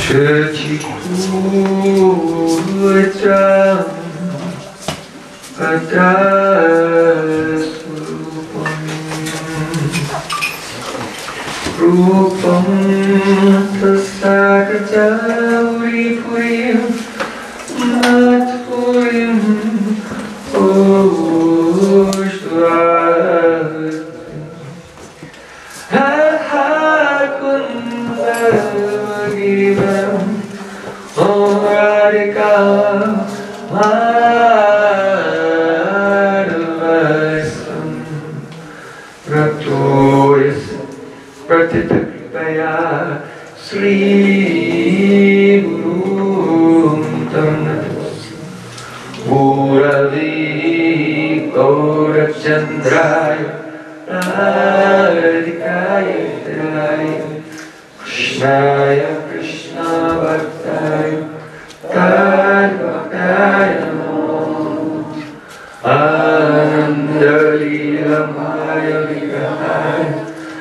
Rupam tasakajari purim matpurim oshvat hakundavagiram oradika madhvasam ratoyas Pratitakripaya Sri Guru Tamnatas Murali Gaurachandraya Radhikaya Taraya Krishnaya Krishna Bhaktaya Tadbhaktaya Namo Ananda Leela Maya Vigrahaya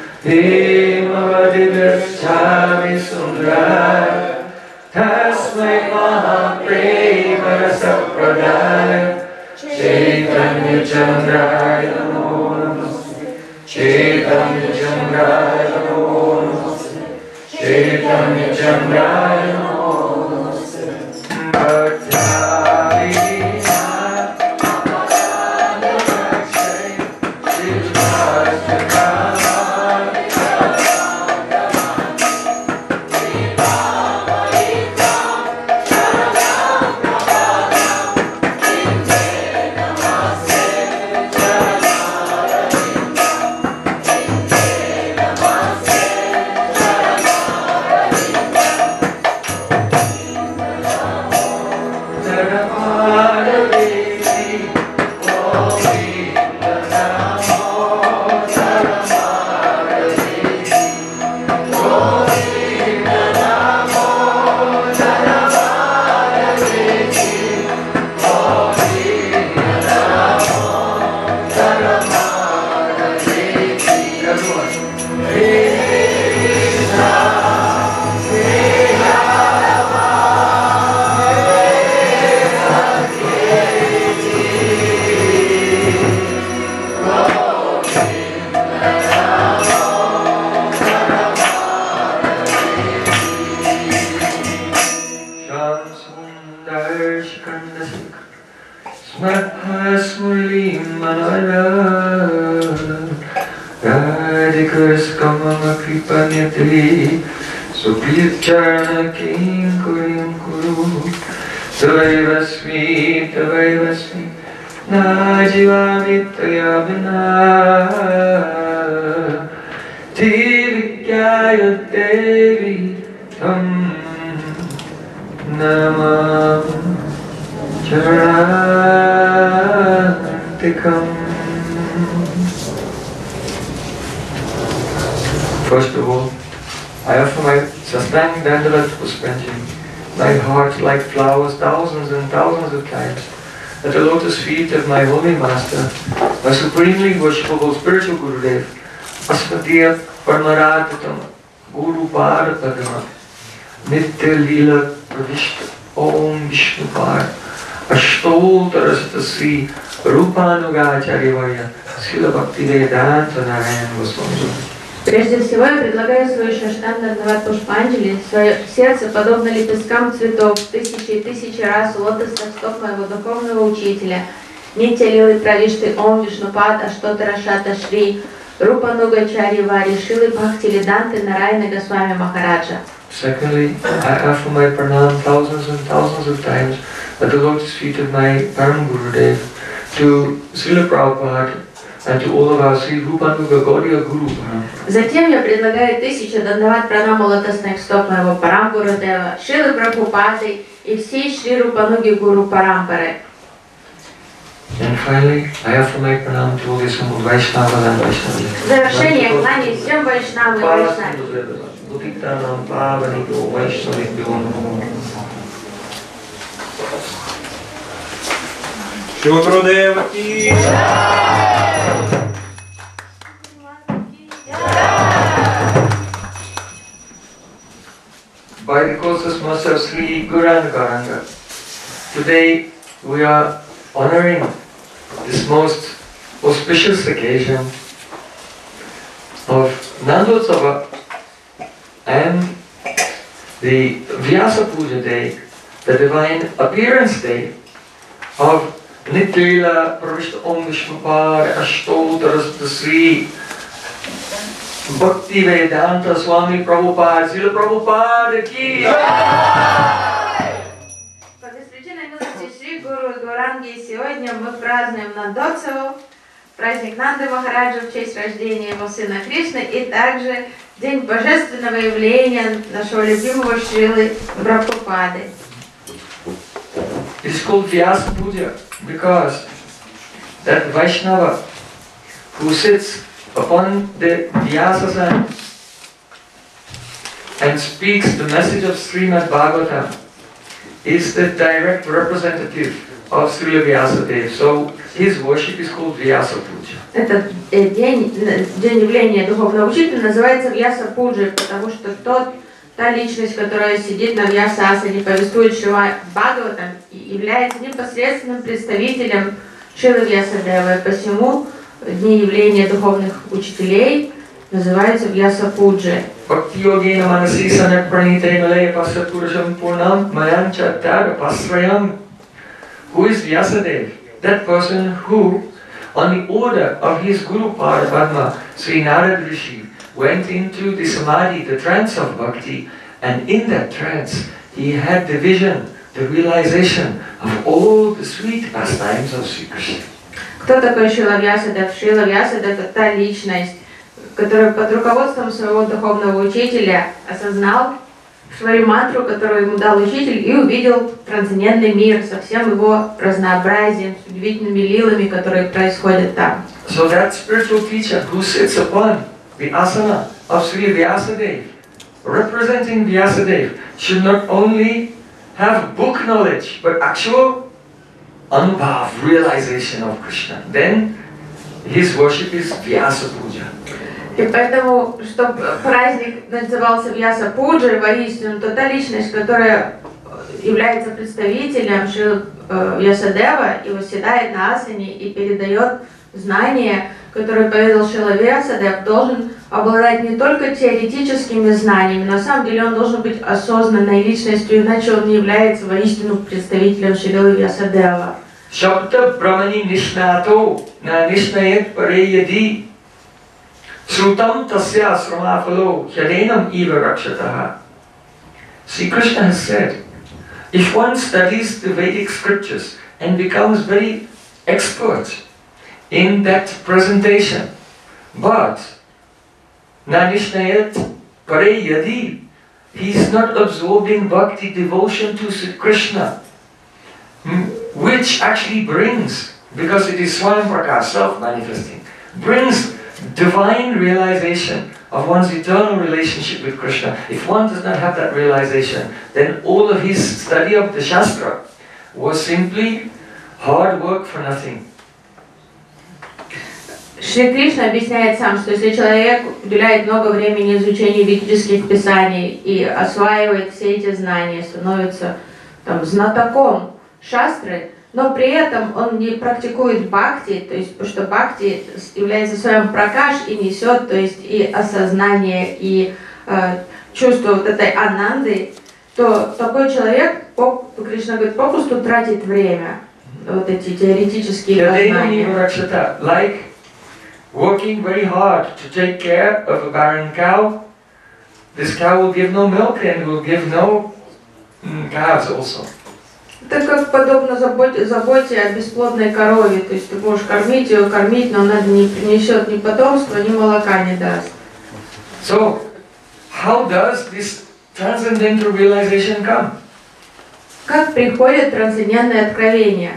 Himavadivachami Sundaraya Tasmai Mahaprema Rasapradaya Chaitanya Chandraya Namo Namaste Chaitanya Chandraya Namo Namaste Chaitanya Chandraya Namo Namaste Suplicharna kim kurim kuru Tavaivasmi Tavaivasmi Na jivami taya vina Divikyaya Devi Tam Namam Charantikam. First of all, I offer my Sastang Dandavat Puspanjali, my heart like flowers thousands and thousands of times at the lotus feet of my holy master, my supremely worshipable spiritual Gurudev, Asmatiya Paramaratatam Guru Parapadama, Nitya Leela Pravishta Om Vishnupar, Ashtoltarasata Sri Rupanugacharya Varya, Srila Bhaktivedanta Narayan Goswami. Прежде всего я предлагаю свою Шаштандарнават Пушпанджали, свое сердце, подобно лепесткам цветов, тысячи и тысячи раз у лотосных стоп моего духовного учителя, Нитья Лилы Правишты Ом Вишнупад Аштотарашата Шри Рупанугачарья Вари Шилы Бхактивиданты Нараяна Госвами Махараджа. Secondly, I offer my pranam thousands and thousands of times at the lotus feet of my Param Gurudev, to Srila Prabhupada, and to all of our Sri Rupanuga Gaudiya Guru Parampara. Затем я предлагаю 1000 дандават пранаму лотосных стоп моего Парам Гурудева, Шилы Прабхупады и всей Шри Рупануги Гуру Парампары. And finally, I offer my pranam to all the assembled Vaishnavas and Vaishnavas. В завершение я кланяюсь всем Вайшнавам и Вайшнавам. Bhutitanam Pavanibhyo Vaishnavibhyo Namo. Шила Гурудева ки! by the closest master of Sri Gauranga Garanga. Today we are honoring this most auspicious occasion of Nandotsava and the Vyasa Puja day, the divine appearance day of Nityela Pravishta Om Vishwapad Ashtotaras Sri Bhakti Vedanta Swami Prabhupada, Srila Prabhupada ki По беспричинной милости Шри Гуру Гауранги сегодня мы празднуем Нандотсаву, праздник Нанды Махараджа в честь рождения его сына Кришны и также день божественного явления нашего любимого Шрилы Прабхупады. It's called Vyasa Puja because that Vaishnava who sits upon the Vyasasana and speaks the message of Srimad Bhagavatam is the direct representative of Srila Vyasadeva. So his worship is called Vyasa Puja. Этот день явления духовного учителя называется Вьяса Пуджи, потому что та личность, которая сидит на Вьясасане, повествует Шрила Бхагаватам, является непосредственным представителем Шрилы Вьясадевы. Посему дни явления духовных учителей называются Вьяса Пуджи. Bhakti yogena manasi sanak pranite malaya pasat purusam purnam mayancha tada pasrayam. Who is Vyasadeva? That person who, on the order of his Guru Padma, Sri Narad Rishi, went into the samadhi, the trance of bhakti, and in that trance he had the vision, the realization of all the sweet pastimes of Sri Krishna. Кто такой Шрила Вьясадев? Шрила Вьясадев — это та личность, который под руководством своего духовного учителя осознал Шваримантру, которую ему дал учитель, и увидел трансцендентный мир со всем его разнообразием, с удивительными лилами, которые происходят там. So that spiritual teacher who sits upon the asana of Sri Vyasadeva, representing Vyasadeva, should not only have book knowledge, but actual anubhav, realization of Krishna. Then his worship is Vyasa Puja. И поэтому, чтобы праздник назывался Вьяса Пуджи, воистину, то та личность, которая является представителем Шрилы Вьясадева и восседает на асане и передает знания, которые поведал Шрила Вьясадев, должен обладать не только теоретическими знаниями, на самом деле он должен быть осознанной личностью, иначе он не является воистину представителем Шрилы Вьясадева. Shabda Brahmani Nishnato Na Nishnayat Pareyadi Srutam Tasya Sramafalo Hyadenam Eva Rakshataha. Sri Krishna has said, if one studies the Vedic scriptures and becomes very expert in that presentation, but Na Nishnayat Pareyadi, he is not absorbed in bhakti devotion to Sri Krishna, which actually brings, because it is Swayam Prakash, self-manifesting, brings divine realization of one's eternal relationship with Krishna. If one does not have that realization, then all of his study of the Shastra was simply hard work for nothing. Шри Кришна объясняет сам, что если человек уделяет много времени изучению ведических писаний и осваивает все эти знания, становится знатоком шастры, но при этом он не практикует бхакти, то есть, потому что бхакти является своим пракаш и несет, то есть, и осознание, и чувство вот этой ананды, то такой человек, Кришна говорит, попросту тратит время, вот эти теоретические познания. Like working very hard to take care of a barren cow, this cow will give no milk and will give no calves also. Это как подобно заботе о бесплодной корове, то есть ты можешь кормить ее, но она не принесет ни потомства, ни молока не даст. So, how does this transcendental realization come? Как приходит трансцендентное откровение?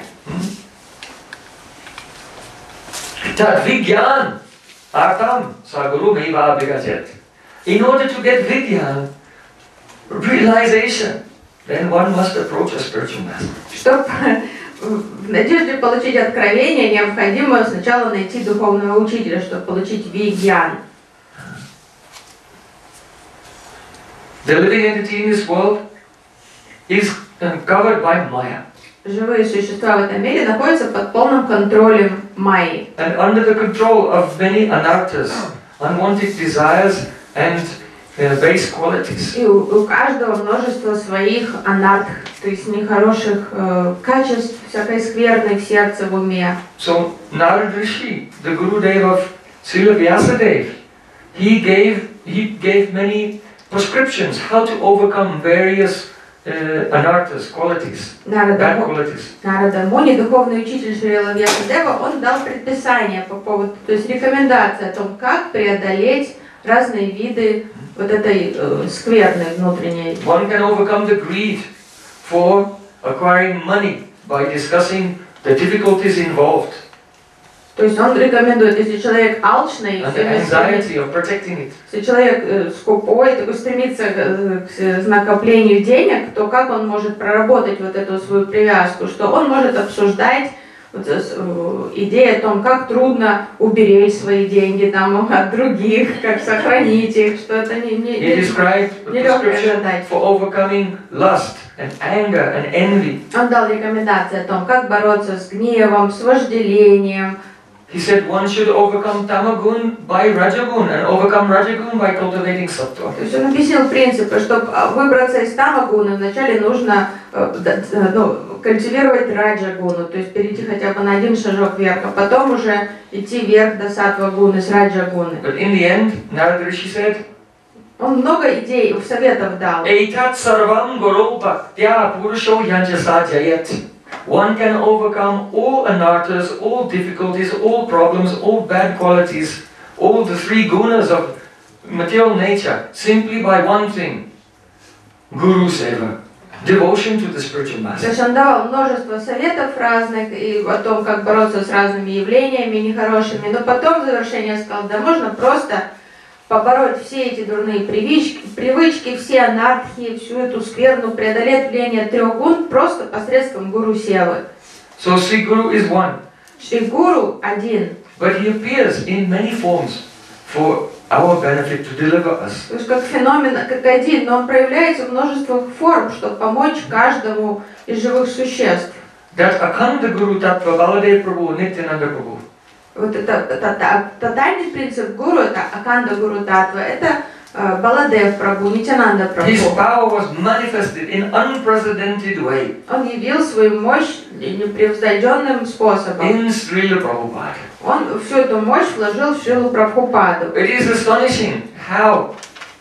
Tad vigyan artam saguru meva abhigachet. In order to get vigyan, realization, then one must approach a spiritual master. Чтобы в надежде получить откровение, необходимо сначала найти духовного учителя, чтобы получить вигьян. The living entity in this world is covered by Maya. Живые существа в этом мире находятся под полным контролем Майи. And under the control of many anarthas, unwanted desires and base qualities. И у каждого множество своих анарх, то есть нехороших качеств, всякой скверны в сердце, в уме. So Narad Rishi, the Gurudev of Srila Vyasadeva, he gave many prescriptions how to overcome various anarthas, qualities, bad qualities. Нарада Муни, духовный учитель Шрила Вьясадева, он дал предписание по поводу, то есть рекомендации о том, как преодолеть разные виды вот этой скверны внутренней. One can overcome the greed for acquiring money by discussing the difficulties involved. То есть он рекомендует, если человек алчный, And the anxiety of protecting it. если человек скупой, такой стремится к накоплению денег, то как он может проработать вот эту свою привязку, что он может обсуждать вот, идею о том, как трудно уберечь свои деньги там, от других, как сохранить их, что это He described a prescription for overcoming lust and anger and envy. Он дал рекомендации о том, как бороться с гневом, с вожделением. He said one should overcome tamagun by rajagun and overcome rajagun by cultivating sattva. То есть он объяснил принципы, чтобы выбраться из тамагуны, вначале нужно культивировать раджагуну, то есть перейти хотя бы на один шажок вверх, а потом уже идти вверх до саттвагуны с раджагуны. But in the end, Narad Rishi said, Он много идей, советов дал. Etat sarvam guru bhaktya purusho yanjasa jayat. One can overcome all anarthas, all difficulties, all problems, all bad qualities, all the three gunas of material nature, simply by one thing, Guru Seva, devotion to the spiritual То master. есть он давал множество советов разных и о том, как бороться с разными явлениями нехорошими, но потом в завершение сказал, да можно просто побороть все эти дурные привычки, все анархии, всю эту скверну, преодолеть влияние трех гун просто посредством Гуру Севы. So Sri Guru is one, Шри Гуру один, but he appears in many forms for our benefit to deliver us. то есть как феномен, как один, но он проявляется в множестве форм, чтобы помочь каждому из живых существ. That Akhanda Guru Tattva Baladev Prabhu, Nityananda Prabhu. Вот это тотальный принцип гуру, это Аканда Гуру Татва, это Баладев Прабху, Нитянанда His Прабху. power was manifested in unprecedented way Он явил свою мощь непревзойденным способом. in Srila Prabhupada. Он всю эту мощь вложил в Шрилу Прабхупаду. It is astonishing how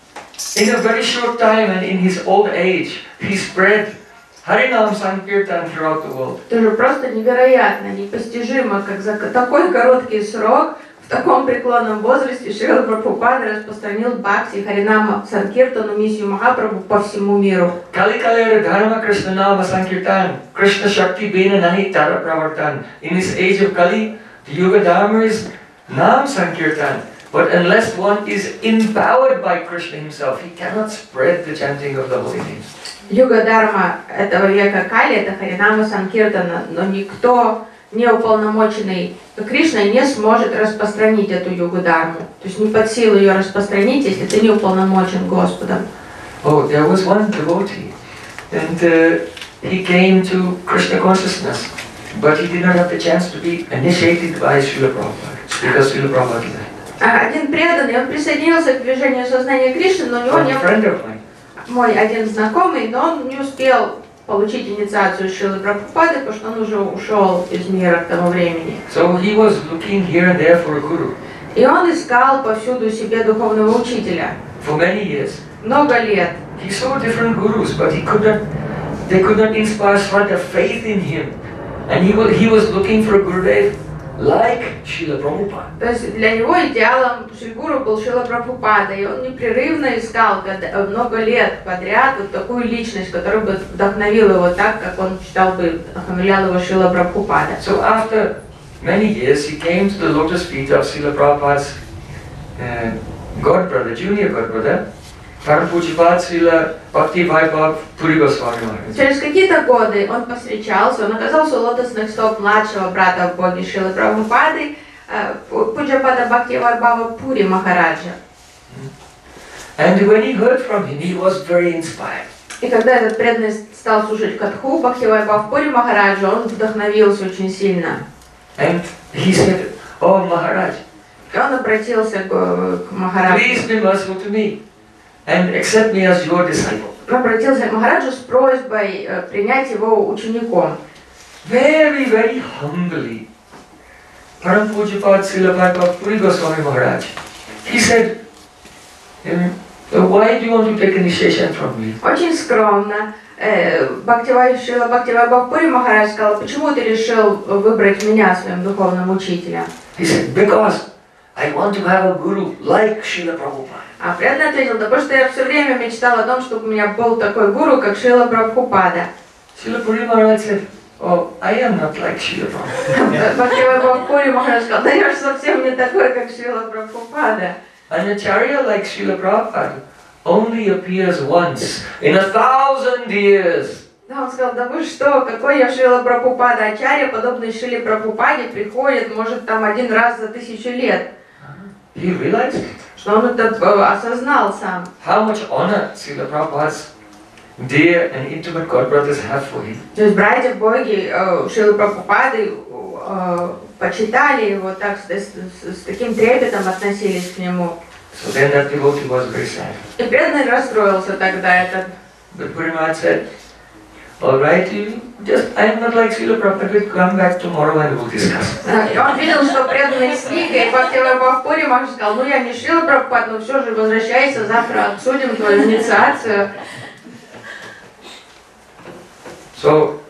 in a very short time and in his old age he spread Harinam Sankirtan throughout the world. Это же просто невероятно, непостижимо, как за такой короткий срок, в таком преклонном возрасте Шрила Прабхупада распространил Бхакти, Харинама, Санкиртану, миссию Махапрабху по всему миру. Kali Kalera Dharma Krishna Nama Sankirtan, Krishna Shakti Bena Nahi Tara Pravartan. In this age of Kali, the Yuga Dharma is Nam Sankirtan. But unless one is empowered by Krishna himself, he cannot spread the chanting of the holy names. Юга Дharma этого века Кали, это Харинама Санкиртана, но никто не уполномоченный Кришной не сможет распространить эту Югу Дharmu. То есть не под силу ее распространить, если ты не уполномочен Господом. Oh, there was one devotee, and he came to Krishna consciousness, but he did not have the chance to be initiated by Srila Prabhupada, because Srila Prabhupada left. Один преданный, он присоединился к движению сознания Кришны, но у него не A friend of mine. мой один знакомый, но он не успел получить инициацию Шрилы Прабхупады, потому что он уже ушел из мира к тому времени. So he was looking here and there for a guru И он искал повсюду себе духовного учителя. for many years. Много лет. He saw different gurus, but they could not inspire Shraddha, faith in him. And he was looking for a Gurudev like Srila Prabhupada. То есть для него идеалом Шри Гуру был Шрила Прабхупада, и он непрерывно искал много лет подряд вот такую личность, которая бы вдохновила его так, как он считал бы, вдохновлял его Шрила Прабхупада. So after many years, he came to the lotus feet of Srila Prabhupada's godbrother, junior godbrother, Parampujapad Srila Bhakti Vaibhav Puri Goswami Maharaj. Через какие-то годы он повстречался, он оказался у лотосных стоп младшего брата в Боге Шрилы Прабхупады, Пуджапада Бхакти Вайбхава Пури Махараджа. And when he heard from him, he was very inspired. И когда этот преданный стал слушать катху Бхактивай Бхавпури Махараджа, он вдохновился очень сильно. And he said, "Oh Maharaj, И он обратился к Махараджу. please be merciful to me and accept me as your disciple." Он обратился к Махараджу с просьбой принять его учеником. Very, very humbly, Param Pujapad Srila Prabhupada Puri Goswami Maharaj, he said, "Why do you want to take initiation from me?" Очень скромно Шрила Бхактивай Бхавпури Махарадж сказал, почему ты решил выбрать меня своим духовным учителем? He said, "Because I want to have a guru like Srila Prabhupada." А преданный ответил, да потому что я все время мечтал о том, чтобы у меня был такой гуру, как Шрила Прабхупада. Srila Puri Maharaj said, "Oh, I am not like Srila Prabhupada." Бхактивай Бхавпури Махарадж сказал, да я же совсем не такой, как Шрила Прабхупада. An acharya like Srila Prabhupada only appears once in 1,000 years. Да, он сказал, да вы что, какой я Шрила Прабхупада, ачарья, подобный Шриле Прабхупаде, приходит, может, там один раз за 1000 лет. He realized Что он это осознал сам. how much honor Srila Prabhupada's dear and intimate godbrothers have for him. То есть братья боги Шрилы Прабхупады почитали его, так, с таким трепетом относились к нему. So then that devotee was very sad. И преданный расстроился тогда этот. But Puri Maharaj said, "All right, I am not like Srila Prabhupada, we'll come back tomorrow and we'll discuss." И он видел, что преданный сник, и Бхактивай Бхавпури Махарадж сказал, ну я не Шрила Прабхупада, но все же возвращайся, завтра обсудим твою инициацию. So,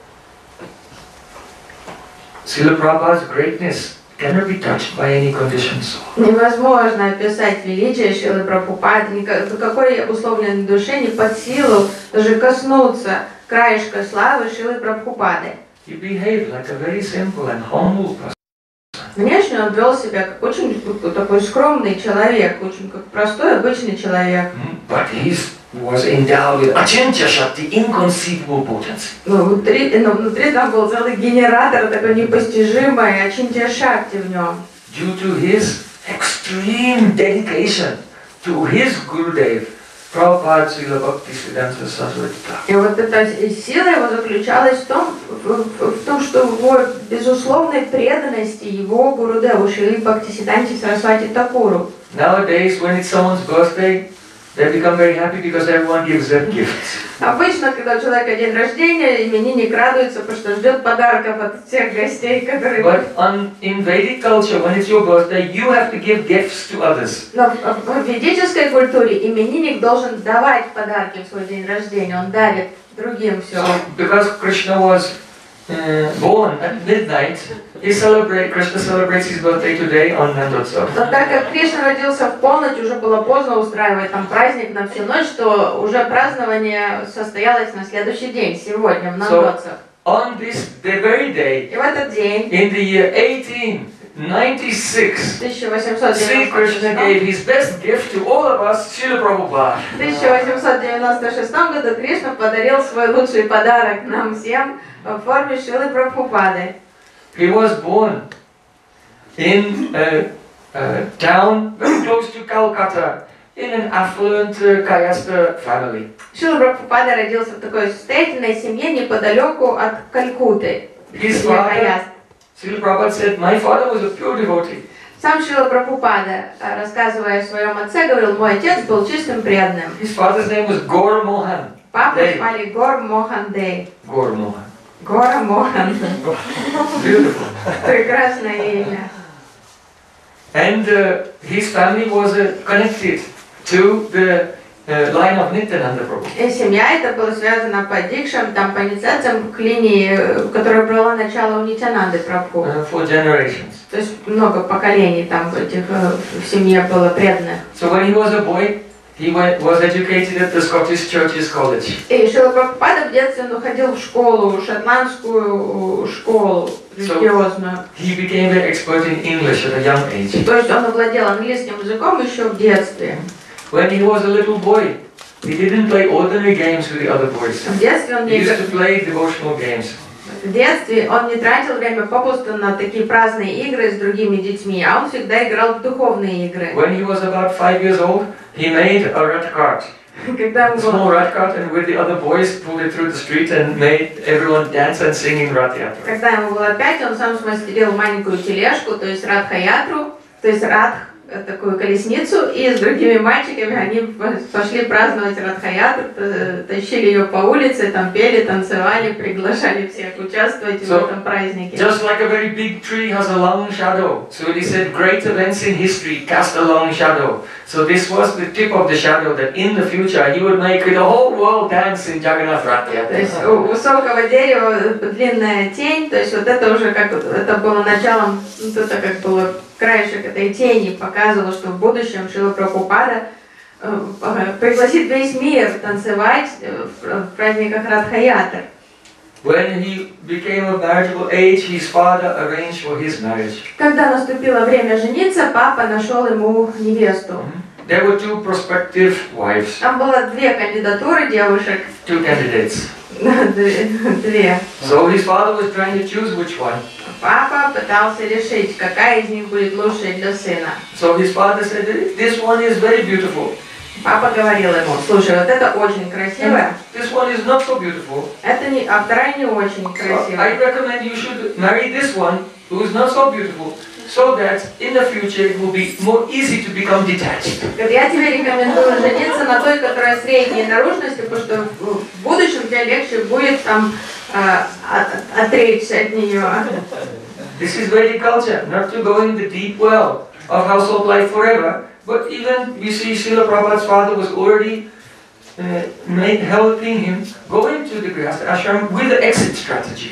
Srila Prabhupada's greatness cannot be touched by any conditions. Невозможно описать величие Шрилы Прабхупады, никакой обусловленной душе не под силу даже коснуться краешка славы Шрилы Прабхупады. He behaved like a very simple and humble person. Внешне он вел себя как очень такой скромный человек, очень как простой, обычный человек. But he was endowed with Achintya Shakti, inconceivable potency. Но внутри там был целый генератор, такой непостижимый, Ачинтья Шакти в нем. Due to his extreme dedication to his Gurudev, Prabhupada Srila Bhaktisiddhanta Saraswati Thakur. И вот эта сила его заключалась в том, что в его безусловной преданности его Гурудеву Шриле Бхактисиддханте Сарасвати Такуру. Nowadays, when it's someone's birthday, they become very happy because everyone gives them gifts. Обычно, когда у человека день рождения, именинник радуется, потому что ждет подарков от всех гостей, которые... But in Vedic culture, when it's your birthday, you have to give gifts to others. Но в ведической культуре именинник должен давать подарки в свой день рождения, он дарит другим все. So, because Krishna was born at midnight, Krishna celebrates his birthday today on Nandotsav. Но так как Кришна родился в полночь, уже было поздно устраивать там праздник на всю ночь, что уже празднование состоялось на следующий день, сегодня, в Нандотсав. On this very day, И в этот день, in the year 1896, Sri Krishna 1896 gave his best gift to all of us, Srila Prabhupada. в 1896 году Кришна подарил свой лучший подарок нам всем в форме Шрилы Прабхупады. He was born in a town very close to Calcutta, in an affluent Kayastha family. Шрила Прабхупада родился в такой состоятельной семье неподалеку от Калькутты. His father, Srila Prabhupada said, my father was a pure devotee. Сам Шрила Прабхупада, рассказывая о своем отце, говорил, мой отец был чистым преданным. His father's name was Gaur Mohan. Папу звали Гор Мохан Дей. Gaur Mohan. Гора Мохан. Beautiful. Прекрасное имя. And his family was connected to the line of Nityananda Prabhu. И семья эта была связана по дикшам, там по инициациям к линии, которая брала начало у Нитянанды Прабху. For generations. То есть много поколений там в семье было преданных. So when he was a boy, he was educated at the Scottish Churches College. И Шрила Прабхупада в детстве он ходил в школу, шотландскую школу религиозную. He became an expert in English at a young age. То есть он овладел английским языком еще в детстве. When he was a little boy, he didn't play ordinary games with the other boys. В детстве он He не used to play devotional games. в детстве он не тратил время попусту на такие праздные игры с другими детьми, а он всегда играл в духовные игры. When he was about 5 years old, he made a rat cart. Когда A он small был, rat cart, and with the other boys pulled it through the street and made everyone dance and sing in Rath Yatra. когда ему было 5, он сам смастерил маленькую тележку, то есть радха-ятру, то есть радх, такую колесницу, и с другими мальчиками они пошли праздновать радха-ятру, тащили ее по улице, там пели, танцевали, приглашали всех участвовать в этом празднике. Just like a very big tree has a long shadow, so he said great events in history cast a long shadow. So this was the tip of the shadow that in the future he would make the whole world dance in Jagannath Rath То есть Yatra. у высокого дерева длинная тень, то есть вот это уже как это было началом, вот это как было краешек этой тени, показывало, что в будущем Шрила Прабхупада пригласит весь мир танцевать в праздниках Радха-ятр. When he became of marriageable age, his father arranged for his marriage. Когда наступило время жениться, папа нашел ему невесту. There were two prospective wives, Там было две кандидатуры девушек, two candidates. две. So his father was trying to choose which one. Папа пытался решить, какая из них будет лучшей для сына. So his father said, this one is very beautiful. Папа говорил ему: слушай, вот это очень красивая, This one is not so beautiful. это не, а вторая не очень So I красивая. recommend you should marry this one who is not so beautiful, so that in the future it will be more easy to become detached. Говорит, я тебе рекомендую жениться на той, которая средней наружности, потому что в будущем тебе легче будет там отречься от нее. This is Vedic culture, not to go in the deep well of household life forever, but even we see Srila Prabhupada's father was already helping him go into the Grihastha ashram with the exit strategy.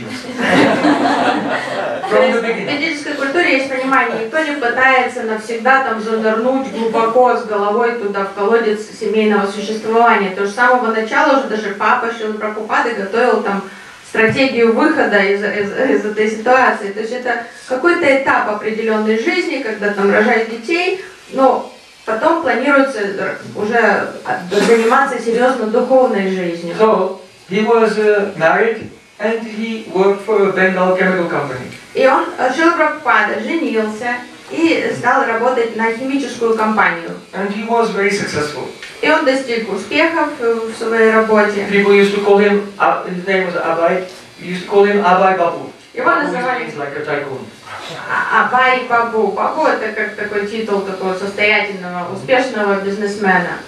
То From есть the в beginning. ведической культуре есть понимание, никто не пытается навсегда там занырнуть глубоко с головой туда в колодец семейного существования. То есть с самого начала уже даже папа Шрила Прабхупады готовил там стратегию выхода из этой ситуации. То есть это какой-то этап определенной жизни, когда там рожают детей, но потом планируется уже заниматься серьезно духовной жизнью. So he was married and he worked for a Bengal chemical company. И он, Шрила Прабхупада, женился и стал работать на химическую компанию. And he was very successful. И он достиг успехов в своей работе. People used to call him, his name was Abai, used to call him Abai Babu. Его Babu называли means like a tycoon. Абай Бабу. Бабу — это как такой титул такого состоятельного, успешного бизнесмена.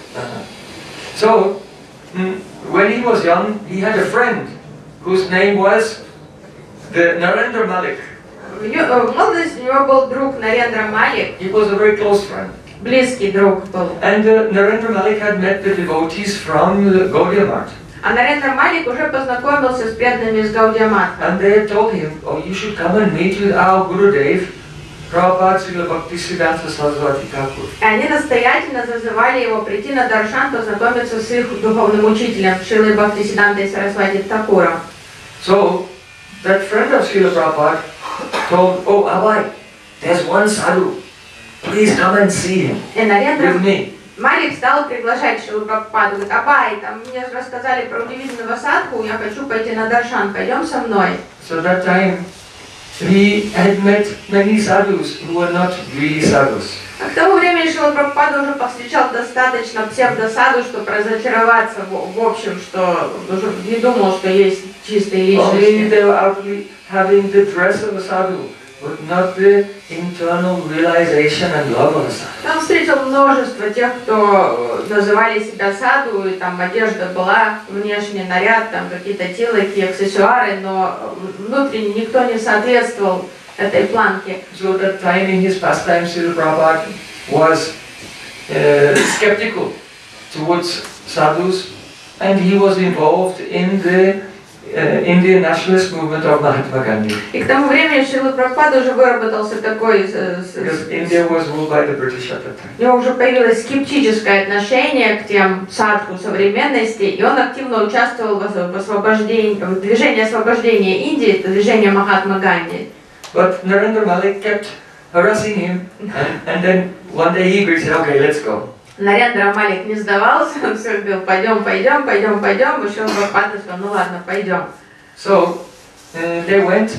So, when he was young, he had a friend whose name was the Narendra Malik. В молодости у него был друг Нарендра Малик, He was a very close friend. близкий друг был. And Narendra Malik had met the devotees from the Gaudiya Math. А Нарендра Малик уже познакомился с преданными из Гаудия Матха. And they had told him, oh, you should come and meet with our Gurudev, Prabhupada Srila Bhaktisiddhanta Saraswati Thakur. И они настоятельно зазывали его прийти на Даршан, познакомиться с их духовным учителем Шрилой Бхактисиддхантой Сарасвати Тхакуром. So, that friend of Srila Prabhupada told, oh, Abai, there's one sadhu. Please come and see him И Нарендра with me. Малик стал приглашать Шрилу Прабхупаду. Говорит: Абай, там мне рассказали про удивительного садху, я хочу пойти на Даршан, пойдем со мной. So that time, he had met many sadhus who were not really sadhus. А к тому времени Шрила Прабхупада уже повстречал достаточно псевдосаду, чтобы разочароваться в общем, что уже не думал, что есть чистые Only личности. they were outwardly having the dress of a sadhu, but not the internal realization and love of a sadhu. Там встретил множество тех, кто называли себя саду, и там одежда была, внешний наряд, там какие-то тилоки, аксессуары, но внутренне никто не соответствовал этой планке. So that time in his pastime, Srila Prabhupada was skeptical towards sadhus, and he was involved in the Indian nationalist movement of Mahatma Gandhi. И к тому времени Шрила Прабхупада уже выработался такой, Because India was ruled by the British at that time. у него уже появилось скептическое отношение к тем садху современности, и он активно участвовал в освобождении, в движении освобождения Индии, это движение Махатма Ганди. But Narendra Malik kept harassing him, and then one day he agreed, said, okay, let's go. Нарендра Малик не сдавался, он все говорил: пойдем, пойдем, пойдем, пойдем. И Шрила Прабхупада сказал: ну ладно, пойдем. So, they went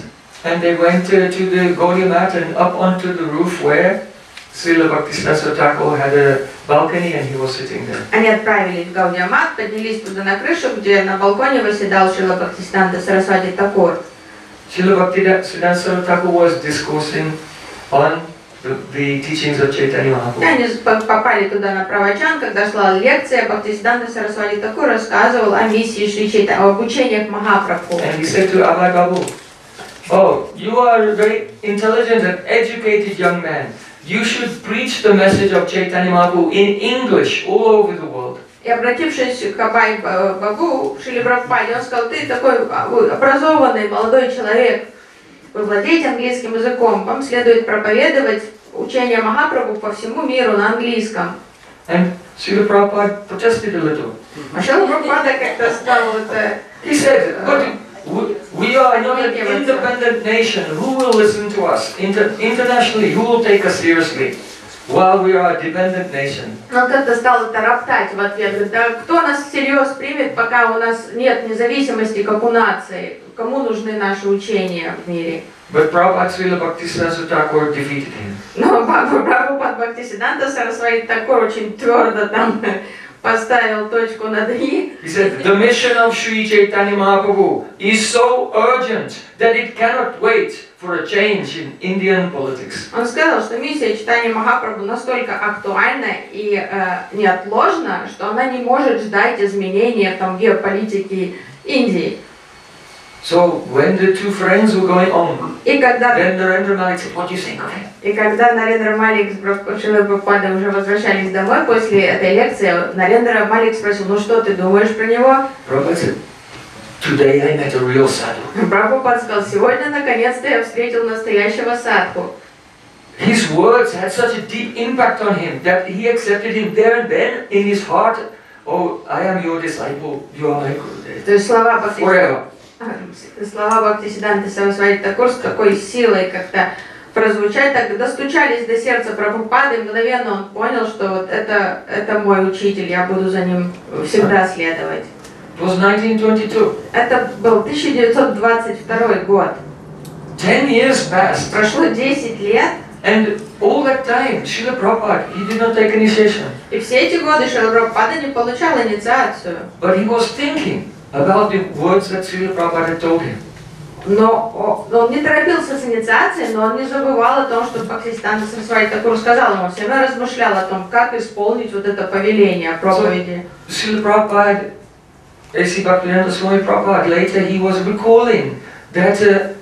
to the Gaudiya Math and up onto the roof where Srila Bhaktisiddhanta Thakur had a balcony and he was sitting there. Они отправились в Гаудия Мат, поднялись туда на крышу, где на балконе восседал Шрила Бхактисиддханта Сарасвати Такур. Srila Bhaktisiddhanta Thakur was discoursing on the teachings of Chaitanya И Mahaprabhu. они попали туда на правочан, когда шла лекция, Бхактисиддханта Сарасвати Такур рассказывал о миссии Шри Чайтаньи, об учениях Махапрабху. And he said to Abhay Babu, "Oh, you are a very intelligent and educated young man. You should preach the message of Chaitanya Mahaprabhu in English all over the world." И обратившись к Абай Бабу, Шриле Прабхупаде, он сказал: ты такой образованный молодой человек, вы владеете английским языком, вам следует проповедовать учение Махапрабху по всему миру на английском. And Srila Prabhupada protested a little. А Шрила Прабхупада как-то стал He said, "But we are not an independent nation. Who will listen to us? Internationally, who will take us seriously? While we are a dependent nation." Он как-то стал это роптать в ответ, говорит: да кто нас всерьез примет, пока у нас нет независимости, как у нации? Кому нужны наши учения в мире? But Prabhupada Srila Bhaktisiddhanta Thakur defeated him. Но Прабхупад Бхактисиддханта Сарасвати Такур очень твердо там поставил точку над «и». He said, "The mission of Sri Chaitanya Mahaprabhu is so urgent that it cannot wait for a change in Indian politics." Он сказал, что миссия Чайтаньи Махапрабху настолько актуальна и неотложна, что она не может ждать изменения в геополитике Индии. So when the two friends were going on, И когда then Narendra Malik said, "What do you think of him?" И когда Нарендра Малик с Шрилой Прабхупадой уже возвращались домой после этой лекции, Нарендра Малик спросил: ну что ты думаешь про него? Prabhupada said, "Today I met a real sadhu. Прабхупад сказал: сегодня наконец-то я встретил настоящего садху. His words had such a deep impact on him that he accepted him there and then in his heart. Oh, I am your disciple, you are my Gurudev. То есть слова Forever." Бхактисиддханты Сарасвати Такур с такой силой как-то прозвучали, так достучались до сердца Прабхупады, и мгновенно он понял, что вот это мой учитель, я буду за ним всегда следовать. It was 1922. Это был 1922 год. 10 years passed. Прошло 10 лет, And all that time, Srila Prabhupada, he did not take initiation. и все эти годы Шрила Прабхупада не получал инициацию. But he was thinking about the words that Srila Prabhupada had told him. Но он не торопился с инициацией, но он не забывал о том, что Бхактисиддханта Сарасвати Такур сказал ему, все время размышлял о том, как исполнить вот это повеление проповеди. Srila Prabhupada, A.C. Bhaktivedanta Swami Prabhupada, later he was recalling that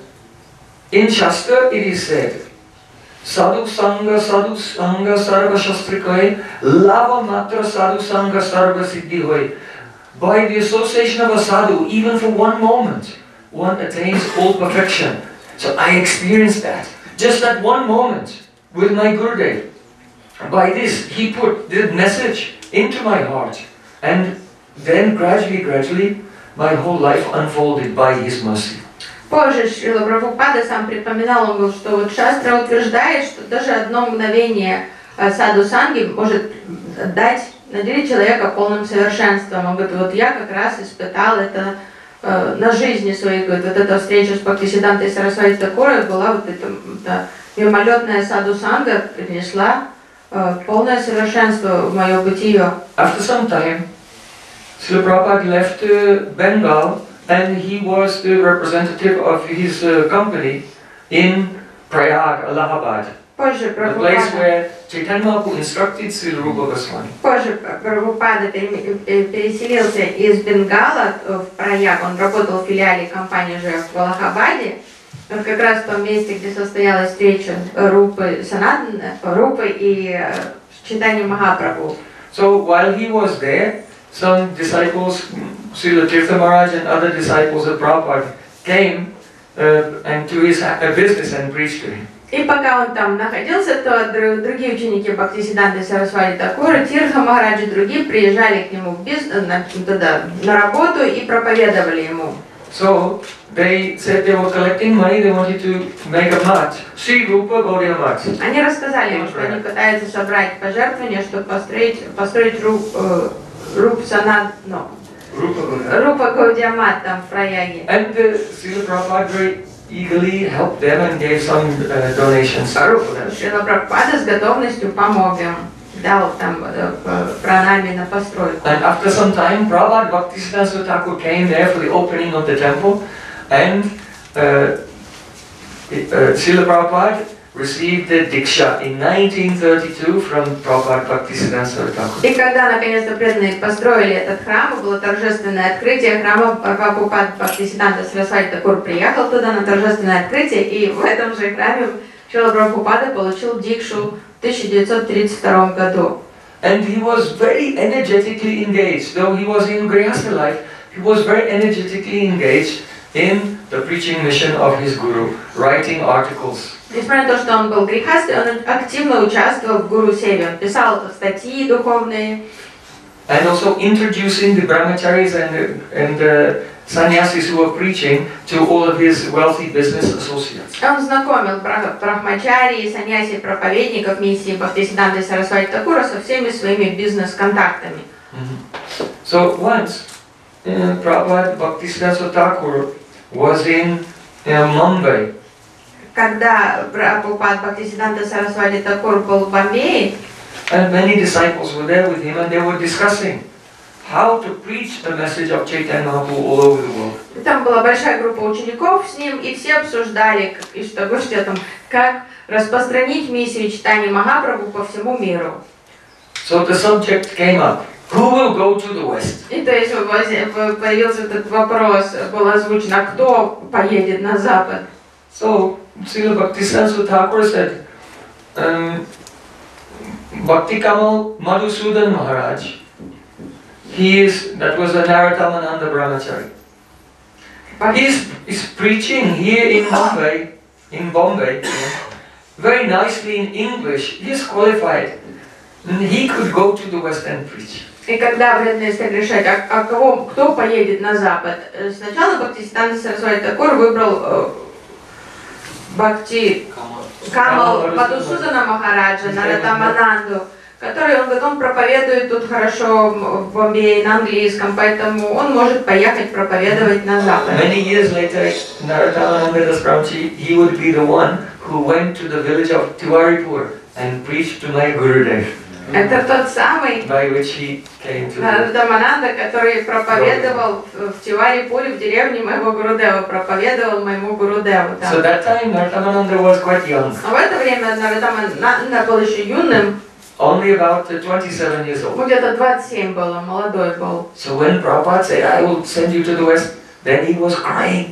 in Shastra it is said, "Sadhu Sangha Sarva Shastrikai, Lava Matra Sadhu Sangha Sarva Siddhi Hoy." By the association of a sadhu, even for one moment, one attains all perfection. So I experienced that. Just that one moment with my Gurudev. By this, he put the message into my heart. And then gradually, my whole life unfolded by his mercy. Позже Шрила Прабхупада сам припоминал, он говорил, что вот Шастра утверждает, что даже одно мгновение саду санги может наделить человека полным совершенством. Он говорит: вот я как раз испытал это на жизни своей, говорит, вот эта встреча с Бхактисиддхантой Сарасвати Такурой была вот эта мимолетная саду санга, принесла полное совершенство в мое бытие. After some time, Srila Prabhupada left Bengal and he was the representative of his company in Prayag, Allahabad. Позже The place where Chaitanya Mahaprabhu instructed Srila Rupa Goswami. Позже Прабхупада переселился из Бенгала в Праяг. Он работал в филиале компании уже в Аллахабаде. Вот как раз в том месте, где состоялась встреча Рупы и Чайтаньи Махапрабху. So while he was there, some disciples, Srila Tirtha Maharaj and other disciples of Prabhupada came and to his business and preached to him. И пока он там находился, то другие ученики Бхактисиддханты Сарасвати Такура, Тиртха Махараджи и другие приезжали к нему в бизнес, на работу и проповедовали ему. So they said they were collecting money, they wanted to make a mat, Sri Rupa Gaudiya Mat. Они рассказали ему, что они пытаются собрать пожертвования, чтобы построить Рупа Гаудия там в Праяге. And Srila Prabhupada very eagerly helped them and gave some donations for them. Шрила Прабхупада с готовностью помог им, дал там пранами на постройку. And after some time, Prabhupada Bhaktisiddhanta Thakur came there for the opening of the temple, and Srila Prabhupada received the Diksha in 1932 from Prabhupada Bhaktisiddhanta Thakur. И когда наконец-то преданные построили этот храм, и было торжественное открытие храма, Прабхупад Бхактисиддханта Сарасвати Такур приехал туда на торжественное открытие, и в этом же храме Шрила Прабхупада получил дикшу в 1932 году. And he was very energetically engaged. Though he was in Grihastha life, he was very energetically engaged in the preaching mission of his guru, writing articles. Несмотря на то, что он был грехастый, он активно участвовал в Гуру Севе. Он писал статьи духовные. And also introducing the brahmacharis and the sannyasis who were preaching to all of his wealthy business associates. Он знакомил брахмачари, саньяси, проповедников миссии Бхактисиддханты Сарасвати Такура со всеми своими бизнес-контактами. So once, Prabhupada Bhaktisiddhanta Thakur was in Mumbai. Когда Прабхупад Бхактисиддханта Сарасвати Такур был в Бомбее, And many disciples were there with him, and they were discussing how to preach the message of Chaitanya Mahaprabhu all over the world. там была большая группа учеников с ним, и все обсуждали, как распространить миссию Чайтаньи Махапрабху по всему миру. So the subject came up: who will go to the West? И то есть появился этот вопрос, был озвучен, а кто поедет на Запад? So Srila Bhaktisiddhanta Thakur said, Bhakti Kamal Madhusudan Maharaj, that was a Narottam-Ananda Brahmachari. He's preaching here in Bombay, very nicely in English. He's qualified. He could go to the West and preach. И когда преданные стали решать, кто поедет на Запад, сначала Бхактисиддханта Сарасвати Такур выбрал Бхакти Камал Мадхусудана Махараджа, Наротtam-Ананду, он проповедует тут хорошо в Бомбее на английском, поэтому он может поехать проповедовать на Запад. Many years later, Narottam-Ananda Das Brahmachi, he would be the one who went to the village of Tiwaripur and preached to my Gurudev. Это тот самый By which he came to Наротtam-Ананда, который проповедовал в Тиварипуре, в деревне моего Гурудева, проповедовал моему Гурудеву. So that time Narottam-Ananda was quite young. А в это время Наротtam-Ананда был еще юным, only about 27 years old. Где-то 27 было, молодой был. So when Prabhupada said, I will send you to the West, then he was crying.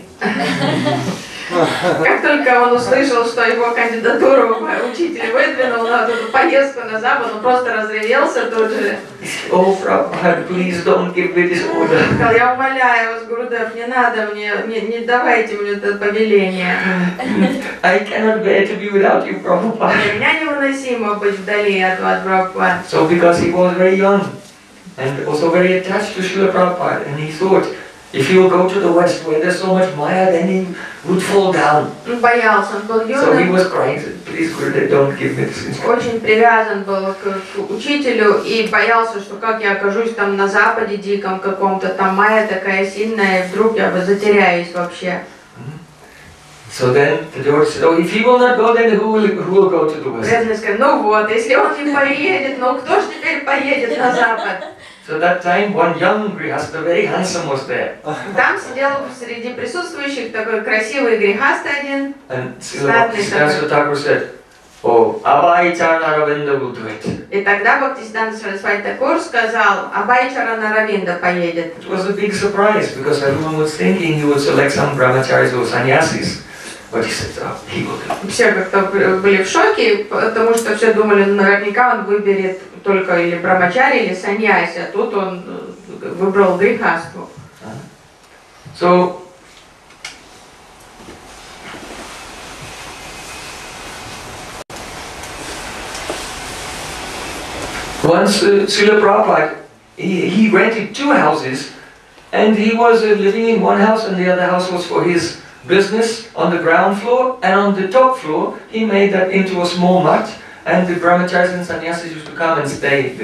Как только он услышал, что его кандидатуру учитель выдвинул на эту поездку на Запад, он просто разревелся тут же. Oh, Prabhupada, please don't give me this order. Сказал, я умоляю вас, Гурудев, не надо мне, не давайте мне это повеление. I cannot bear to be without you, Prabhupada. Для меня невыносимо быть вдали от вас, Прабхупад. So because he was very young and also very attached to Srila Prabhupada, and he thought, if he will go to the West where there's so much Maya, then he would fall down. Он боялся, он был So he юным, was crying, said, please Gurudev, don't give me this instruction. очень привязан был к учителю и боялся, что как я окажусь там на Западе диком каком-то, там Майя такая сильная, и вдруг я затеряюсь вообще. So then the devotee said, oh, if he will not go, then who will go to the West? Преданный сказал, ну вот, если он не поедет, ну кто ж теперь поедет на Запад? So that time one young grihastha, very handsome, was there. Там сидел среди присутствующих такой красивый грехаст один. And Srila Bhaktisiddhanta Thakur said, oh, Abhay Charanaravindra will do it. И тогда Бхактисиддханта Сарасвати Такур сказал, Абхай Чаранаравинда поедет. It was a big surprise because everyone was thinking he would select some brahmacharis or sannyasis. But he said, oh, he will do it. Все как-то были в шоке, потому что все думали, ну, наверняка он выберет только или брамачари, или саньяси, а тут он выбрал грехасту. So, once Srila Prabhupada, he rented two houses, and he was living in one house and the other house was for his business on the ground floor, and on the top floor he made that into a small mutt, and the brahmacharis and sannyasis used to come and stay there.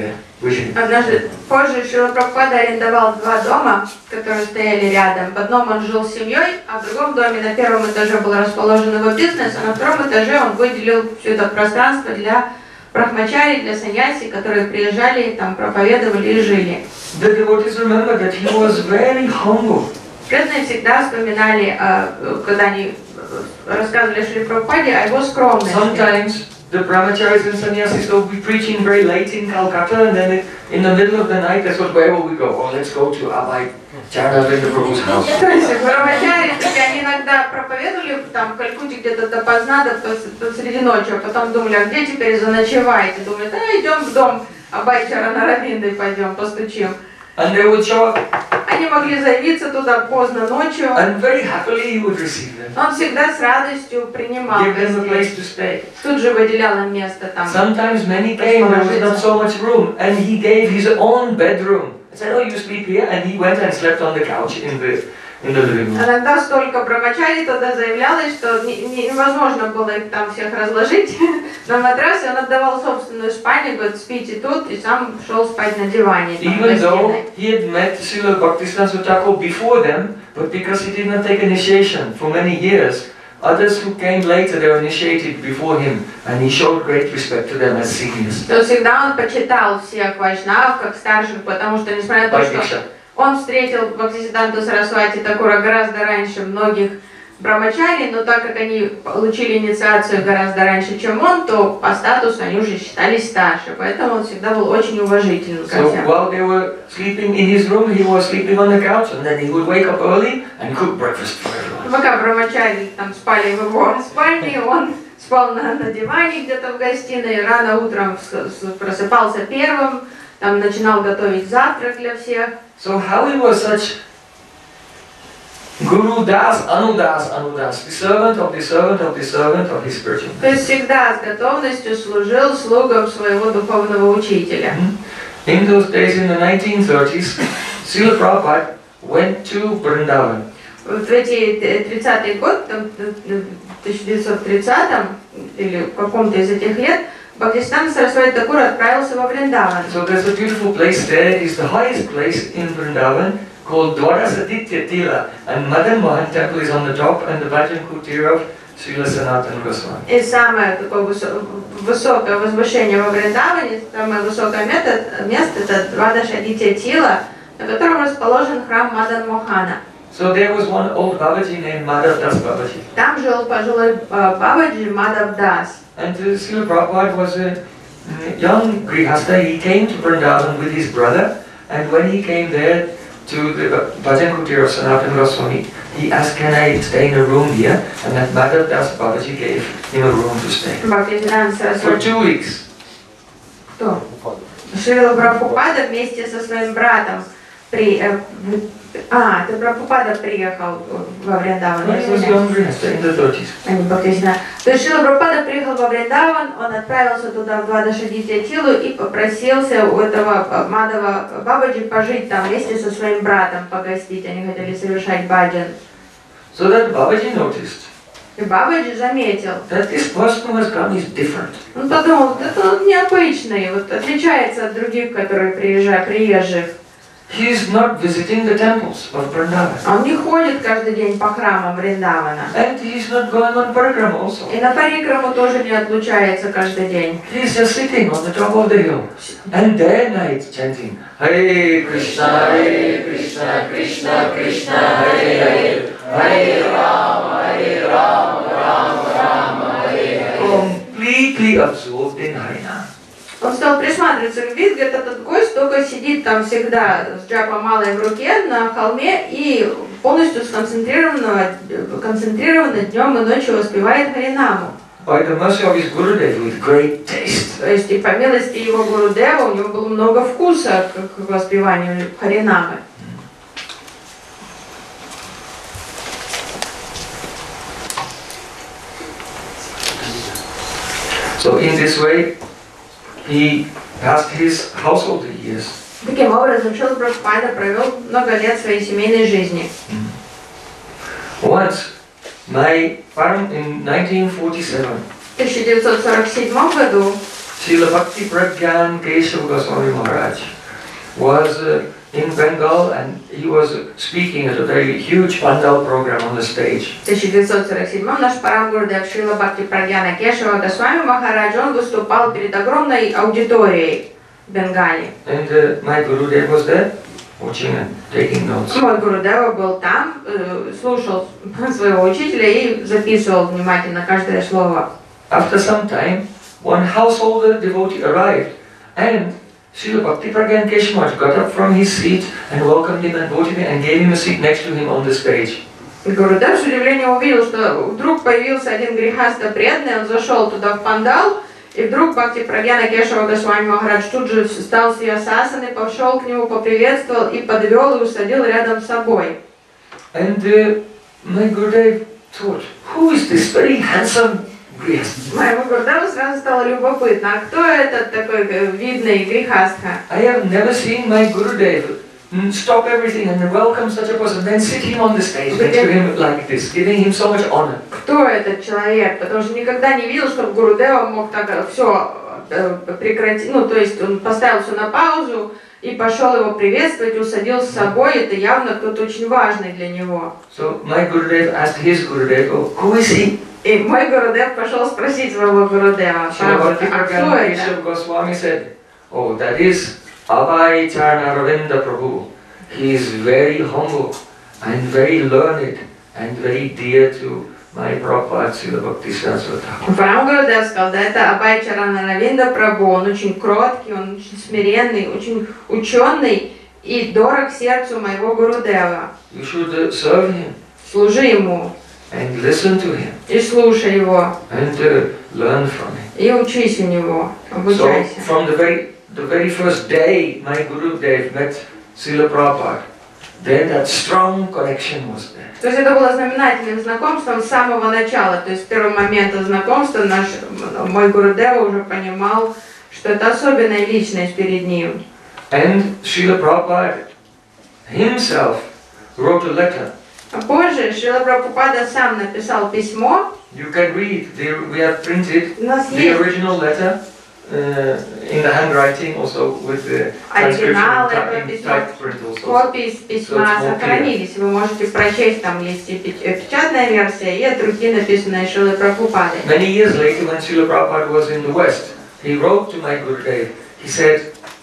with him. Однажды позже Шрила Прабхупада арендовал два дома, которые стояли рядом. В одном он жил с семьей, а в другом доме на первом этаже был расположен его бизнес, а на втором этаже он выделил все это пространство для брахмачари, для саньяси, которые приезжали, там проповедовали и жили. The devotees remember that he was very humble. Преданные всегда вспоминали, когда они рассказывали о Шриле Прабхупаде, о его скромности. Sometimes the brahmacharis and sannyasis will be preaching very late in Calcutta, and then in the middle of the night, that's what, where will we go? Oh, let's go to Abhay Charanavendra Prabhu's house. То есть брахмачари, они иногда проповедовали там в Калькутте где-то допоздна, посреди ночи, а потом думали, а где теперь заночеваете? Думали, да, идем в дом Абhay Чаранавендры, пойдем, постучим. And they would show up, Они могли заявиться туда поздно ночью. and very happily he would receive them. Он всегда с радостью принимал Give them a гостей. place to stay. Тут же выделял им место там. Sometimes many came, there was not so much room, and he gave his own bedroom. I said, oh, you sleep here? And he went and slept on the couch in the living room. Иногда столько брахмачари туда заявлялось, что невозможно было их там всех разложить на матрасе. Он отдавал собственную спальню, говорит, спите тут, и сам шел спать на диване. Там, Even though he had met Srila Bhaktisiddhanta Thakur before them, but because he did not take initiation for many years, others who came later, they were initiated before him, and he showed great respect to them as seniors. То всегда он почитал всех вайшнавов как старших, потому что, несмотря на то, что он встретил Бхактисиддханту Сарасвати Такура гораздо раньше многих брахмачари, но так как они получили инициацию гораздо раньше, чем он, то по статусу они уже считались старше, поэтому он всегда был очень уважителен ко So всем. while they were sleeping in his room, he was sleeping on the couch, and then he would wake up early and cook breakfast for everyone. Пока брахмачари там спали в его спальне, он спал на диване где-то в гостиной, рано утром просыпался первым, там начинал готовить завтрак для всех. So how he was such Guru Das, Anudas, Anudas, the servant of the servant of the servant of his spiritual. То есть всегда с готовностью служил слугам своего духовного учителя. In those days, in the 1930s, Srila Prabhupada went to Vrindavan. В эти 30-й год, там, в 1930-м, или в каком-то из этих лет, Бхактисиддханта Сарасвати Такур отправился во Вриндаван. So there's a beautiful place there. It's the highest place in Vrindavan called Dwarasaditya Tila, and Madan Mohan temple is on the top, and the Bhajan Kutir of Srila Sanatana Goswami. И самое такое высокое возвышение во Вриндаване, самое высокое место это Двадашадитья Тила, на котором расположен храм Мадан Мохана. So there was one old Babaji named Madhav Das Babaji. Там жил пожилой Бабаджи Мадав Дас. And Srila Prabhupada was a young grihastha. He came to Vrindavan with his brother, and when he came there to the Bhajan Kutir of Sanatana Goswami, he asked, can I stay in a room here? And that Madhav Das Babaji gave him a room to stay. For 2 weeks. Кто? Шрила Прабхупада вместе со своим братом это Прабхупада приехал во Вриндаван. He was young grihastha in the 30s. То есть Шрила Прабхупада приехал во Вриндаван, он отправился туда в Двадашадитья Тилу и попросился у этого Мадава Бабаджи пожить там вместе со своим братом, погостить. Они хотели совершать баджан. So that Babaji noticed И Бабаджи заметил. that this person who has come is different. Он подумал, это он необычный, вот отличается от других, которые приезжих. He is not visiting the temples of Vrindavan. Он не ходит каждый день по храмам Вриндавана. And he is not going on parikrama also. И на парикраму тоже не отлучается каждый день. He is just sitting on the top of the hill and day and night chanting Hare Krishna, Krishna Krishna, Hare Hare, Hare Rama, Rama, Hare Hare. Completely absorbed in Harinam. Он стал присматриваться к виду, говорит, этот гость только сидит там всегда с джапа малой в руке на холме и полностью сконцентрированно днем и ночью воспевает Харинаму. By the mercy of his Gurudev with great taste. То есть и по милости его Гурудева у него было много вкуса к воспеванию Харинамы. So in this way, he passed his household years. Таким образом, Шрила Прабхупада провел много лет своей семейной жизни. Once, in 1947, В 1947 году Srila Bhakti Pragyan Keshav Goswami Maharaj was in Bengal, and he was speaking at a very huge pandal program on the stage. В 1947-м наш Парам Гурудев Шрила Бхакти Прагьяна Кешава Госвами Махарадж, он выступал перед огромной аудиторией в Бенгале. And my Gurudev was there, watching and taking notes. Мой Гурудева был там, слушал своего учителя и записывал внимательно каждое слово. After some time, one householder devotee arrived, and Srila Bhakti Pragyan Keshav got up from his seat and welcomed him and voted him and gave him a seat next to him on the stage. Гурудев с удивлением увидел, что вдруг появился один грехаста преданный, он зашел туда в пандал, и вдруг Бхакти Прагьяна Кешава Госвами Махарадж тут же встал с ясасаны, пошел к нему, поприветствовал и подвел и усадил рядом с собой. And my Gurudev thought, who is this very handsome grihastha? Моему Гурудеву сразу стало любопытно, а кто этот такой видный грехастха? I have never seen my Gurudev stop everything and welcome such a person, then sit him on the stage next to him like this, giving him so much honor. Кто этот человек? Потому что никогда не видел, чтобы Гурудева мог так все прекратить, ну то есть он поставил все на паузу и пошел его приветствовать, усадил с собой, это явно кто-то очень важный для него. So my Gurudev asked his Gurudev, oh, who is he? И мой Гурудев пошел спросить своего Гурудева, а кто это? Keshav Goswami said, oh, that is Abhay Charana Ravinda Prabhu. He is very humble and very learned and very dear to my Prabhupada Srila Bhakti Saraswati Thakur. Парам Гурудев сказал, да это Абхай Чарана Равинда Прабху, он очень кроткий, он очень смиренный, очень ученый и дорог сердцу моего Гурудева. You should serve him Служи ему and listen to him и слушай его, and learn from him. и учись у него, So обучайся. from the very first day my Gurudev met Srila Prabhupada, then that strong connection was there. То есть это было знаменательным знакомством с самого начала, то есть с первого момента знакомства мой Гурудев уже понимал, что это особенная личность перед ним. And Srila Prabhupada himself wrote a letter. А позже Шрила Прабхупада сам написал письмо. You can read, we have printed У нас the есть original letter in the handwriting, also with the transcription оригинал in этого письма, typed print also. копии с письма сохранились. Вы можете прочесть, там есть и печатная версия, и от руки написанная Шрилой Прабхупадой. Many years later, when Srila Prabhupada was in the West, he wrote to my Gurudev. He said,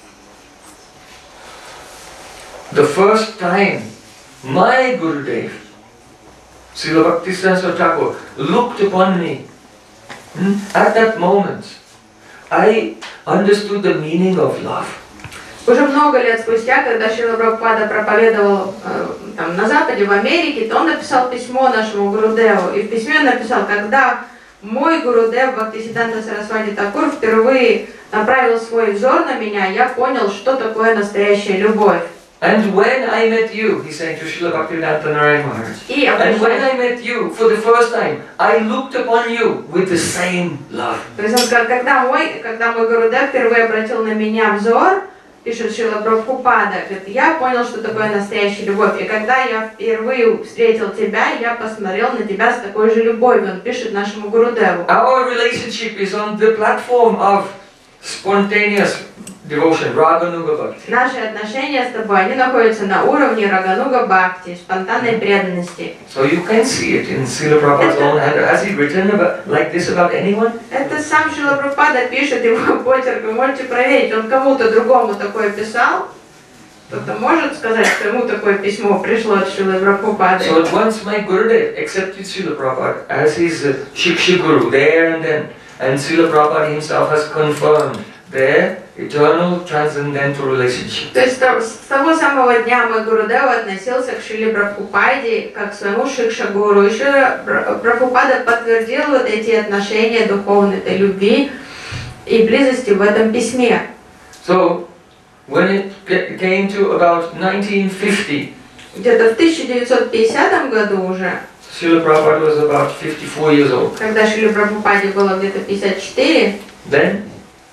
the first time my Gurudev, Srila Bhakti Saraswati Thakur, looked upon me, at that moment, I understood the meaning of love. Уже много лет спустя, когда Шрила Прабхупада проповедовал там, на Западе, в Америке, то он написал письмо нашему Гурудеву. И в письме он написал, когда мой Гурудев Бхактисиддханта Сарасвати Такур впервые направил свой взор на меня, я понял, что такое настоящая любовь. And when I met you, he said to Srila Bhaktivedanta Narayana Maharaj, И and when I met you for the first time, I looked upon you with the same love. То есть он сказал, когда мой Гурудев впервые обратил на меня взор, пишет Шрила Прабхупада, говорит, я понял, что такое настоящая любовь. И когда я впервые встретил тебя, я посмотрел на тебя с такой же любовью. Он пишет нашему Гурудеву. Our relationship is on the platform of spontaneous devotion, Raganuga Bhakti. Наши отношения с тобой, они находятся на уровне Рагануга Бхакти, спонтанной преданности. So you can see it in Srila Prabhupada's own hand. Has he written like this about anyone? Это сам Шрила Прабхупада пишет его почерк, вы можете проверить, он кому-то другому такое писал. Кто-то может сказать, что ему такое письмо пришло от Шрилы Прабхупады. So at once my Gurudev accepted Srila Prabhupada as his Shiksha Guru there and then. And Srila Prabhupada himself has confirmed their eternal transcendental relationship. То есть с того самого дня мой Гурудев относился к Шриле Прабхупаде как к своему Шикша-гуру. И Шрила Прабхупада подтвердил вот эти отношения духовной, этой любви и близости в этом письме. So when it came to about 1950, Где-то в 1950 году уже, Srila Prabhupada was about 54 years old. когда Шриле Прабхупаде было где-то 54, Then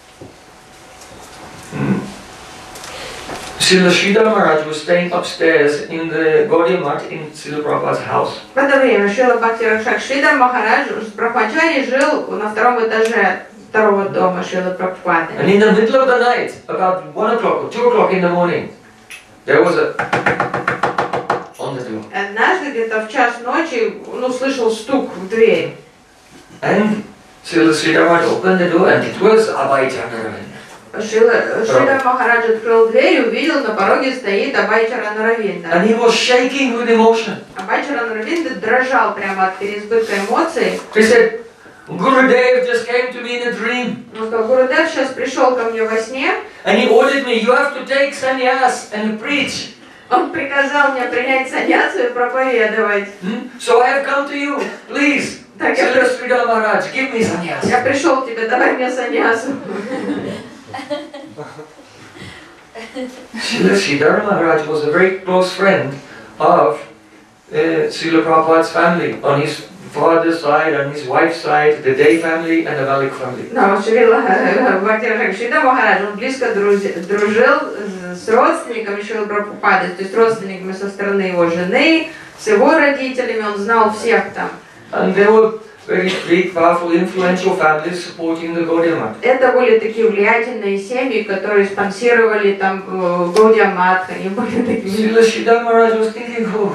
Srila Sridhar Maharaj was staying upstairs in the Gaudiya Math in Srila Prabhupada's house. в это время Шрила Бхакти Ракшак Шридар Махарадж с Брахмачари жил на втором этаже второго дома Шрилы Прабхупады. And in the middle of the night, about 1 o'clock or 2 o'clock in the morning, there was a on the door. Однажды где-то в час ночи он услышал стук в дверь. And Srila Sridhar opened the door and it was Abhayacharya Ravinda. Шридхар Махарадж открыл дверь и увидел, на пороге стоит Абхай Чарана Равинда. And he was shaking with emotion. Абхай Чарана Равинда дрожал прямо от переизбытка эмоций. He said, Gurudev just came to me in a dream. Он сказал, Гурудев сейчас пришел ко мне во сне. And he ordered me, you have to take sannyas and preach. Он приказал мне принять саньясу и проповедовать. So I have come to you, please. Srila Sridhar Maharaj, give me sannyas. Я пришел к тебе, давай мне саньясу. Srila Sridhar Maharaj was a very close friend of Srila Prabhupada's family, on his father's side, on his wife's side, the Day family and the Malik family. Но Шрила Бхактивinoda Махарадж, он близко дружил с родственниками Шрилы Прабхупады, то есть родственниками со стороны его жены, с его родителями, он знал всех там. And there were very big, powerful, influential families supporting the Gaudiya Math. Это были такие влиятельные семьи, которые спонсировали там Гаудия Мат, они были такими. Srila Sridhar Maharaj was thinking, oh.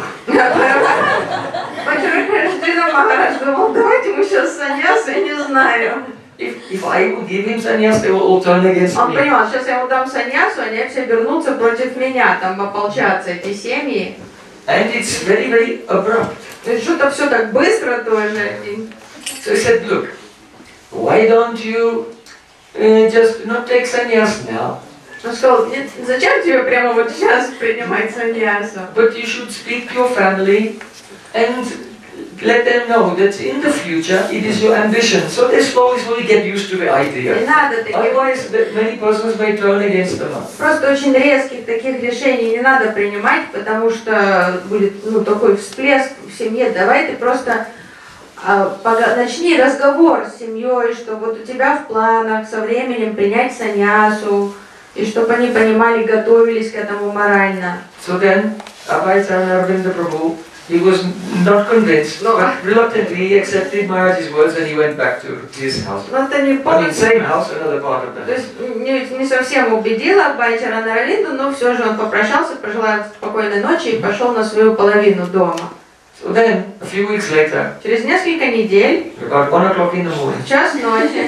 Шрила Махарадж думал, давайте мы сейчас саньясу, я не знаю. If I would give him sannyas, they will all turn against Он me. понимал, сейчас я ему дам саньясу, они все вернутся против меня, там ополчатся эти семьи. And it's very, very abrupt. То есть что-то все так быстро тоже. So he said, look, why don't you just not take sannyas now? Он сказал, нет, зачем тебе прямо вот сейчас принимать саньясу? But you should speak to your family and let them know that in the future it is your ambition. So they slowly get used to the Не idea. надо таких, Otherwise, many persons may turn against the monk. просто очень резких таких решений не надо принимать, потому что будет такой всплеск в семье. Давай ты просто начни разговор с семьей, что вот у тебя в планах со временем принять саньясу, и чтобы они понимали, готовились к этому морально. So then, Abhayacharya Ravinda Prabhu, he was not convinced, No. but reluctantly he accepted Maharaj's words and he went back to his house. Но это не I mean, полностью, same house, another part of то the house. есть не совсем убедила Абхай Чарана Равинду, но все же он попрощался, пожелал спокойной ночи и пошел на свою половину дома. So then, a few weeks later, Через несколько недель, about 1 o'clock in the morning, в час ночи,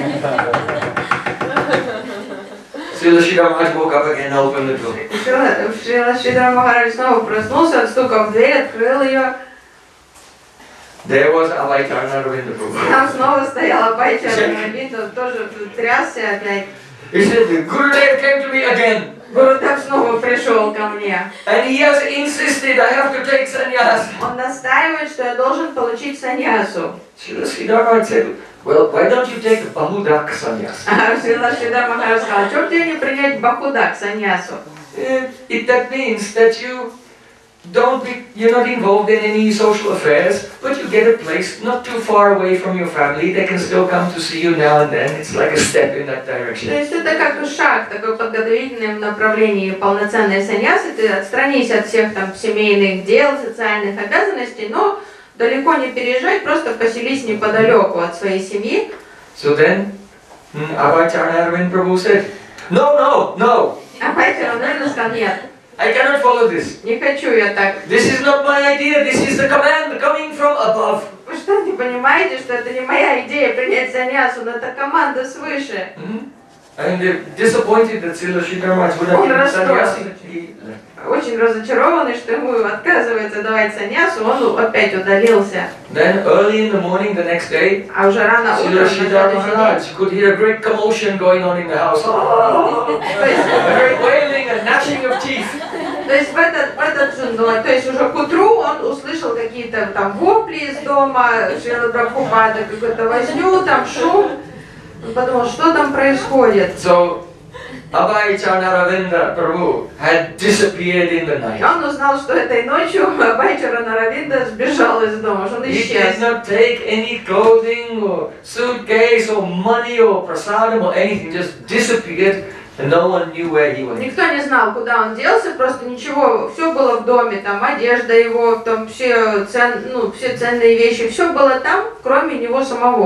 Srila Sridhar Maharaj woke up again and opened the door. Шрила Шридхар Махарадж снова проснулся, от стука в дверь, открыл ее. There was Abhayacharya Ravinda Prabhu. Там снова стоял Абхай Чарана Равинда, он тоже трясся опять. He said, Gurudev came to me again. Гурудев снова пришел ко мне. And he has insisted I have to take sannyas. Он настаивает, что я должен получить саньясу. Srila Sridhar Maharaj said, well, why don't you take Bahudak sannyas? А Шрила Шридхар Махарадж сказал, а что тебе не принять Бахудак саньясу? That means that you're not involved in any social affairs, but you get a place not too far away from your family. They can still come to see you now and then. It's like a step in that То direction. есть это как шаг, такой подготовительный в направлении полноценной саньясы. Ты отстранись от всех там семейных дел, социальных обязанностей, но далеко не переезжай, просто поселись неподалеку от своей семьи. So then, Abhayacharya Ravinda Prabhu said, no. Абхай Чарана Равинда сказал, нет, I cannot follow this. не хочу я так. This is not my idea. This is the command coming from above. Вы что, не понимаете, что это не моя идея принять саньясу, но это команда свыше? And disappointed that Srila Sridhar Maharaj would have Он given sannyas. расстроен. Очень разочарованный, что ему отказывается давать саньясу, он опять удалился. Then early in the morning the next day, А уже рано утром Srila на Sridhar следующий день. Maharaj could hear a great commotion going on in the house. То есть, A great wailing and gnashing of teeth. то есть в этот же ночь, то есть уже к утру он услышал какие-то там вопли из дома Шрилы Прабхупады, какую-то возню, там шум. Он подумал, что там происходит. So Abhayacharya Ravinda Prabhu had disappeared in the И night. он узнал, что этой ночью Абхай Чарана Равинда сбежал из дома, что он He исчез. did not take any clothing or suitcase or money or prasadam or anything, just disappeared and no one knew where he went. Никто не знал, куда он делся, просто ничего, все было в доме, там одежда его, там все ценные вещи, все было там, кроме него самого.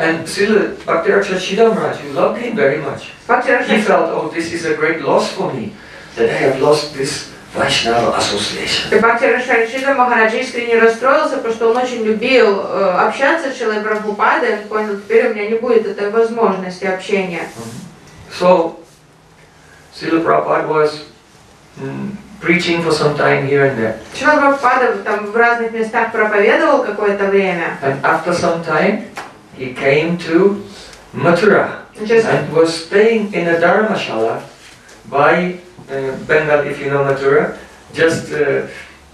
And Srila Bhakti-Rakshasa Sridhar Maharaj, who loved him very much, he felt, oh, this is a great loss for me, that I have lost this Vaishnava association. И Бхакти-Rakshasa Sridhar Махарадж искренне расстроился, потому что он очень любил общаться с Шрилой Прабхупадой, он понял, теперь у меня не будет этой возможности общения. So, Srila Prabhupada was preaching for some time here and there. Шрила Прабхупада там в разных местах проповедовал какое-то время. And after some time, he came to Mathura Just and was staying in a dharmashala by Bengal, if you know Mathura, just to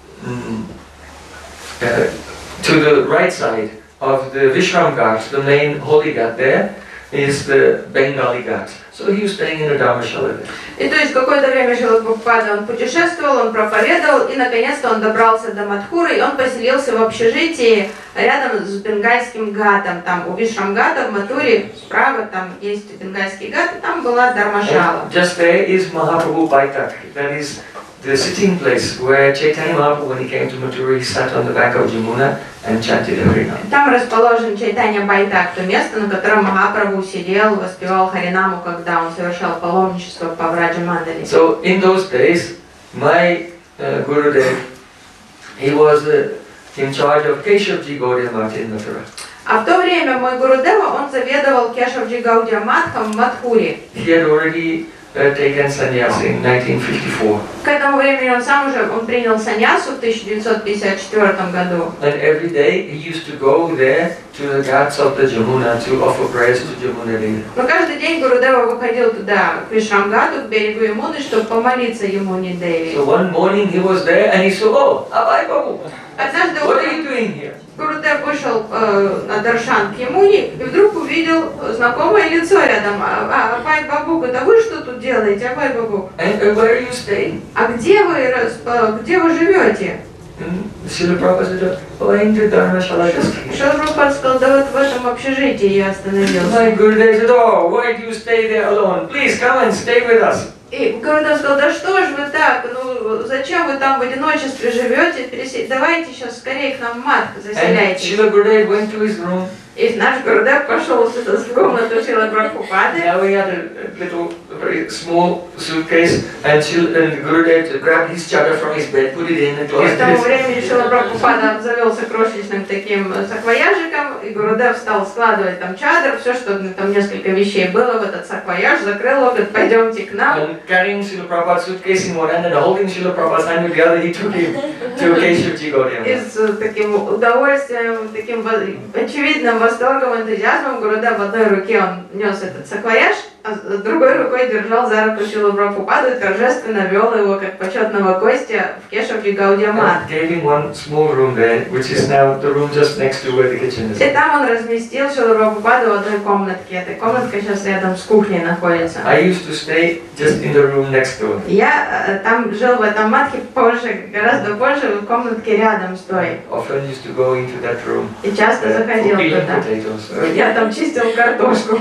the right side of the Vishram Ghats, the main holy ghat there, is the Bengali Ghat. So he was staying in a dharmashala there. И то есть какое-то время Шрила Прабхупада он путешествовал, он проповедовал, и наконец-то он добрался до Мадхуры, и он поселился в общежитии рядом с Бенгальским гатом. Там у Вишрамгата в Матуре справа там есть Бенгальский гат, и там была Дharmashala. And just there is Mahaprabhu Baitak. That is the sitting place where Chaitanya Mahaprabhu, when he came to Mathura, he sat on the bank of Jamuna and chanted Harinam. Там расположен Чайтанья Байтак, то место, на котором Махапрабху сидел, воспевал Харинаму, когда он совершал паломничество по Враджа Мандали. So in those days, my Gurudev, he was in charge of Keshavji Gaudiya Math in Mathura. А в то время мой Гурудева, он заведовал Кешавджи Гаудия Матхом в Мадхуре. He had already taken sannyas in 1954. К этому времени он принял саньясу в 1954 году. And every day he used to go there to the ghats of the Jamuna to offer prayers to Jamuna Devi. Но каждый день Гурудева выходил туда, к Вишрамгату, к берегу Ямуны, чтобы помолиться Ямуне Деви. So one morning he was there and he saw, oh, Abhay Babu, Однажды what are утром you doing here? Гурудев вышел на Даршан к Ямуне и вдруг увидел знакомое лицо рядом. Абхай Бабу, да вы что тут делаете, Абхай Бабу? And where are you staying? А где вы живете? Srila Prabhupada said, oh, I entered Dharmashala just here. Шрила Прабхупада сказал, да вот в этом общежитии я остановился. My Gurudev said, oh, why do you stay there alone? Please come and stay with us. И Гурудев сказал, да что ж вы так, ну зачем вы там в одиночестве живете, давайте сейчас скорее к нам в Мадх And заселяйтесь. Srila Gurudev went to his room. И наш Гурудев пошел в комнату Шрилы Прабхупады. Now he had a little, very small suitcase, and Gurudev grabbed his chadar from his bed, put it in, and И closed к тому it. времени Шрила Прабхупада обзавелся крошечным таким саквояжиком, и Гурудев стал складывать там чадр, все, что там несколько вещей было в этот саквояж, закрыл его, говорит, пойдемте к нам. And carrying Srila Prabhupada's suitcase in one hand and holding Srila Prabhupada's hand with the other, he took him to Keshavji Gaudiya И Math. с таким удовольствием, таким очевидным восторгом, энтузиазмом Гурудев в одной руке он нес этот саквояж, а другой рукой держал за руку Шрилу Прабхупаду и торжественно вел его как почетного гостя в Кешавджи Гаудия Мат. And gave him one small room there, which is now the room just next to where the kitchen is. И там он разместил Шрилу Прабхупаду в одной комнатке. Эта комнатка сейчас рядом с кухней находится. I used to stay just in the room next door. Я там жил в этом матке позже, гораздо позже, в комнатке рядом с той. Often used to go into that room И часто for заходил peeling туда. potatoes. Я там чистил картошку.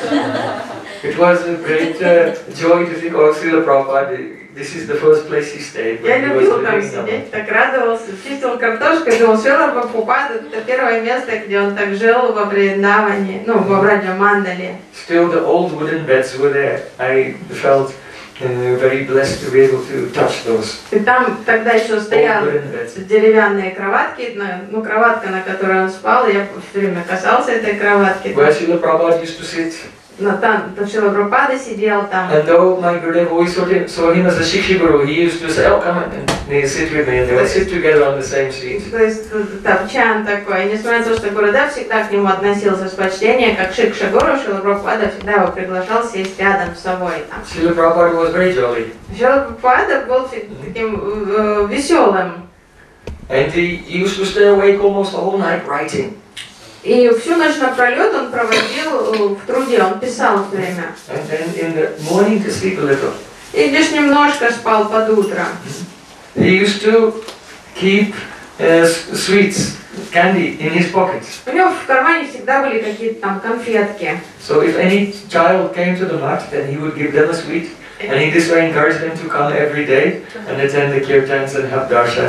It was a great joy to think, oh, Srila Prabhupada, this is the first place he stayed Я when he was любил там living in Namma. сидеть, так радовался, чистил картошку, и думал, Шрила Прабхупада — это первое место, где он так жил во Вриндаване, ну, во Враджа Мандале. Still the old wooden beds were there. I felt very blessed to be able to touch those И там тогда еще old стояли wooden beds. деревянные кроватки, ну, кроватка, на которой он спал, я все время касался этой кроватки. Where Srila Prabhupada used to sit. Но там Шрила Прабхупада сидел там. And though my Gurudev always saw him as a Shiksha Guru, he used to say, oh, come and sit with me, and they would sit together on the same seat. То есть тапчан такой. Несмотря на то, что Гурудев всегда к нему относился с почтением, как Шикша Гуру, Шрила Прабхупада всегда его приглашал сесть рядом с собой. Там. Srila Prabhupada was very jolly. Шрила Прабхупада был таким веселым. And he used to stay awake almost the whole night writing. И всю ночь напролет он проводил в труде, он писал в время. And then in the morning to sleep a little. И лишь немножко спал под утро. He used to keep sweets, candy in his pockets. У него в кармане всегда были какие-то там конфетки. So if any child came to the mat, then he would give them a sweet. And he this way encouraged them to come every day and attend the kirtans and have darshana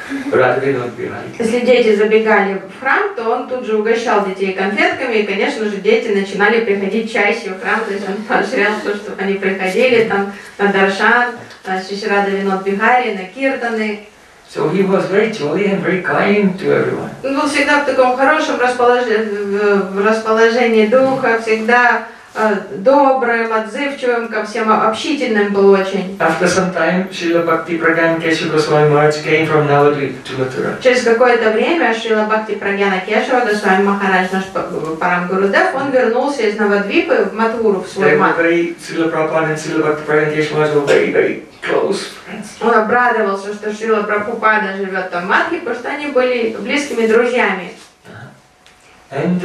Radhavinod Bihari. Если дети забегали в храм, то он тут же угощал детей конфетками, и, конечно же, дети начинали приходить чаще в храм, то есть он поощрял то, чтобы они приходили там на даршан, на Шри Радhavинод Бихари, на киртаны. So he was very jolly and very kind to everyone. Он был всегда в таком хорошем расположении духа, всегда добрым, отзывчивым ко всем, общительным был очень. After some time, Srila Bhakti Pragyan Keshav Goswami Maharaj came from Navadvip to Mathura. Через какое-то время Шрила Бхакти Прагьяна Кешава Госвами Махарадж, наш Парам Гурудев, он вернулся из Навадвипы в Матхуру, в свой мат. Srila Prabhupada and Srila Bhakti Pragyan Keshav Maharaj were very, very close friends. Он обрадовался, что Шрила Прабхупада живет там в Мадхе, потому что они были близкими друзьями. And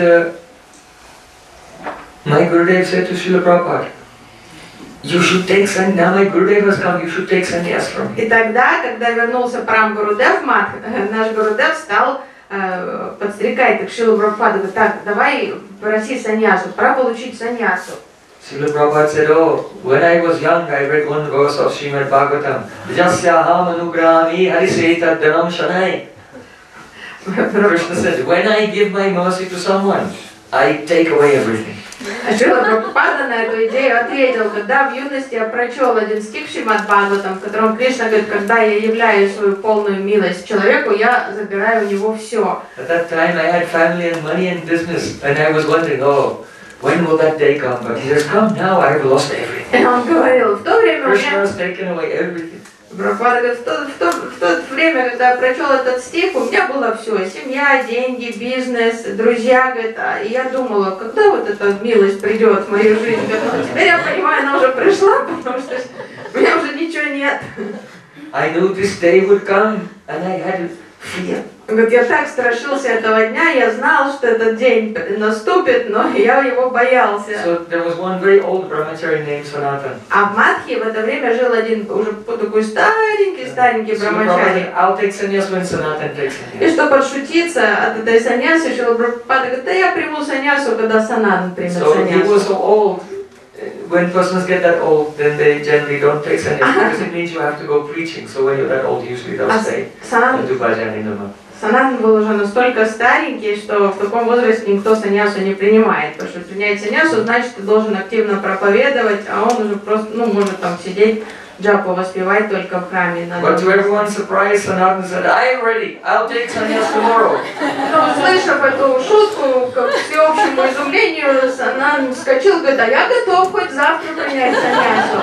my Gurudev said to Srila Prabhupada, you should take sannyas. Now my Gurudev has come, you should take sannyas from him. И тогда, когда вернулся Парам Гурудев в Мадх, наш Гурудев стал подстрекать к Шрилу Прабхупаду, говорит, так, давай проси саньясу, пора получить саньясу. Srila Prabhupada said, oh, when I was young, I read one verse of Srimad Bhagavatam. Jasyaham anugrami hariseta dhanam shanai. Krishna said, when I give my mercy to someone, I take away everything. Шрила Прабхупада на эту идею ответил, когда в юности я прочел один стих Шримад Бхагаватам, в котором Кришна говорит, когда я являю свою полную милость человеку, я забираю у него все. At that time I had family and money and business, and I was wondering, oh, when will that day come? But he has come now, I have lost everything. И он говорил, в то время у Krishna меня... has taken away everything. Прабхупада говорит, в то время, когда я прочел этот стих, у меня было все. Семья, деньги, бизнес, друзья, говорит, и я думала, когда вот эта милость придет в мою жизнь. Говорит, ну, теперь я понимаю, она уже пришла, потому что у меня уже ничего нет. I knew this day would come, and I had fear. Он говорит, я так страшился этого дня, я знал, что этот день наступит, но я его боялся. So there was one very old brahmachari named Sanatan. А в Мадхе в это время жил один уже такой старенький брахмачари. I'll take sannyas when Sanatan takes И sannyas. чтобы отшутиться от этой саньясы, Шрила Прабхупада говорит, да я приму саньясу, когда Санатан примет So he was саньясу. so old. When persons get that old, then they generally don't take sannyas because it means you have to go preaching. So when you're that old, usually they'll stay and do bhajan in the month. Санатан был уже настолько старенький, что в таком возрасте никто саньясу не принимает. Потому что принять саньясу значит, ты должен активно проповедовать, а он уже просто, может там сидеть, джапу воспевать только в храме. But to everyone's surprise, Sanatan said, I'm ready, I'll take sannyas tomorrow. Но, услышав эту шутку, к всеобщему изумлению, Санатан вскочил и говорит, а я готов хоть завтра принять саньясу.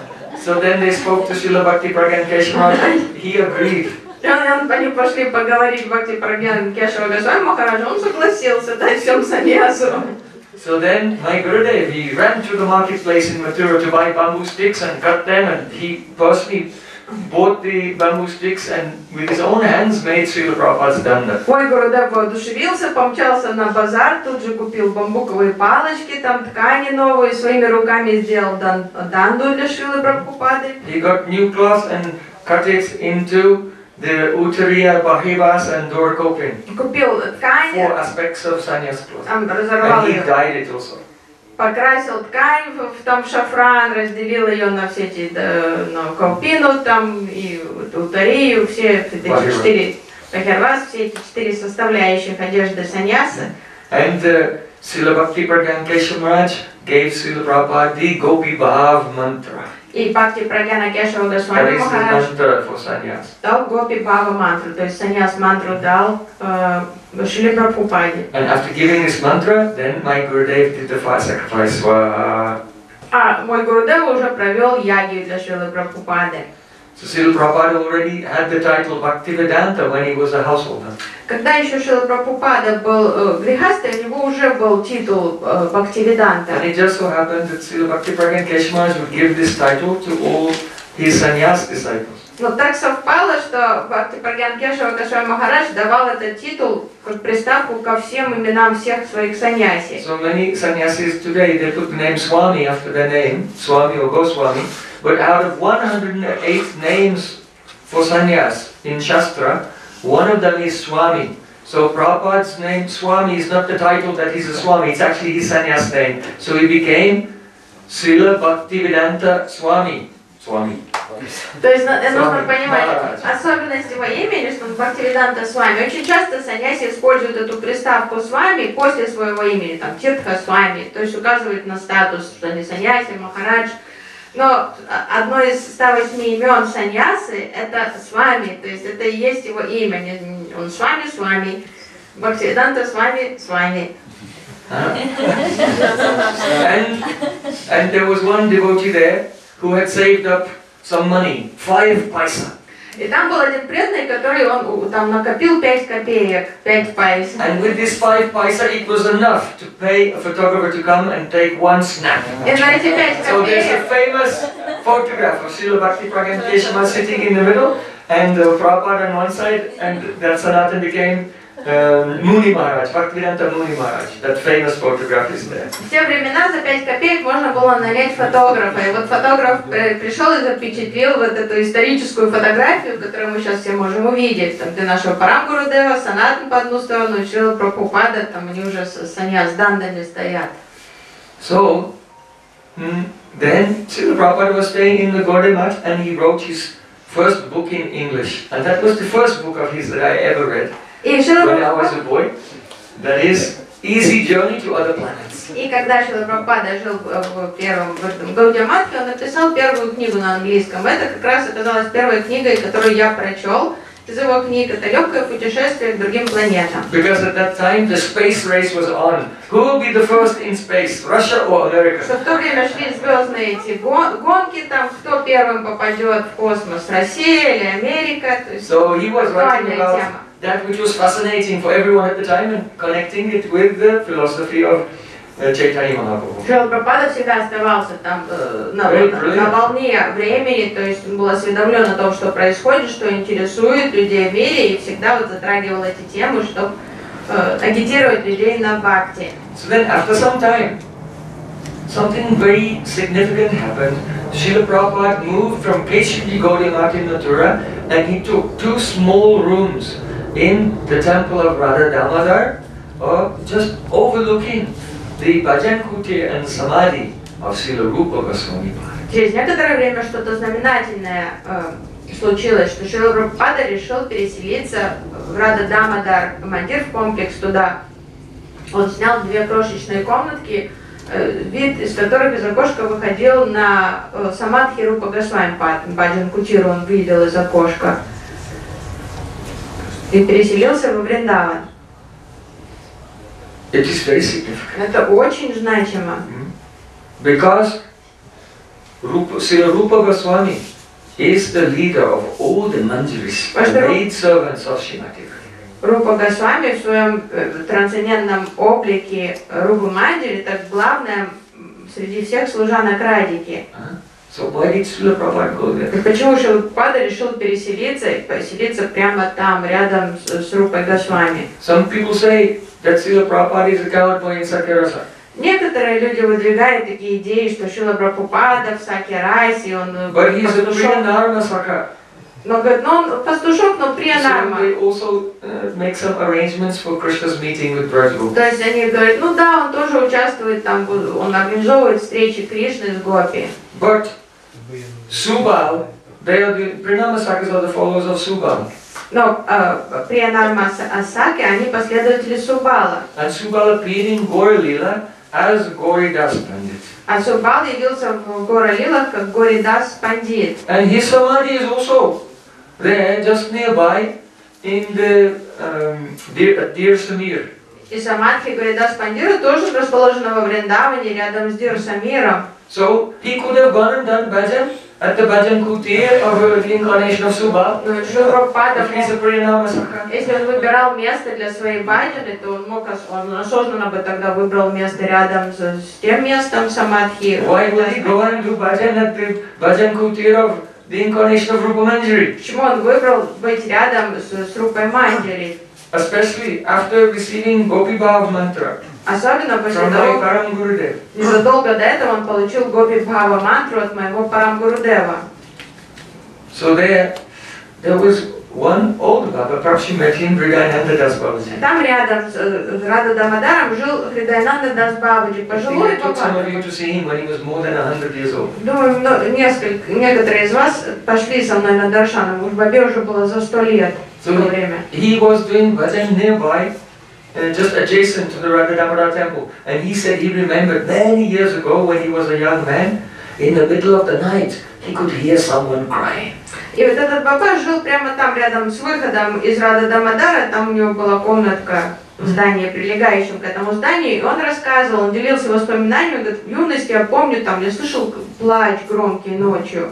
So then they spoke to Srila Bhakti Pragyan Keshav. He agreed. Они пошли поговорить Бхакти Прагьяна Кешава Госвами Махараджа, он согласился дать всем саньясу. So then my Gurudev, he ran to the marketplace in Mathura to buy bamboo sticks and cut them, and he personally bought the bamboo sticks and with his own hands made Srila Prabhupada's danda. Мой Гурудев воодушевился, помчался на базар, тут же купил бамбуковые палочки, там ткани новые, своими руками сделал данду для Шрилы Прабхупады. He got new cloth and cut it into the Uttariya, Bahivas and Dorkopin. Купил ткань, 4 aspects of sannyas cloth. там разорвал And he ее, dyed it also. покрасил ткань в шафран, разделил ее на все эти, на колпину там и утарию, все эти 4 бахирвас, все эти 4 составляющих одежды саньяса. And Srila Bhakti Pragyan Keshav Maharaj gave Srila Prabhupada the Gopi Bhav mantra. И Бхакти Прагьяна Кешава That Госвами is the Махарадж mantra for sannyas. дал Гопи Бхава мантру, то есть саньяс мантру дал Шриле Прабхупаде. And after giving this mantra, then my Gurudev did the fire sacrifice. А мой Гурудев уже провел ягию для Шрилы Прабхупады. So Srila Prabhupada already had the title Bhaktivedanta when he was a householder. Когда еще Шрила Прабхупада был грехастой, у него уже был титул Бхактивиданта. And it just so happened that Srila Bhakti Pragyan Keshav Maharaj would give this title to all his sannyas disciples. Но так совпало, что Бхакти Прагьян Кешава Госвами Махарадж давал этот титул как приставку ко всем именам всех своих саньяси. So many sannyasis today, they put the name Swami after their name, Swami or Goswami, but out of 108 names for sannyas in Shastra, one of them is Swami. So Prabhupada's name Swami is not the title that he's a Swami, it's actually his sannyas name. So he became Srila Bhaktivedanta Swami. Swami. То есть нужно понимать Махарадж. особенность его имени, что он Бхактивиданта Свами. Очень часто саньяси используют эту приставку Свами после своего имени, там Тиртха Свами, то есть указывают на статус, что они саньяси, Махарадж. Но одно из 108 имен саньясы это Свами, то есть это и есть его имя. Он Свами Свами, Бхактивиданта Свами Свами. And there was one devotee there who had saved up some money, 5 paisa. И там был один преданный, который он там накопил 5 копеек, 5 пайс. And with this 5 paisa, it was enough to pay a photographer to come and take one snap. И на эти 5 So there's a копеек famous photograph of Srila Bhakti Pragyan Keshava sitting in the middle, and Prabhupada on one side, and that Sanatan became Muni Maharaj, Bhaktivedanta Muni Maharaj. That famous photograph is there. в те времена за 5 копеек можно было нанять фотографа. И вот фотограф пришел и запечатлел вот эту историческую фотографию, которую мы сейчас все можем увидеть. Там, где нашего Парам Гурудева, Санатан по одну сторону, и Шрила Прабхупада, там они уже с саньяс дандами стоят. So, then Srila Prabhupada was staying in the Gaudiya Math, and he wrote his first book in English. And that was the first book of his that I ever read И Шрила when I was Прабхупада, a boy. That is Easy Journey to Other Planets. и когда Шрила Прабхупада жил в первом Гаудия Матхе, он написал первую книгу на английском. Это как раз оказалась первой книгой, которую я прочел из его книг. Это «Легкое путешествие к другим планетам». Because at that time the space race was on. Who will be the first in space, Russia or America? Что в то время шли звездные эти гонки, там кто первым попадет в космос, Россия или Америка. То есть So he was writing актуальная about тема. that which was fascinating for everyone at the time and connecting it with the philosophy of Chaitanya Mahaprabhu. Шрила Прабхупада всегда оставался там на волне времени, то есть он был осведомлен о том, что происходит, что интересует людей в мире, и всегда вот затрагивал эти темы, чтобы агитировать людей на бхакти. So then after some time, something very significant happened. Srila Prabhupada moved from Keshri Gaudiya Math in Mathura, and he took 2 small rooms in the temple of Radha Damodar, just overlooking the Bhajan Kutir and Samadhi of Srila Rupa Goswami Maharaj. Через некоторое время что-то знаменательное случилось, что Шрила Прабхупада решил переселиться в Рада Дамодар Мандир, в комплекс туда. Он снял 2 крошечные комнатки, вид из которых из окошка выходил на Самадхи Рупа Госвами Баджан Кутиру, он видел из окошка. И переселился во Вриндаван. It is very significant. Это очень значимо. Because Srila Rupa Goswami is the leader of all the manjaris, the maid servants of Srimati Radhika. Рупа Госвами в своем трансцендентном облике Рупа Манджари, так главное среди всех служанок Радики. So why did Srila Prabhupada go there? И почему Шрила Прабхупада решил переселиться и поселиться прямо там, рядом с Рупой Госвами? Some people say that Srila Prabhupada is a cowboy in Sakyarasa. Некоторые люди выдвигают такие идеи, что Шрила Прабхупада в Сакья-Расе, он But he is a пастушок. Priyanarma Sakha. Но говорит, ну он пастушок, но So Приянарма. they also make some arrangements for Krishna's meeting with Brajgopis. То есть они говорят, ну да, он тоже участвует там, он организовывает встречи Кришны с Гопи. But Subal, they are the Pranama Sakhas are the followers of Subal. Но Приянарма Асаки, они последователи Субала. And Subal appeared in Gaura Lila as Gauridas Pandit. А Субал явился в Гора-Лилах как Горидас Пандит. And his samadhi is also there, just nearby, in the Dir Samir. И Самадхи Горидас Пандира тоже расположена во Вриндаване, рядом с Дир Самиром. So he could have gone and done bhajan at the Bhajan Kutir of the incarnation of Subal. Но Шрила Прабхупада, If he's a Priyanama Sakha. если он выбирал место для своей баджаны, то он осознанно бы тогда выбрал место рядом с тем местом Самадхи. Why would he go and do bhajan at the Bhajan Kutir of the incarnation of Rupa Manjari? Почему он выбрал быть рядом с Рупой Манджари? Especially after receiving Gopi Bhav mantra Особенно после from my того, Param Gurudev. незадолго до этого он получил Гопи Бхава мантру от моего Парам Гурудева. So there was one older Baba, perhaps you met him, Hridayananda Das Babaji. Там рядом с Рада Дамадаром жил Хридаянанда Дас Бабаджи, I пожилой think I took some of you папа. to see him when he was more than 100 years old. Думаю, некоторые из вас пошли со мной на Даршан, уж Бабе уже было за 100 лет в то время. He was doing bhajan nearby, just adjacent to the Radha Damodar temple. And he said he remembered many years ago when he was a young man, in the middle of the night, he could hear someone crying. И вот этот баба жил прямо там, рядом с выходом из Рада Дамодара, там у него была комнатка в здании, прилегающем к этому зданию, и он рассказывал, он делился воспоминаниями, говорит, в юности я помню, там я слышал плач громкий ночью.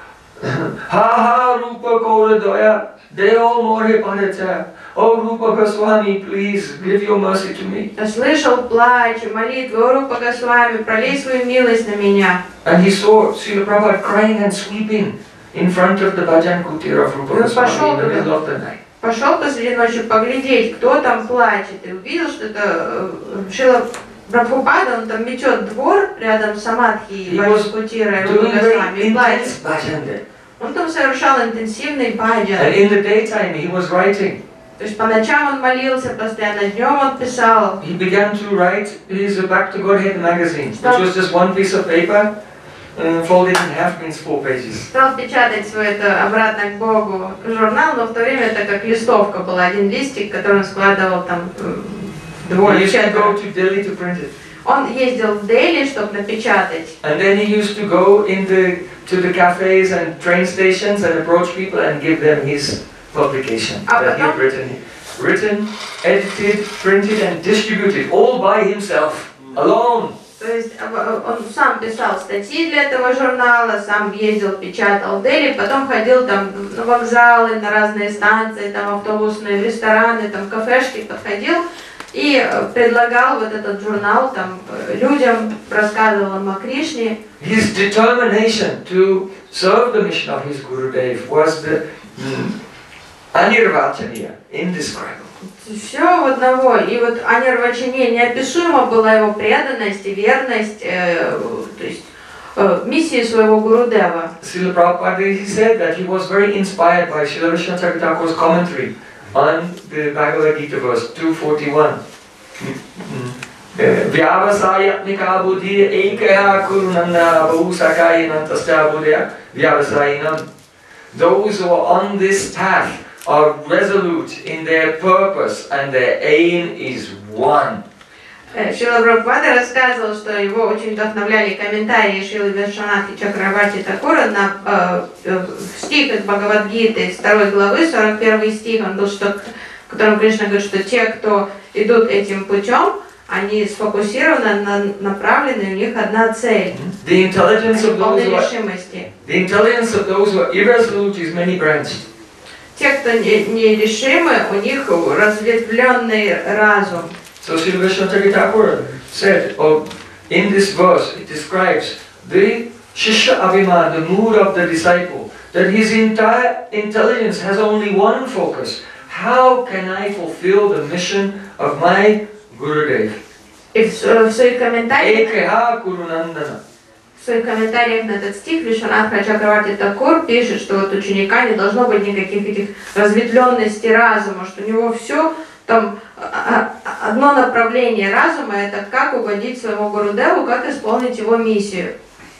Ha Rupa Kauradaya, Deo More Panata. Oh Rupa Goswami, please give your mercy to me. Слышал плач, молитвы, о Рупа Госвами, пролей свою милость на меня. And he saw Srila Prabhupada crying and sweeping in front of the bhajan kutir of Rupa Goswami in the middle of the night. Пошел посреди ночи поглядеть, кто там плачет, и увидел, что это Шрила Прабхупада, он там метет двор рядом с Самадхи, Баджан Кутира и Рупа Госвами, и плачет. Он там совершал интенсивный баджан. And in the daytime he was writing. То есть по ночам он молился постоянно, днем он писал. He began to write his Back to Godhead magazine, which was just one piece of paper, folded in half, means 4 pages. Стал печатать свой это обратно к Богу журнал, но в то время это как листовка была, один листик, который он складывал там вдвое. He used to go to Delhi to print it. Он ездил в Дели, чтобы напечатать. And then he used to go to the cafes and train stations and approach people and give them his publication that he had written, edited, printed and distributed all by himself, alone. То есть он сам писал статьи для этого журнала, сам ездил, печатал в Дели, потом ходил там на вокзалы, на разные станции, там автобусные, рестораны, там кафешки, подходил и предлагал вот этот журнал там людям, рассказывал им о Кришне. His determination to serve the mission of his Gurudev was the Anirvachaniya, indescribable. Все в одного. И вот Анирвачане неописуема была его преданность и верность, то есть миссии своего Гурудева. Srila Prabhupada, he said that he was very inspired by Srila Vishnu Thakur's commentary on the Bhagavad Gita verse 241. Vyavasayatmika buddhi ekaya kurunanda bahusakayinantasya buddhya vyavasayinam. Those who are on this path are resolute in their purpose and their aim is one. Шрила Прабхупада рассказывал, что его очень вдохновляли комментарии Шрилы Вишванатхи Чакраварти Такура на стих из Бхагавад-гиты, из 2 главы, 41 стих, он был, в котором Кришна говорит, что те, кто идут этим путем, они сфокусированы, направлены, у них одна цель. The intelligence of those who are irresolute is many-branched. Те, кто нерешимы, у них разветвленный разум. So Srila Vishnu Thakur said, in this verse, it describes the Shishya Abhiman, the mood of the disciple, that his entire intelligence has only one focus. How can I fulfill the mission of my Gurudev? И в своих комментариях Ekha Kurunandana. В своих комментариях на этот стих Вишванатха Чакраварти Такур пишет, что вот ученика не должно быть никаких этих разветвленностей разума, что у него все там одно направление разума, это как угодить своему Гурудеву, как исполнить его миссию.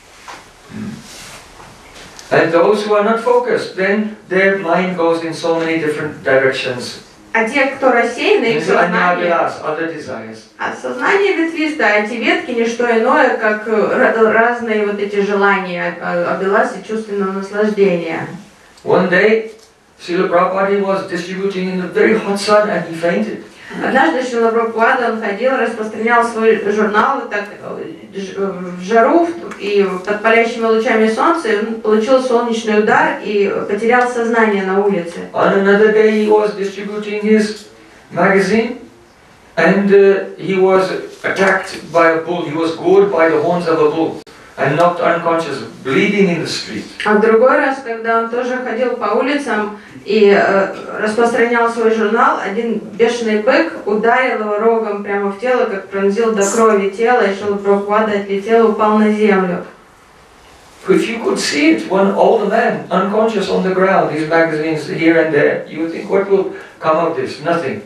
And those who are not focused, then their mind goes in so many different directions. А те, кто рассеяны, их сознание, other desires. а сознание ветвисто, а эти ветки не что иное, как разные вот эти желания, абиласы чувственного наслаждения. One day, Srila Prabhupada was distributing in the very hot sun and he fainted. Однажды Шрила Прабхупада, он ходил, распространял свой журнал так, в жару и под палящими лучами солнца, он получил солнечный удар и потерял сознание на улице. On another day he was distributing his magazine and he was attacked by a bull. He was gored by the horns of a bull and knocked unconscious, bleeding in the street. А в другой раз, когда он тоже ходил по улицам и распространял свой журнал, один бешеный бык ударил его рогом прямо в тело, как пронзил до крови тело, и Шрила Прабхупада отлетел и упал на землю. If you could see it, one old man, unconscious on the ground, these magazines here and there, you would think, what will come of this? Nothing.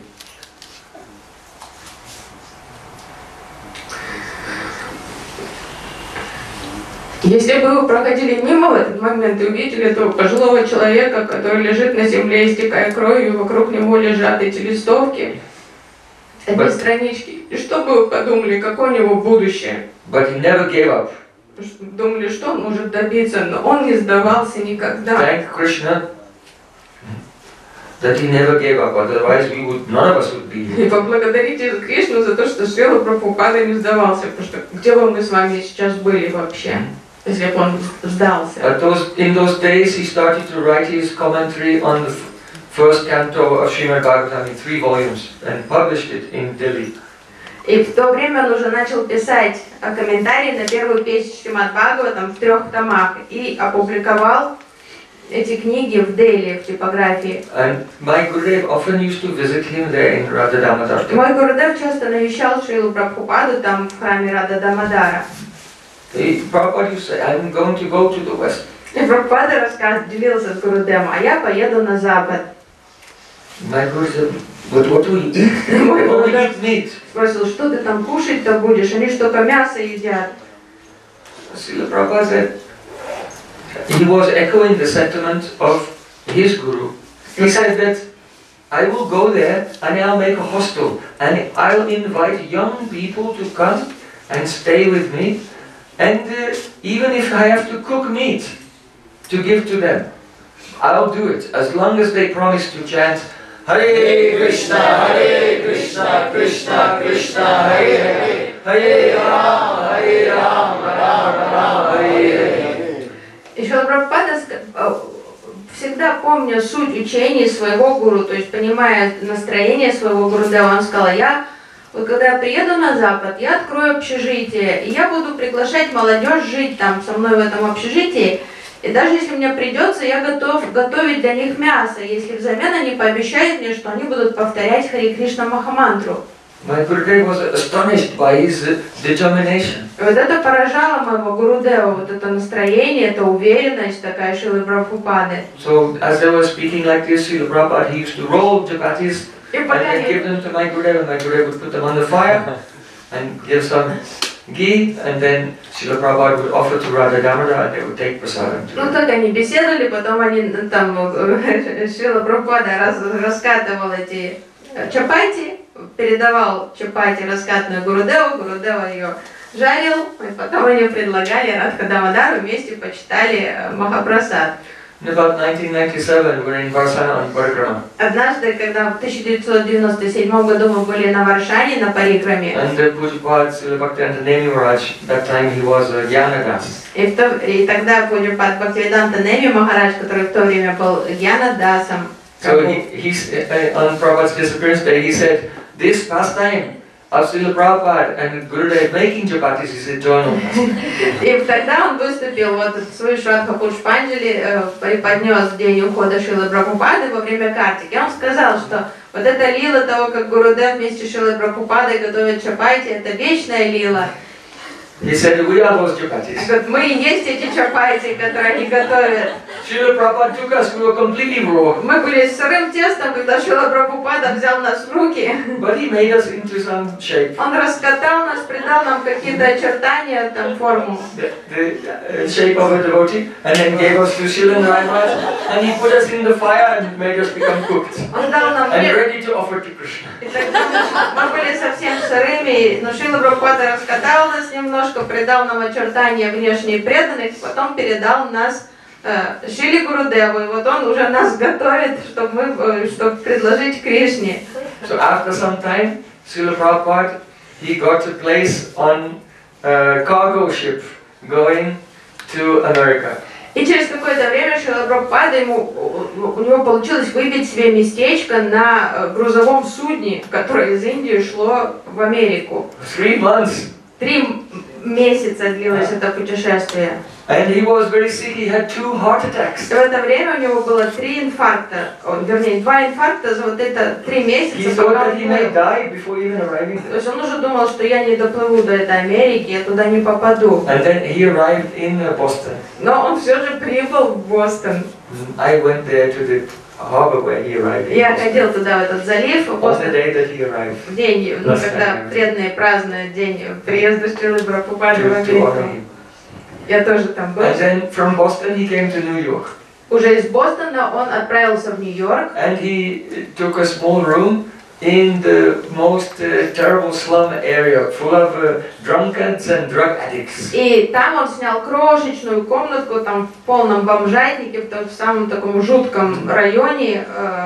Если бы вы проходили мимо в этот момент и увидели этого пожилого человека, который лежит на земле, истекая кровью, вокруг него лежат эти листовки, эти странички, и что бы вы подумали, какое у него будущее? But he never gave up. Думали, что он может добиться, но он не сдавался никогда. Thank Krishna that he never gave up, otherwise none of us would be here. И поблагодарите Кришну за то, что Шрила Прабхупада не сдавался, потому что где бы мы с вами сейчас были вообще, если бы он сдался? In those days he started to write his commentary on the first canto of Srimad Bhagavatam in 3 volumes and published it in Delhi. И в то время он уже начал писать комментарии на первую песню Шримад Бхагаватам в 3 томах и опубликовал эти книги в Дели, в типографии. And my Gurudev often used to visit him there in Radha Damodar. Мой Гурудев часто навещал Шрилу Прабхупаду там в храме Рада Дамодара. Prabhupada used to say, I'm going to go to the west. И Прабхупада делился с Гурудевом, а я поеду на запад. My Guru said, but what do you eat? Мой Only Гурудев eat meat. спросил, что ты там кушать-то будешь? Они ж только мясо едят. Srila Prabhupada said, he was echoing the sentiment of his Guru. He said that I will go there and I'll make a hostel and I'll invite young people to come and stay with me, and even if I have to cook meat to give to them, I'll do it as long as they promise to chant Hare Krishna, Krishna Krishna, Hare Hare, Hare Ram, Ram Hare Hare. Еще Прабхупада, всегда помня суть учений своего гуру, то есть понимая настроение своего Гурудева, он сказал, вот когда я приеду на Запад, я открою общежитие, и я буду приглашать молодежь жить там со мной в этом общежитии, и даже если мне придется, я готов готовить для них мясо, если взамен они пообещают мне, что они будут повторять Хари Кришна Махамантру. My Gurudev was astonished by his determination. Вот это поражало моего Гурудева, вот это настроение, эта уверенность такая Шрилы Прабхупады. So as they were speaking like this, Srila Prabhupada, he used to roll chapatis and then give them to my Gurudev, and my Gurudev would put them on the fire and give some ghee, and then Srila Prabhupada would offer to Radha Damodar, and they would take prasadam. Ну так они беседовали, потом они там Шрила Прабхупада раскатывал эти чапати, передавал чапати раскатанную Гурудеву, Гурудева ее жарил, и потом они предлагали Радха Дамодару, вместе почитали Махапрасад. In about 1997, we were in Varsana on Parikrama. Однажды, когда в 1997 году мы были на Варшане, на Парикраме, And Pujapad Srila Bhaktivedanta Nemi Maharaj, that time he was a Gyanadas. и тогда Пуджапад Бхактивиданта Неми Махарадж, который в то время был Гьянадасом, So on Prabhupada's disappearance day, he said, this pastime of Srila Prabhupada and Gurudev making chapatis is eternal. И тогда он выступил, вот свою Шрадха Пушпанджали преподнес в день ухода Шрилы Прабхупады во время Картики. Он сказал, что вот эта лила того, как Гурудев вместе с Шрилой Прабхупадой готовит чапати, это вечная лила. He said, we are those chapatis. Говорит, мы и есть эти чапати, которые они готовят. Srila Prabhupada took us, we were completely raw. Мы были с сырым тестом, когда Шрила Прабхупада взял нас в руки. But he made us into some shape. Он раскатал нас, придал нам какие-то очертания, там, форму. The shape of a devotee, and then gave us to Srila Maharaj, and he put us in the fire and made us become cooked Он дал нам and хлеб. ready to offer to Krishna. И тогда мы были совсем сырыми, но Шрила Прабхупада раскатал нас немножко, придал нам очертания внешней преданности, потом передал нас Шриле Гурудеву, и вот он уже нас готовит, чтобы предложить Кришне. So after some time, Srila Prabhupada, he got a place on a cargo ship going to America. И через какое-то время Шрила Прабхупада, у него получилось выбить себе местечко на грузовом судне, которое из Индии шло в Америку. 3 months. 3 месяца длилось это путешествие. And he was very sick, he had 2 heart attacks. И в это время у него было 3 инфаркта, вернее, 2 инфаркта за вот это 3 He месяца, thought пока that он he may был. die before even arriving То there. есть он уже думал, что я не доплыву до этой Америки, я туда не попаду. And then he arrived in Boston. Но он все же прибыл в Бостон. I went there to the harbor where he arrived. in Я Boston. ходил туда, в этот залив, On the после day that he arrived. в день, ну, когда преданные празднуют день приезда Шрилы Прабхупады в To honor Америку. him. Я тоже там был. And then from Boston he came to New York. Уже из Бостона он отправился в Нью-Йорк. And he took a small room in the most terrible slum area, full of drunkards and drug addicts. И там он снял крошечную комнатку, там в полном бомжатнике, в самом таком жутком районе,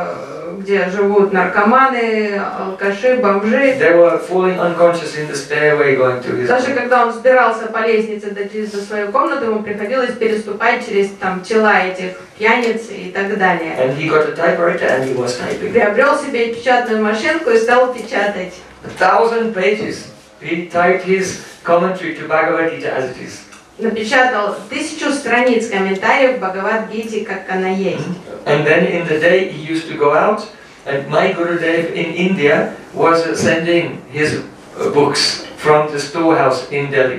где живут наркоманы, алкаши, бомжи. They were falling unconscious in the stairway going to his Даже room. когда он взбирался по лестнице до свою комнату, ему приходилось переступать через там тела этих пьяниц и так далее. And he got a typewriter and he was typing. Приобрел себе печатную машинку и стал печатать. 1,000 pages. He typed his commentary to Bhagavad Gita as it is. Напечатал 1000 страниц комментариев Бхагавад-гите, как она есть. And then in the day he used to go out, and my Gurudev in India was sending his books from the storehouse in Delhi.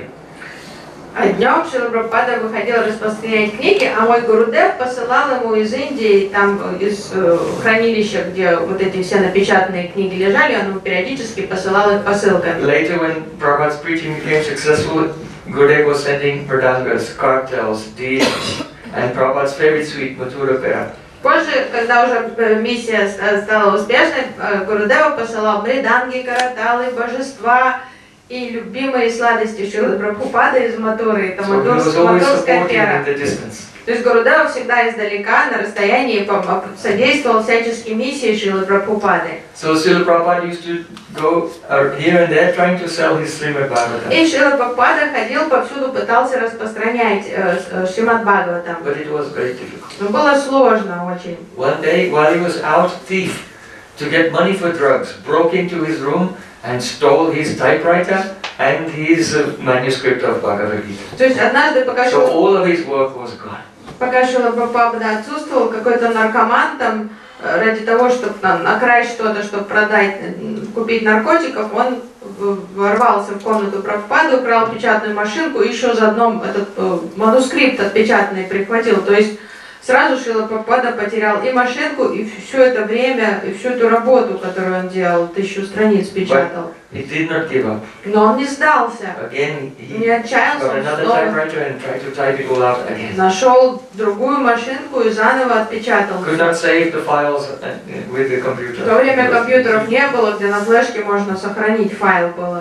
А днем Шрила Прабхупада выходил распространять книги, а мой Гурудев посылал ему из Индии, там из хранилища, где вот эти все напечатанные книги лежали, он ему периодически посылал их посылками. Later when Prabhupada's preaching became successful, Gurudev was sending pradangas, cartels, deals, and Prabhupada's favorite sweet, Mathura Pera. Позже, когда уже миссия стала успешной, Гурудева посылал мриданги, караталы, божества и любимые сладости Шрилы Прабхупады из Матуры, это So he was always Матурская supporting пера. in the distance. То есть Гурудева всегда издалека, на расстоянии, содействовал всячески миссии Шрилы Прабхупады. So Srila Prabhupada used to go here and there trying to sell his Srimad Bhagavatam. И Шрила Прабхупада ходил повсюду, пытался распространять Шримад Бхагаватам. But it was very difficult. Но было сложно очень. One day, while he was out, thief, to get money for drugs, broke into his room and stole his typewriter and his manuscript of Bhagavad Gita. То есть однажды, So all of his work was gone. пока Шрила Прабхупада отсутствовал, какой-то наркоман там, ради того, чтобы там накрасть что-то, чтобы продать, купить наркотиков, он ворвался в комнату Прабхупады, украл печатную машинку и еще заодно этот манускрипт отпечатанный прихватил. То есть сразу Шрила Прабхупада потерял и машинку, и все это время, и всю эту работу, которую он делал, 1000 страниц печатал. He did not give up. Но он не сдался, Again, he не отчаялся, got он another снова typewriter and tried to type it all out again. нашел другую машинку и заново отпечатал. Could not save the files with the В computer. то время компьютеров не было, где на флешке можно сохранить файл было.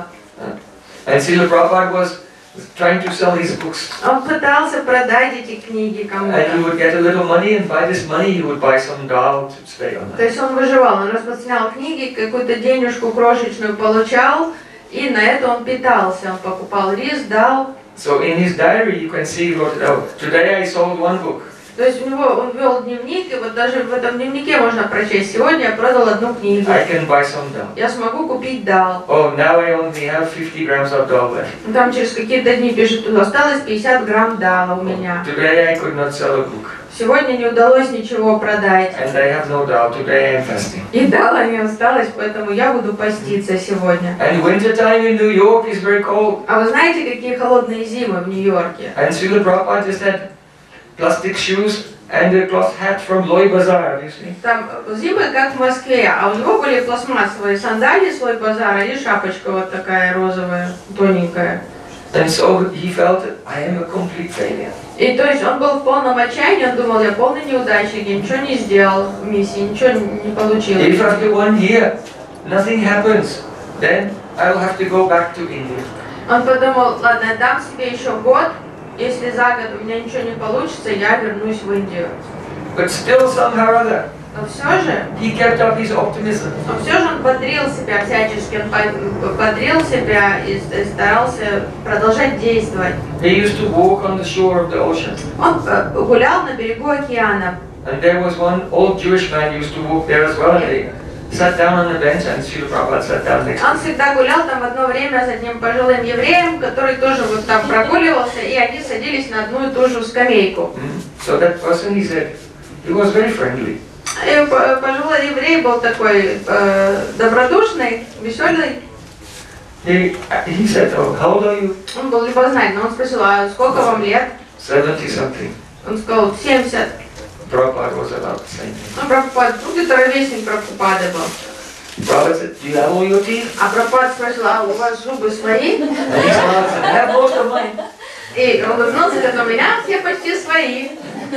And Srila Prabhupada was trying to sell his books. Он пытался продать эти книги And he кому-то. would get a little money, and by this money he would buy some dal to stay on То that. есть он выживал, он распространял книги, какую-то денежку крошечную получал, и на это он питался. Он покупал рис, дал. So in his diary you can see he wrote it out. Today I sold one book. То есть у него, он вел дневник, и вот даже в этом дневнике можно прочесть: сегодня я продал одну книгу. I can buy some dal. Я смогу купить дал. Oh, now I only have 50 grams of dal left. Там через какие-то дни пишет: осталось 50 грамм дала у меня. Today I could not sell a book. Сегодня не удалось ничего продать. And I have no dal. Today I am fasting. И дала не осталось, поэтому я буду поститься сегодня. And winter time in New York is very cold. А вы знаете, какие холодные зимы в Нью-Йорке? And Srila Prabhupada just had plastic shoes and a cloth hat from Loi Bazaar, you see. Там зимы как в Москве, а у него были пластмассовые сандалии с Лой базара и шапочка вот такая розовая, тоненькая. And so he felt that I am a complete failure. И то есть он был в полном отчаянии, он думал: я полный неудачник, я ничего не сделал в миссии, ничего не получилось. If after 1 year nothing happens, then I will have to go back to India. Он подумал: ладно, я дам себе еще год, если за год у меня ничего не получится, я вернусь в Индию. But still somehow or other, Но все же he kept up his optimism. Но все же он бодрил себя всячески, он бодрил себя и старался продолжать действовать. He used to walk on the shore of the ocean. Он гулял на берегу океана. And there was one old Jewish man used to walk there as well. And sat down on the bench and Srila Prabhupada sat down next to Он him. всегда гулял там одно время с одним пожилым евреем, который тоже вот там прогуливался, и они садились на одну и ту же скамейку. So that person, he said, he was very friendly. И пожилой еврей был такой добродушный, веселый. He said, oh, how old are you? Он был любознательный. Он спросил, а сколько вам лет? 70 something. Он сказал, 70. Prabhupada was about the same. Ну, Прабхупад, ну, где-то ровесник Прабхупады был. Prabhupada said, do you have all your teeth? А Прабхупад спросил, а у вас зубы свои? And he smiled and said, I have most of mine. И он улыбнулся, говорит, у меня все почти свои.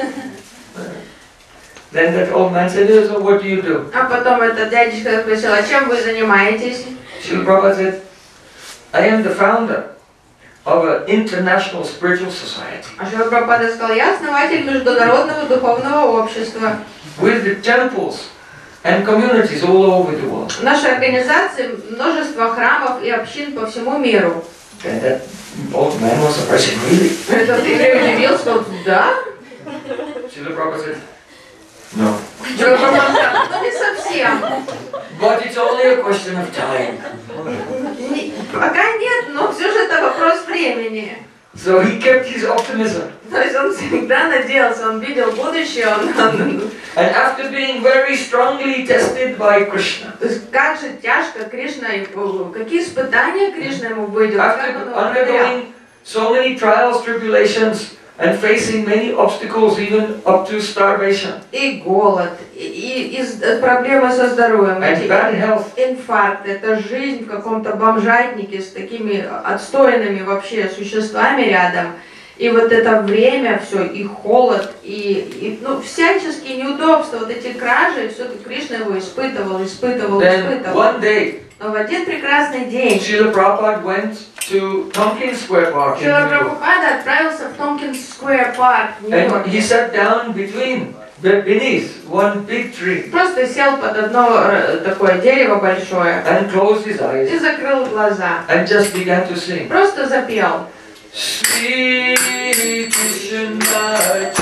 Then that old man said, so what do you do? А потом этот дядечка спросил, а чем вы занимаетесь? Srila Prabhupada said, I am the founder of an international spiritual society А Шрила Прабхупада сказал, я основатель международного духовного общества. with the temples and communities all over the world. В нашей организации множество храмов и общин по всему миру. And that old man was surprised, really? Этот еврей удивился, сказал, да? Srila Prabhupada said, no. Шрила Прабхупада сказал, ну не совсем. But it's only a question of time. Пока нет, но все же это вопрос времени. So he kept his optimism. То есть он всегда надеялся, он видел будущее, And after being very strongly tested by Krishna, То есть как же тяжко Кришна, какие испытания Кришна ему выйдет, как after он его проверял. undergoing so many trials, tribulations, and facing many obstacles, even up to starvation И голод, и проблемы со здоровьем, and bad health, инфаркт, это жизнь в каком-то бомжатнике с такими отстойными вообще существами рядом. И вот это время все, и холод, и ну, всяческие неудобства, вот эти кражи, все это Кришна его испытывал. then one day, Но в один прекрасный день Srila Prabhupada went to Tompkins Square Park in Шрила New York. Прабхупада отправился в Томпкинс Сквер Парк в And Нью-Йорке. he sat down beneath one big tree Просто сел под одно такое дерево большое and closed his eyes и закрыл глаза. and just began to sing. Просто запел. Shri Krishna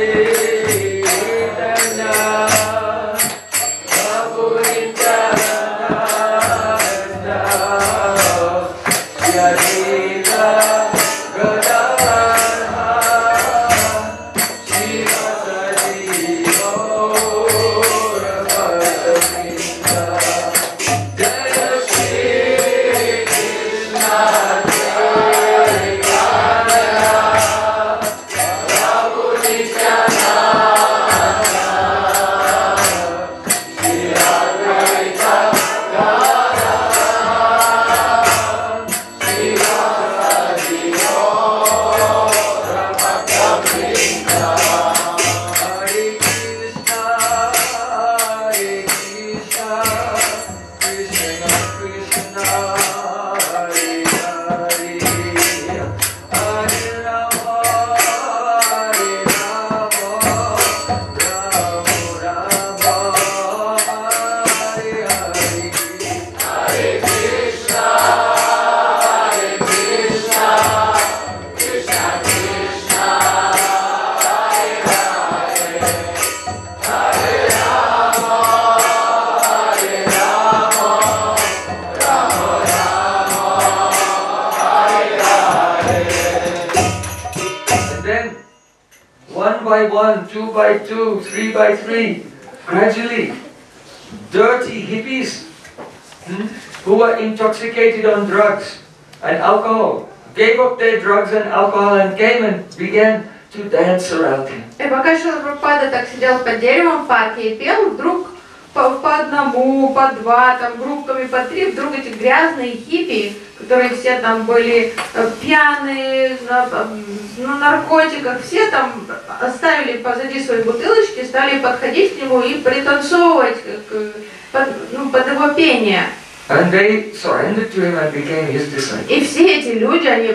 Chaitanya Prabhu Nityananda Yadeva Gadadhara Shivasadi Gaura Bhakta Jaya Shri Krishna by one, 2 by 2, 3 by 3, gradually, dirty hippies who were intoxicated on drugs and alcohol gave up their drugs and alcohol and came and began to dance around him. И пока Шрила Прабхупада так сидел под деревом в парке и пел, вдруг по одному, по два, там группками по три, вдруг эти грязные хиппи, которые все там были пьяные, на наркотиках, все там оставили позади свои бутылочки, стали подходить к нему и пританцовывать под его пение. And they surrendered to him and became his disciples. И все эти люди, они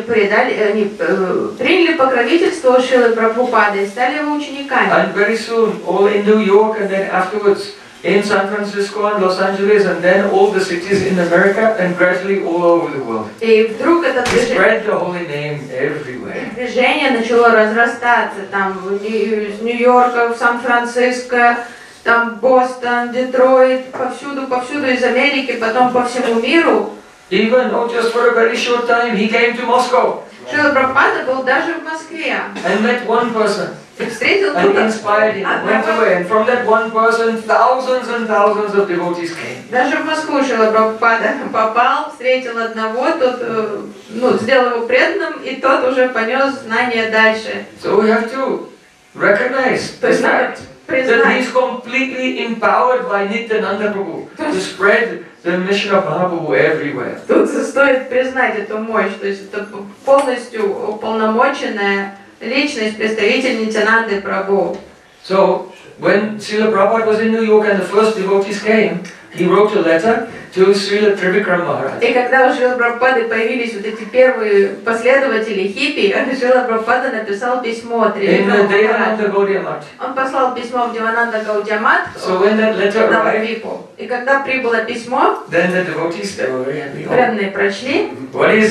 приняли покровительство Шрилы Прабхупады и стали его учениками. And very soon, all in New York and then afterwards in San Francisco and Los Angeles and then all the cities in America and gradually all over the world. И вдруг это He spread the holy name everywhere. движение начало разрастаться там из Нью-Йорка в Сан-Франциско, там Бостон, Детройт, повсюду из Америки, потом по всему миру. Even just for a very short time, he came to Moscow. Шрила Прабхупада был даже в Москве. And met one person. И встретил And inspired him, went away. And from that one person, thousands and thousands of devotees came. Даже в Москву Шрила Прабхупада попал, встретил одного, тот сделал его преданным, и тот уже понес знания дальше. So we have to recognize the fact that he is completely empowered by Nityananda Prabhu to spread the mission of Mahaprabhu everywhere. Тут стоит признать эту мощь, то есть это полностью уполномоченная личность, представитель Нитянанды Прабху. So when Srila Prabhupada was in New York and the first devotees came, he wrote a letter to Srila Trivikram Maharaj. И когда у Шрилы Прабхупады появились вот эти первые последователи хиппи, Шрила Прабхупада написал письмо Тривикраму Махараджу. Он послал письмо в Девананда Гаудия Мат, So when that letter arrived, и когда прибыло письмо, then the devotees, they were very happy. преданные прочли. What is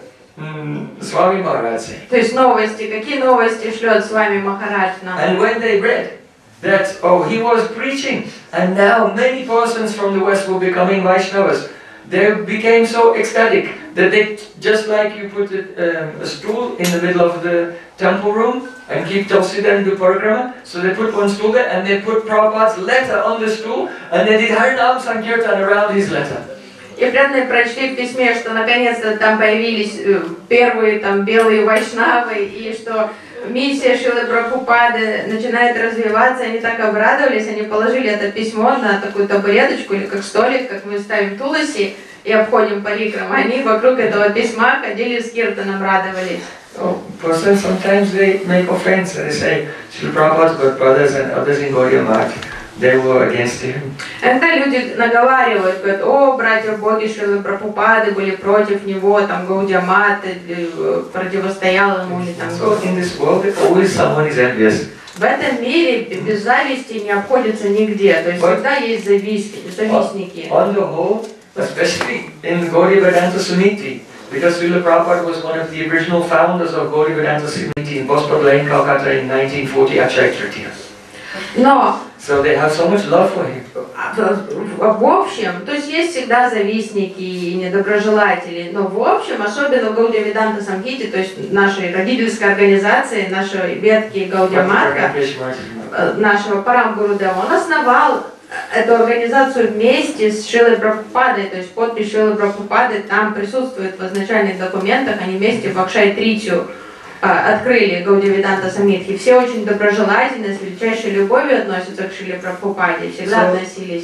Swami Maharaj saying? То есть новости, какие новости шлет с вами Махарадж нам? And when they read that, he was preaching, and now many persons from the West were becoming Vaishnavas, they became so ecstatic that they, just like you put a stool in the middle of the temple room and keep Tulsi there and do parikrama, so they put one stool there and they put Prabhupada's letter on the stool and they did Harinam Sankirtan around his letter. И преданные прочли в письме, что наконец-то там появились первые там белые вайшнавы, и что миссия Шрилы Прабхупады начинает развиваться. Они так обрадовались, они положили это письмо на такую табуреточку или как столик, как мы ставим туласи и обходим парикрам. Они вокруг этого письма ходили с киртаном, радовались. Sometimes they make offense and they say, Srila Prabhupada's got brothers and others in Gaudiya Math. They were against him. Иногда люди наговаривают, говорят, о, братья боги Шрилы Прабхупады были против него, там Гаудия Мат противостоял ему или там. So in this world, always someone is envious. В этом мире без зависти не обходится нигде, то есть всегда есть завистники. On the whole, especially in Gaudiya Vedanta Samiti, because Srila Prabhupada was one of the original founders of Gaudiya Vedanta Samiti in Bosport Lane, Calcutta in 1940 Akshaya Tritiya. Но So they have so much love for him. в общем, то есть есть всегда завистники и недоброжелатели, но в общем, особенно в Гаудия Веданта Самхите, то есть нашей родительской организации, нашей ветки Гаудия Матха, нашего Парам Гурудева, он основал эту организацию вместе с Шрилой Прабхупадой, то есть подпись Шрилы Прабхупады там присутствует в изначальных документах, они вместе в Акшай Тритию открыли Гаудия Веданта Самитхи. Все очень доброжелательно, с величайшей любовью относятся к Шриле Прабхупаде, всегда относились.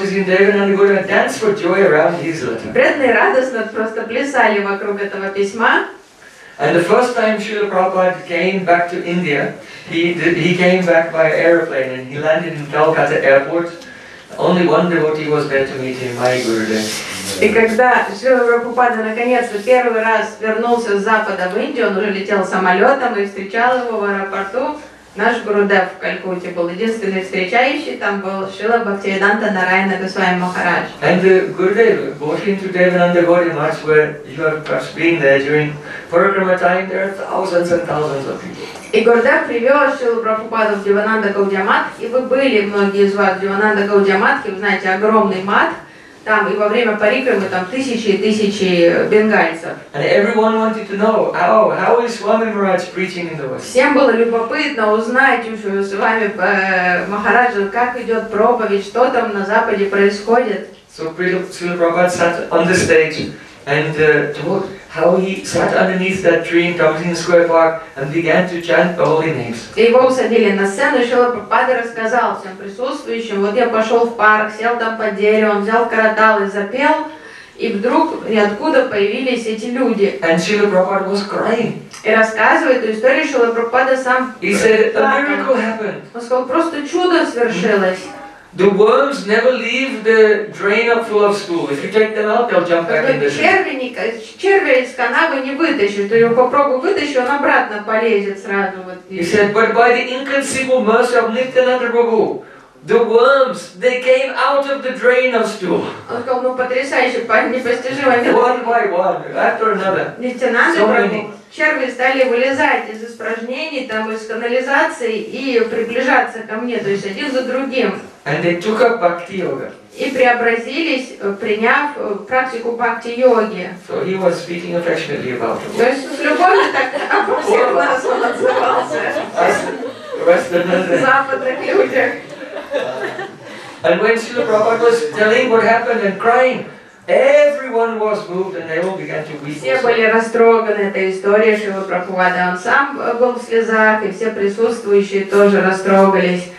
Преданные радостно просто плясали вокруг этого письма. And the first time Srila Prabhupada came back to India, he came back by airplane and he landed in Calcutta airport. Only one devotee was there to meet him, my Gurudev. И когда Шрила Прабхупада наконец-то первый раз вернулся с Запада в Индию, он уже летел самолетом и встречал его в аэропорту. Наш Гурудев в Калькутте был единственный встречающий, там был Шрила Бхактивиданта Нарайана Госвами Махарадж. And the Gurudev brought him to Devananda Gaudiya Math, where you have perhaps been there during Parikrama time. There are thousands and thousands of people. И Гурудев привез Шрилу Прабхупаду в Девананда Гаудия Матх, и вы были, многие из вас, в Девананда Гаудия Матхе, вы знаете, огромный матх, там и во время парикрамы там тысячи и тысячи бенгальцев. And everyone wanted to know, how is Swami Maharaj preaching in the West? Всем было любопытно узнать с вами, Махараджа, как идет проповедь, что там на Западе происходит. So Srila Prabhupada sat on the stage and told how he sat underneath that tree in Thompson Square Park and began to chant the holy names. И его усадили на сцену, и Шрила Прабхупада рассказал всем присутствующим, вот я пошел в парк, сел там под деревом, взял каратал и запел, и вдруг ниоткуда появились эти люди. And Srila Prabhupada was crying. И рассказывает эту историю, Шрила Прабхупада сам He said, a miracle happened. Он сказал, просто чудо свершилось. The worms never leave the drain up full of stool. If you take them out, they'll jump back in the drain. Червя из канавы не вытащишь, ты его попробуй вытащи, он обратно полезет сразу. He said, but by the inconceivable mercy of Nityananda Prabhu, the worms, they came out of the drain of stool. Он сказал, ну потрясающе, непостижимо. One by one, after another. Нефтянаты So Прабху, many. черви стали вылезать из испражнений, там, из канализации и приближаться ко мне, то есть один за другим. And they took up bhakti yoga. И преобразились, приняв практику бхакти-йоги. So he was speaking affectionately about То it. есть с любовью так обо всех нас он отзывался. Us Westerners. В западных людях. And when Srila Prabhupada was telling what happened and crying, everyone was moved and they all began to weep. Все Also. были растроганы этой историей Шрилы Прабхупады. Он сам был в слезах, и все присутствующие тоже растрогались.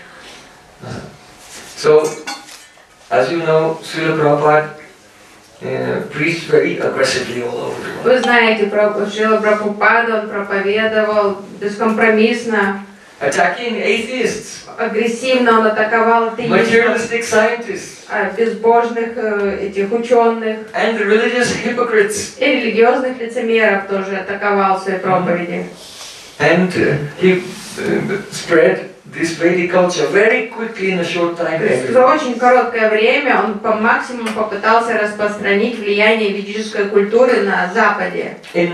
So, as you know, Srila Prabhupada preached very aggressively all over the world. Вы знаете, Шрила Прабхупада, он проповедовал бескомпромиссно, Attacking atheists, агрессивно он атаковал атеистов, materialistic scientists, безбожных этих ученых and the religious hypocrites. и религиозных лицемеров тоже атаковал в своей проповеди. And he spread this Vedic culture very quickly in a short time. За очень короткое время он по максимуму попытался распространить влияние ведической культуры на Западе. In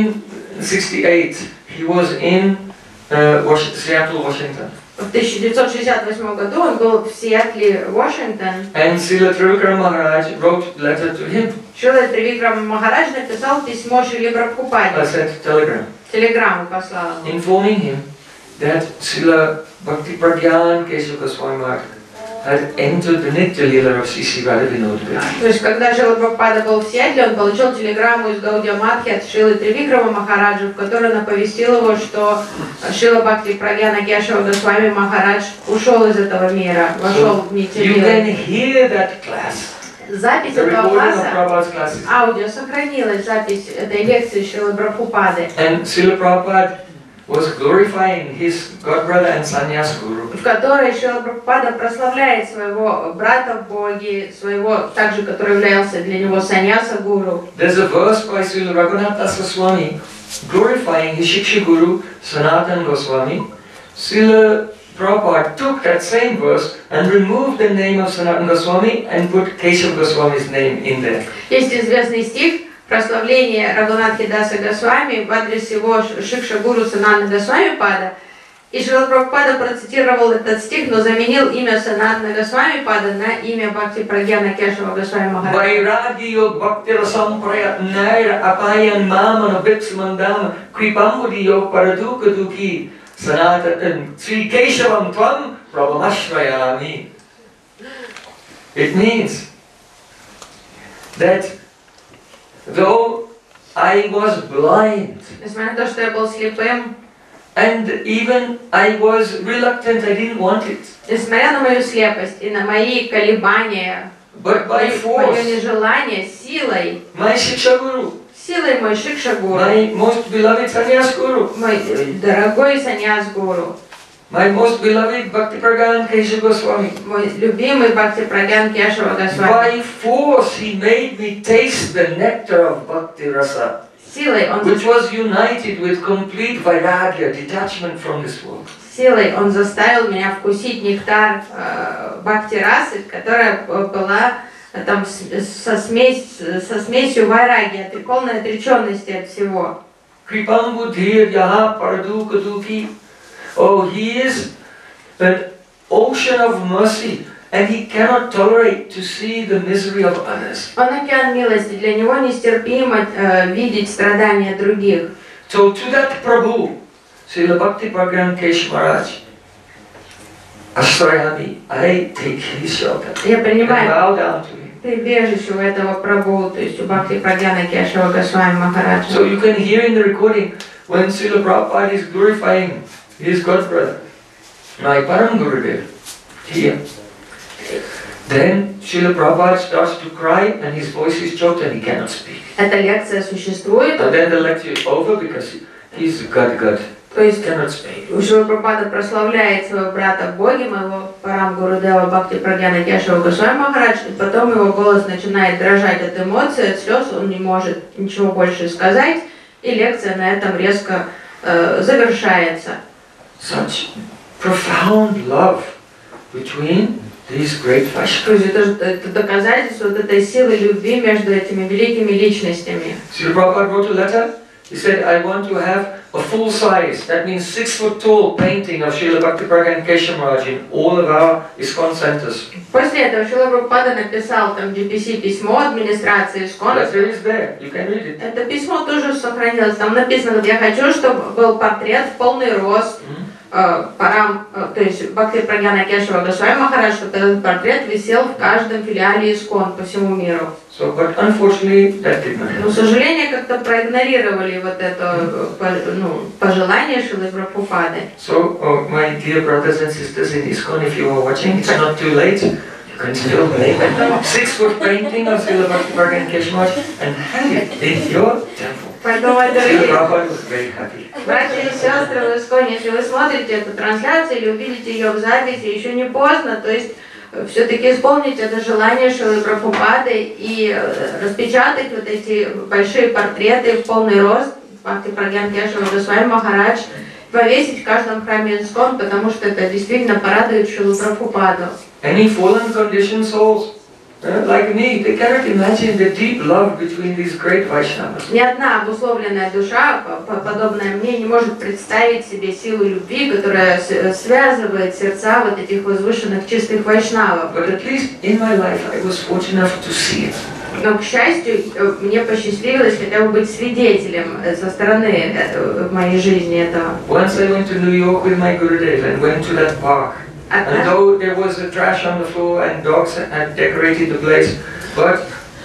1968, he was in Seattle, Washington. В 1968 году он был в Сиэтле, Вашингтон. And Srila Trivikram Maharaj wrote a letter to him. Шрила Тривикрама Махарадж написал письмо Шриле I Прабхупаде, sent telegram телеграмму послал ему, informing him that Srila Bhakti Pragyan Kesava Goswami Maharaj had entered the Nitya Leela of C.C. Radha Vinod Vihaar. То есть, когда Шрила Прабхупада был в Сиэтле, он получил телеграмму из Гаудия Матхи от Шрилы Тривикрама Махараджа, в которой он оповестил его, что Шрила Бхакти Прагьяна Кешава Госвами Махарадж ушел из этого мира, вошел в Нитя You can Лилу. hear that class, Запись the этого recording of класса, Prabhupada's classes. аудио сохранилась, запись этой лекции Шрилы Прабхупады, And Srila Prabhupada was glorifying his godbrother and sannyas guru. в которой Шрила Прабхупада прославляет своего брата в Боге, своего, также, который являлся для него саньяса гуру. There's a verse by Srila Raghunath Das Goswami glorifying his Shiksha guru Sanatan Goswami. Srila Prabhupada took that same verse and removed the name of Sanatan Goswami and put Keshav Goswami's name in there. Есть известный стих прославление Рагунатхи Даса Госвами в адрес его Шикша гуру Санатана Госвами Пада. И Шрила Прабхупада процитировал этот стих, но заменил имя Санатана Госвами Пада на имя Бхакти Прагьяна Кешава Госвами Махараджа. Vairagyo Bhakti Rasam Prayatnair Apayan Mamana Bipsmandam Kripambudiyo Paradukaduki Sanatan Sri Keshavam Tvam Prabhamashrayami. It means that though I was blind, Несмотря на то, что я был слепым, and even I was reluctant, I didn't want it, несмотря на мою слепость и на мои колебания, but by мое force, нежелание, силой my Shiksha Guru, мой Шикша гуру, my most beloved Sannyas Guru, мой дорогой саньяс гуру, my most beloved Bhakti Pragyan Keshav Goswami, мой любимый Бхакти Прагьян Кешава Госвами, by force he made me taste the nectar of Bhakti Rasa, силой which was united with complete vairagya, detachment from this world. Силой он заставил меня вкусить нектар бхакти расы, которая была там со смесью вайраги, полной отреченности от всего. Kripambudhir yaha paradukaduki. Oh, he is an ocean of mercy, and he cannot tolerate to see the misery of others. Он океан милости, для него нестерпимо видеть страдания других. So to that Prabhu, Srila Bhakti Pragyan Kesh Maharaj, Ashrayami, I take his shelter Я and принимаю bow down to him. прибежище у этого Прабху, то есть у Бхакти Прагьяна Кешава Госвами Махараджа. So you can hear in the recording when Srila Prabhupada is glorifying his godbrother, my Param Gurudev, here. Then Srila Prabhupada starts to cry and his voice is choked and he cannot speak. Эта лекция существует, And then the lecture is over because he's God. то есть Cannot speak. Шрила Прабхупада прославляет своего брата в Боге, моего Парам Гурудева Бхакти Прагьяна Кешава Госвами Махарадж, и потом его голос начинает дрожать от эмоций, от слез, он не может ничего больше сказать, и лекция на этом резко завершается. Such profound love between these great То Vaishnavas. есть это доказательство вот этой силы любви между этими великими личностями. Srila Prabhupada wrote a letter. He said, I want to have a full size, that means 6 foot tall painting of Srila Bhaktipragyan Keshav Maharaj in all of our ISKCON centers. После этого Шрила Прабхупада написал там GPC письмо администрации The ИСККОНа. letter is there, you can read it. Это письмо тоже сохранилось. Там написано, я хочу, чтобы был портрет в полный рост. То есть Бхактипрагьяна Кешава Госвами Махарадж, чтобы этот портрет висел в каждом филиале ИСККОН по всему миру. So, but unfortunately, that did not Но, к happen. сожалению, как-то проигнорировали вот это пожелание Шрилы Прабхупады. So, my dear brothers and sisters in ISKCON, if you are watching, it's not too late. You can still make a 6 foot painting of Srila Bhaktipragyan Keshav Maharaj and hang it in your temple. Поэтому, Srila дорогие Prabhupada was very happy. братья и сестры в ИСККОНе, если вы смотрите эту трансляцию или увидите ее в записи, еще не поздно, то есть все-таки исполнить это желание Шрилы Прабхупады и распечатать вот эти большие портреты в полный рост Бхактипрагьяна Кешава Госвами Махарадж, повесить в каждом храме ИСККОН, потому что это действительно порадует Шрилу Прабхупаду. Any fallen conditioned souls, like me, they cannot imagine the deep love between these great Vaishnavas. Ни одна обусловленная душа, подобная мне, не может представить себе силу любви, которая связывает сердца вот этих возвышенных чистых вайшнавов. But at least in my life I was fortunate enough to see it. Но, к счастью, мне посчастливилось хотя бы быть свидетелем со стороны моей жизни этого. Once I went to New York with my Gurudev and went to that park. And though there was a trash on the floor and dogs had decorated the place, but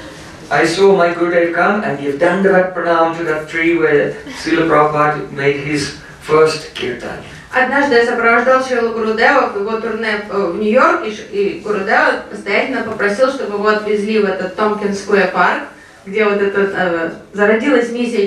I saw my Gurudev come and give Dandavat Pranam to that tree where Srila Prabhupada made his first kirtan. Однажды я сопровождал Шрилу Гурудева в его турне в Нью-Йорк, и Гурудева постоянно попросил, чтобы его отвезли в этот Томпкинс-сквер парк, где вот зародилась миссия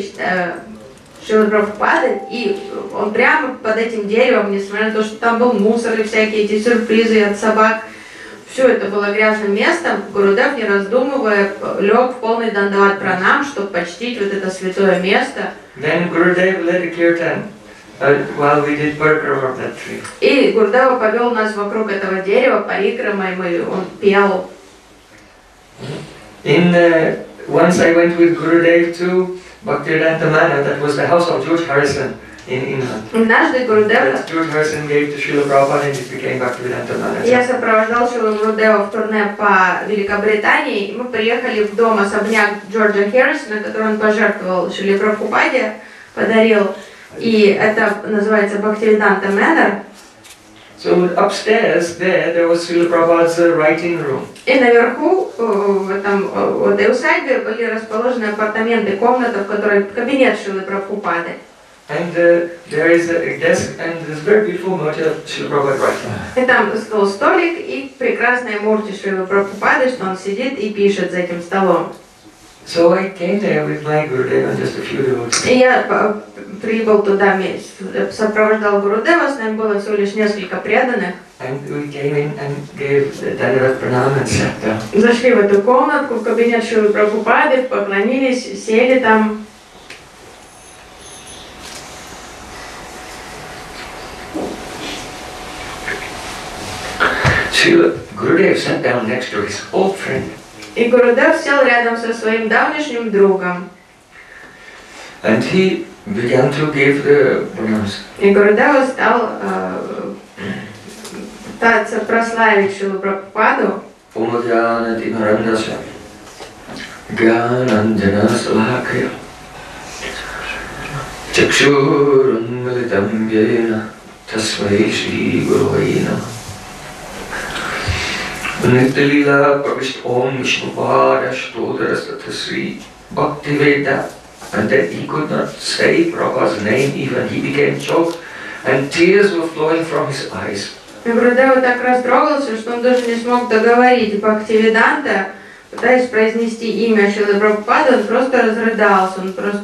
Шрилы Прабхупады, и он прямо под этим деревом, несмотря на то, что там был мусор и всякие эти сюрпризы от собак, все это было грязным местом, Гурудев, не раздумывая, лег в полный дандават пранам, чтобы почтить вот это святое место. Then Gurudev led a kirtan while we did parikrama of that tree. И Гурудева повел нас вокруг этого дерева, парикрамой, он пел. Once I went with Gurudev to Bhaktivedanta Manor, that was the house of George Harrison in England. Однажды Гурудева... That George Harrison gave to Srila Prabhupada and it became Bhaktivedanta Manor. Я сопровождал Шрилу Гурудева в турне по Великобритании, и мы приехали в дом особняк Джорджа Харрисона, который он пожертвовал Шриле Прабхупаде, подарил, и это называется Bhaktivedanta Manor. So upstairs there was Srila Prabhupada's writing room. И наверху в этой усадьбе были расположены апартаменты, комната, в которой кабинет Шрилы Прабхупады. And there is a desk and this very beautiful murti of Srila Prabhupada writing. И там столик и прекрасная мурти Шрилы Прабхупады, что он сидит и пишет за этим столом. So I came there with my Gurudev and just a few devotees. И я прибыл туда, сопровождал Гурудева, с нами было всего лишь несколько преданных. And we came in and gave Dandavat Pranam and sat down. Зашли в эту комнатку, в кабинет Шрилы Прабхупады, поклонились, сели там. Srila Gurudev sat down next to his old friend. И Гурудев сел рядом со своим давнишним другом. And he began to give the pranams. И Гурудев стал пытаться прославить Шрилу Прабхупаду. Omajana Timarandasya Gyananjana Salakaya Chakshurunmilitam Yena Tasmai Shri Guruvai Namah Nitya-lila Pravishta Om Vishnupada Shtodharastata Sri Bhaktiveda. And then he could not say Prabhupada's name even. He became choked and tears were flowing from his eyes. И Гурудев так растрогался, что он даже не смог договорить Бхактивиданта, пытаясь произнести имя Шрилы Прабхупады, он просто разрыдался, он просто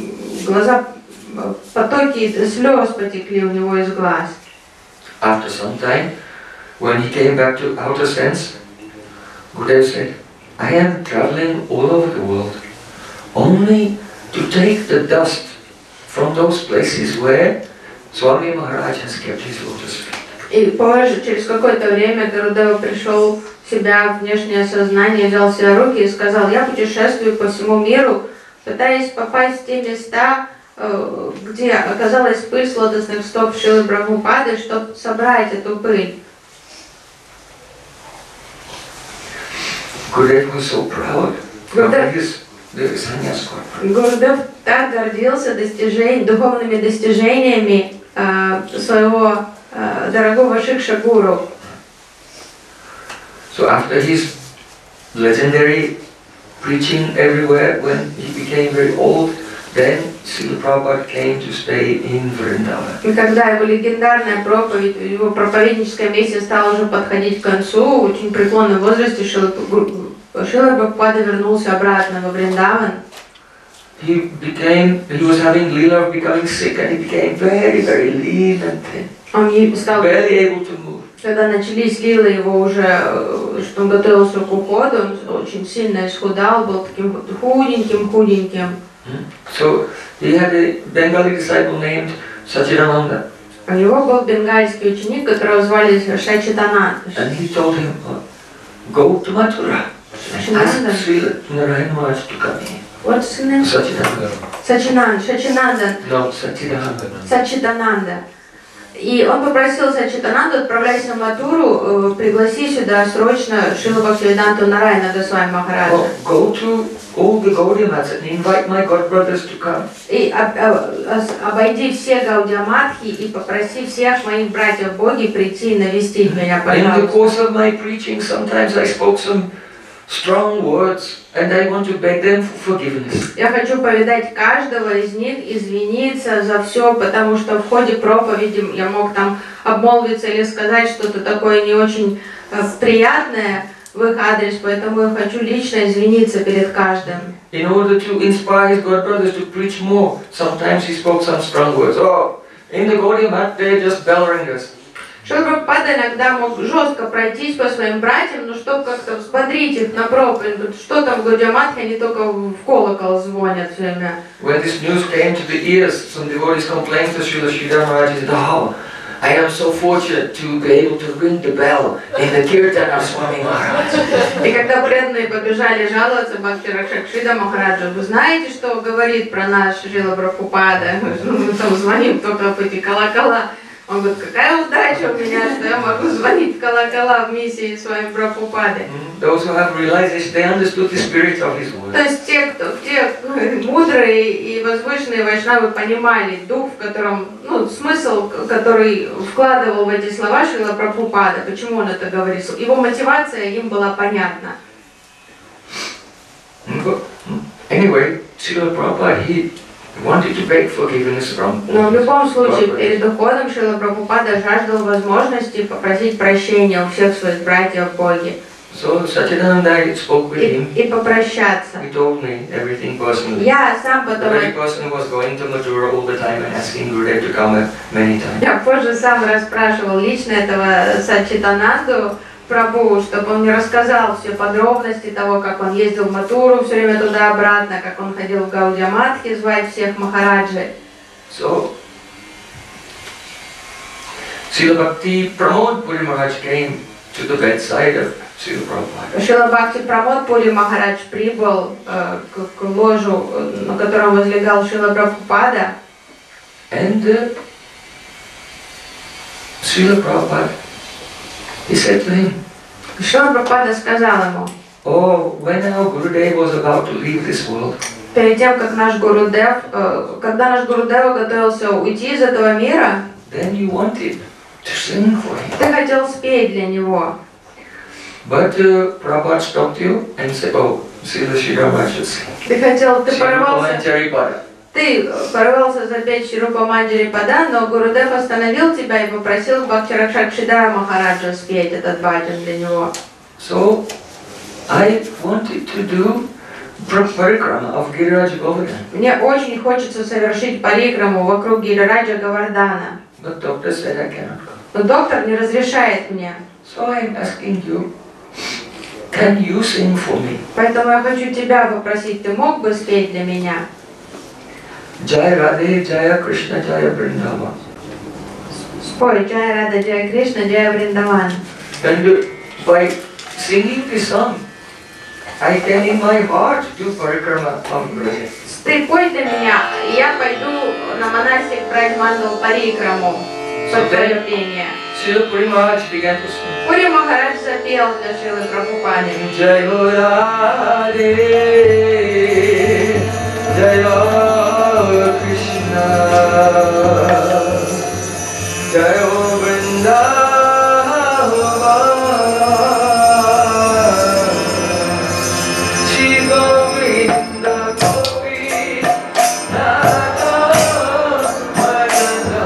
потоки слез потекли у него из глаз. After some time, when he came back to outer sense, Gurudev said, I am traveling all over the world only to take the dust from those places where Swami Maharaj has kept his lotus feet. И позже, через какое-то время, Гурудева пришел в себя, в внешнее сознание, взял себя в руки и сказал: я путешествую по всему миру, пытаясь попасть в те места, где оказалась пыль с лотосных стоп Шрилы Прабхупады, чтобы собрать эту пыль. Gurudev was so proud of his sannyas. Гурудев так гордился духовными достижениями своего дорогого Шикша-гуру. So after his legendary preaching everywhere, when he became very old, then Srila Prabhupada came to stay in Vrindavan. И когда его легендарная проповедь, его проповедническая миссия стала уже подходить к концу, в очень преклонном возрасте Шрила Прабхупада вернулся обратно во Вриндаван. He was having lila of becoming sick, and he became very, very lean and thin. Он стал, barely able to move. когда начались лилы, его уже, что он готовился к уходу, он очень сильно исхудал, был таким худеньким. So he had a Bengali disciple named Sachidananda. У него был бенгальский ученик, которого звали Сачитананда. And he told him, go to Mathura. Ask Srila Narayana Maharaj to come here. What's his name? Sachidananda. Сачитананда. No, Sachidananda. Сачитананда. И он попросил Сачитананду: отправляйся в Матуру, пригласи сюда срочно Шрила Бхактивиданту Нарайана Госвами Махараджа. Go to all the Gaudiya Maths and invite my godbrothers to come. И обойди все Гаудия-матхи и попроси всех моих братьев-боги прийти и навестить меня, In the пожалуйста. course of my preaching, sometimes I spoke some strong words, and I want to beg them for forgiveness. Я хочу повидать каждого из них, извиниться за все, потому что в ходе проповеди я мог там обмолвиться или сказать что-то такое не очень приятное в их адрес, поэтому я хочу лично извиниться перед каждым. In order to inspire his godbrothers to preach more, sometimes he spoke some strong words. Oh, in the Gaudiya Math, they're just bell ringers. Шрила Прабхупада иногда мог жестко пройтись по своим братьям, но чтобы как-то взбодрить их на проповедь, что там в Гаудия-матхе, они только в колокол звонят все время. When this news came to the ears, some devotees complained to Srila Sridhar Maharaj. He said, oh, I am so fortunate to be able to ring the bell in the kirtan of Swami Maharaj. И когда преданные побежали жаловаться Бхакти Ракшакшида Махараджу: вы знаете, что говорит про нас Шрила Прабхупада? Мы там звоним только в эти колокола. Он говорит: какая удача у меня, что я могу звонить в колокола в миссии с вами Прабхупады. Those who have realized, they understood the spirit of his word. То есть те мудрые и возвышенные вайшнавы понимали дух, в котором, смысл, который вкладывал в эти слова Шрила Прабхупада, почему он это говорил. Его мотивация им была понятна. Anyway, Srila Prabhupada, he wanted to beg forgiveness from. Но в любом случае, перед уходом Шрила Прабхупада жаждал возможности попросить прощения у всех своих братьев Боги. So Sachidananda spoke with him. И попрощаться. He told me everything personally. Я сам The потом... very person who was going to Mathura all the time and asking Gurudev to come many times. Я позже сам расспрашивал лично этого Сачитананду Прабху, чтобы он мне рассказал все подробности того, как он ездил в Матуру все время туда-обратно, как он ходил в Гаудия-матхи звать всех Махараджи. So, Srila Bhakti Pramod Puri Maharaj came to the bedside of Srila Prabhupada. Шрила Бхакти Прамод Пури Махарадж прибыл к ложу, на котором возлегал Шрила Прабхупада. And Srila Prabhupada, he said to him, Шрила Прабхупада сказал ему: oh, when our Gurudev was about to leave this world, перед тем, как когда наш Гурудев готовился уйти из этого мира, then you wanted to sing for him. ты хотел спеть для него. But Prabhupada stopped you and said, oh, Srila Sridhar Maharaj should sing. Ты порвался запеть Шрупа Манджари Пада, но Гурудев остановил тебя и попросил Бхакти Ракшакшидара Махараджа спеть этот баджан для него. So, I wanted to do parikrama of Giriraja Govardhan. Мне очень хочется совершить парикраму вокруг Гирираджа Говардхана. But doctor said I cannot go. Но доктор не разрешает мне. So I am asking you, can you sing for me? Поэтому я хочу тебя попросить, ты мог бы спеть для меня? Jaya Radhe, Jaya Krishna, Jaya Vrindavan. Спой Джай Рада, Джай Кришна, Джай Вриндаван. And by singing this song, I can in my heart do parikrama of Braja. Ты пой для меня, и я пойду на монастырь Браджмандал Парикраму под твое пение. Srila Puri Maharaj began to sing. Пури Махарадж запел для Шрилы Прабхупады. Jai Radhe, Jai Krishna, Jai Vrindavan, Shri Govinda Govinda, Madana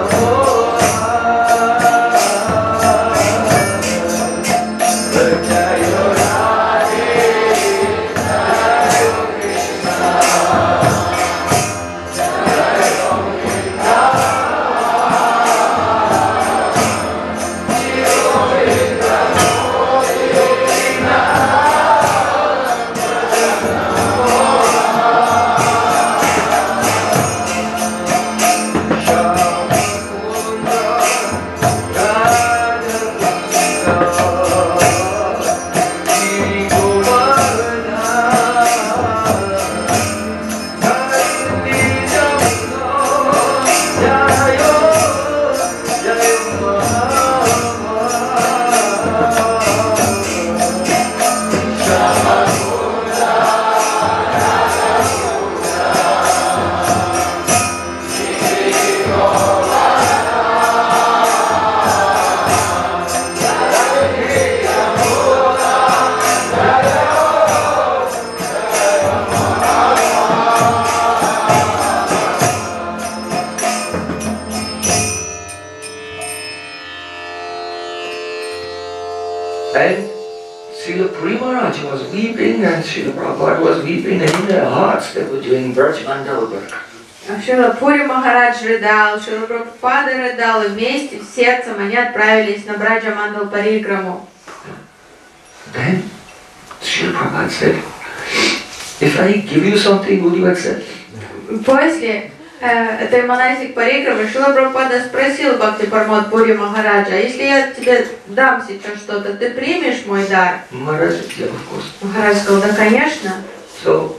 And Srila Puri Maharaj was weeping and Srila Prabhupada was weeping, and in their hearts they were doing Brajmandal Varga. Шрила Пури Махарадж рыдал, Шрила Прабхупада рыдал, и вместе с сердцем они отправились на Браджамандал Парикраму. Then Srila Prabhupada said, if I give you something, would you accept? После этой монастырь Парикрамы Шрила Прабхупада спросил Бхакти Парамат Пури Махараджа: если я тебе дам сейчас что-то, ты примешь мой дар? Maharaj said, yeah, of course. Махарадж сказал: да, конечно. So,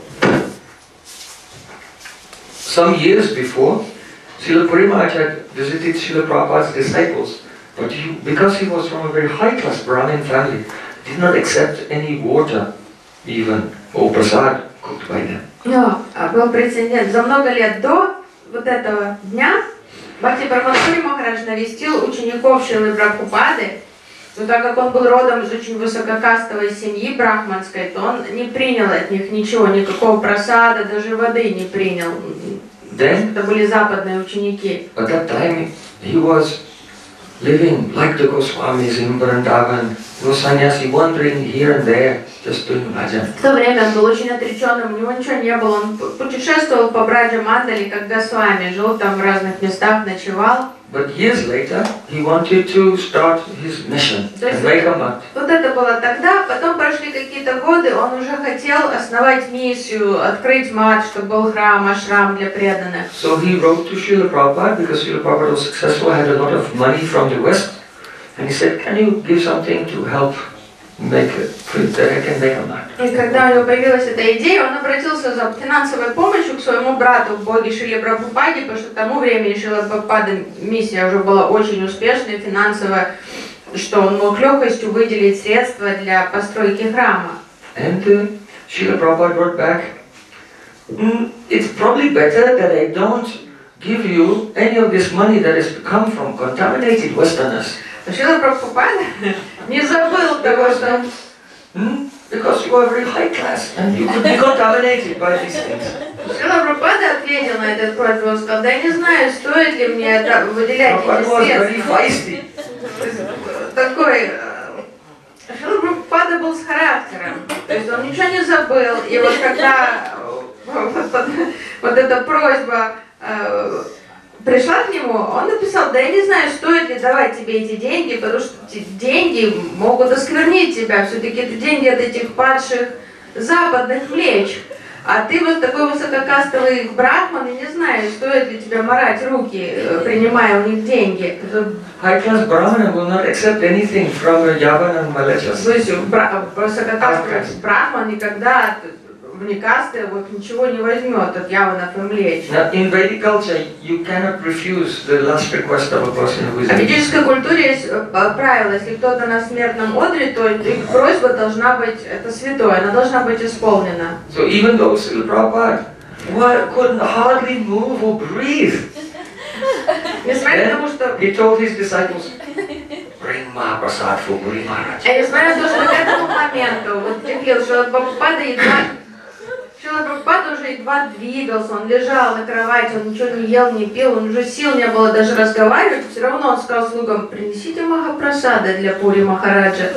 some years before, Srila Puri Maharaj had visited Srila Prabhupada's disciples, but because he was from a very high-class Brahmin family, did not accept any water, even, or prasad cooked by them. Но был прецедент. За много лет до вот этого дня Бхакти Парамат Пури Махарадж навестил учеников Шрилы Прабхупады, но так как он был родом из очень высококастовой семьи брахманской, то он не принял от них ничего, никакого прасада, даже воды не принял. Это были западные ученики. At that time, he was living like the Goswamis in Vrindavan, no sannyasi wandering here and there, just doing bhajan. В то время он был очень отреченным, у него ничего не было, он путешествовал по Браджа-мандали как Госвами, жил там в разных местах, ночевал. But years later, he wanted to start his mission and make a mat. Вот это было тогда, потом прошли какие-то годы, он уже хотел основать миссию, открыть мат, чтобы был храм, ашрам для преданных. So he wrote to Srila Prabhupada, because Srila Prabhupada was successful, had a lot of money from the West, and he said, can you give something to help make it, that I can make a mat? И когда у него появилась эта идея, он обратился за финансовой помощью к своему брату в Боге Шриле Прабхупаде, потому что к тому времени Шрила Прабхупада миссия уже была очень успешной финансово, что он мог легкостью выделить средства для постройки храма. And Srila Prabhupada wrote back, it's probably better that I don't give you any of this money that has come from contaminated Westerners. Шрила Прабхупада не забыл того, что... Because you are very high class and you could be contaminated by these things. Шрила Прабхупада ответил на этот просьбу, он сказал: да я не знаю, стоит ли мне это выделять эти средства. Такой... Шрила Прабхупада был с характером, то есть он ничего не забыл, и вот когда вот эта просьба пришла к нему, он написал: да я не знаю, стоит ли давать тебе эти деньги, потому что эти деньги могут осквернить тебя, все-таки это деньги от этих падших западных млеч. А ты вот такой высококастовый брахман, и не знаю, стоит ли тебе морать руки, принимая у них деньги. High class Brahmana will not accept anything from a Yavan and Malachas. То есть высококастовый брахман никогда вне касты вот ничего не возьмет от яванов и млеч. Now, in Vedic culture, you cannot refuse the last request of a person who is В in ведической культуре есть правило, если кто-то на смертном одре, то их просьба должна быть, это святое, она должна быть исполнена. So even though Srila Prabhupada couldn't hardly move or breathe, Несмотря на то, что... he told his disciples, bring Mahaprasad for Guru Maharaj. Несмотря на то, что к этому моменту, вот Джекил Шрила Прабхупада уже едва двигался, он лежал на кровати, он ничего не ел, не пил, он уже сил не было даже разговаривать, все равно он сказал слугам, принесите Махапрасада для Пури Махараджа.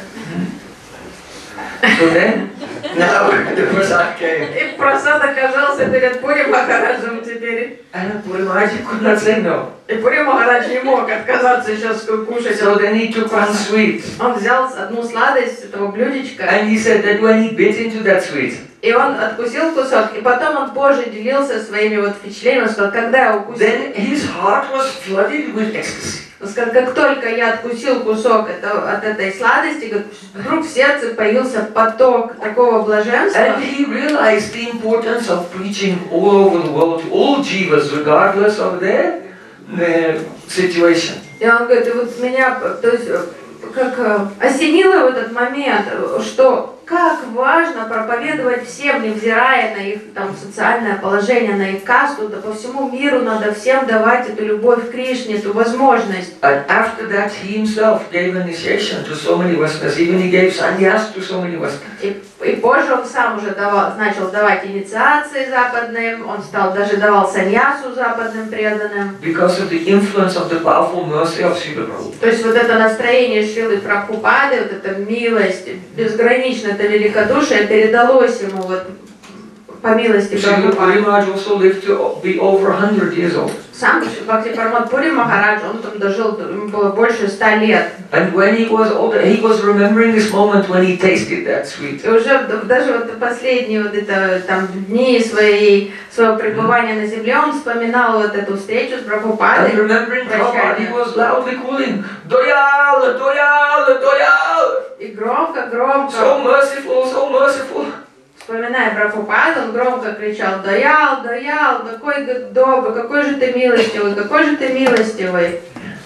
So then, now the Prasad came. И Прасад оказался перед Пури Махараджем теперь. And Puri Maharaj could not say no. И Пури Махарадж не мог отказаться сейчас кушать. So then he took one sweet. Он взял одну сладость этого блюдечка. And he said that when he bit into that sweet, И он откусил кусок, и потом он позже делился своими вот впечатлениями, он сказал, когда я укусил, then his heart was flooded with ecstasy. он сказал, как только я откусил кусок от этой сладости, вдруг в сердце появился поток такого блаженства. And he realized the importance of preaching all over the world to all jivas, regardless of their situation. И он говорит, и вот меня, то есть, как осенило в этот момент, что как важно проповедовать всем, невзирая на их там социальное положение, на их касту, да по всему миру надо всем давать эту любовь к Кришне, эту возможность. And after that, he himself gave initiation to so many Vaishnavas, even he gave sannyas to so many Vaishnavas. И позже он сам уже начал давать инициации западным, он даже давал саньясу западным преданным. Because of the influence of the powerful mercy of Srila Prabhupada. То есть вот это настроение Шрилы Прабхупады, вот эта милость, безграничное это великодушие передалось ему вот по милости Srila Прабхупады. Puri Maharaj also lived to be over 100 years old. Сам Бхактипарамат Пури Махарадж, он там дожил, ему было больше 100 лет. And when he was older, he was remembering this moment when he tasted that sweet. И уже даже вот последние вот это там дни своего пребывания на земле, он вспоминал вот эту встречу с Прабхупадой. And remembering Prabhupada, he was loudly calling, Doyal, Doyal, Doyal. И громко, So merciful, so merciful. вспоминая Прабхупаду, он громко кричал: «Даял, Даял, какой добрый, какой же ты милостивый, какой же ты милостивый!»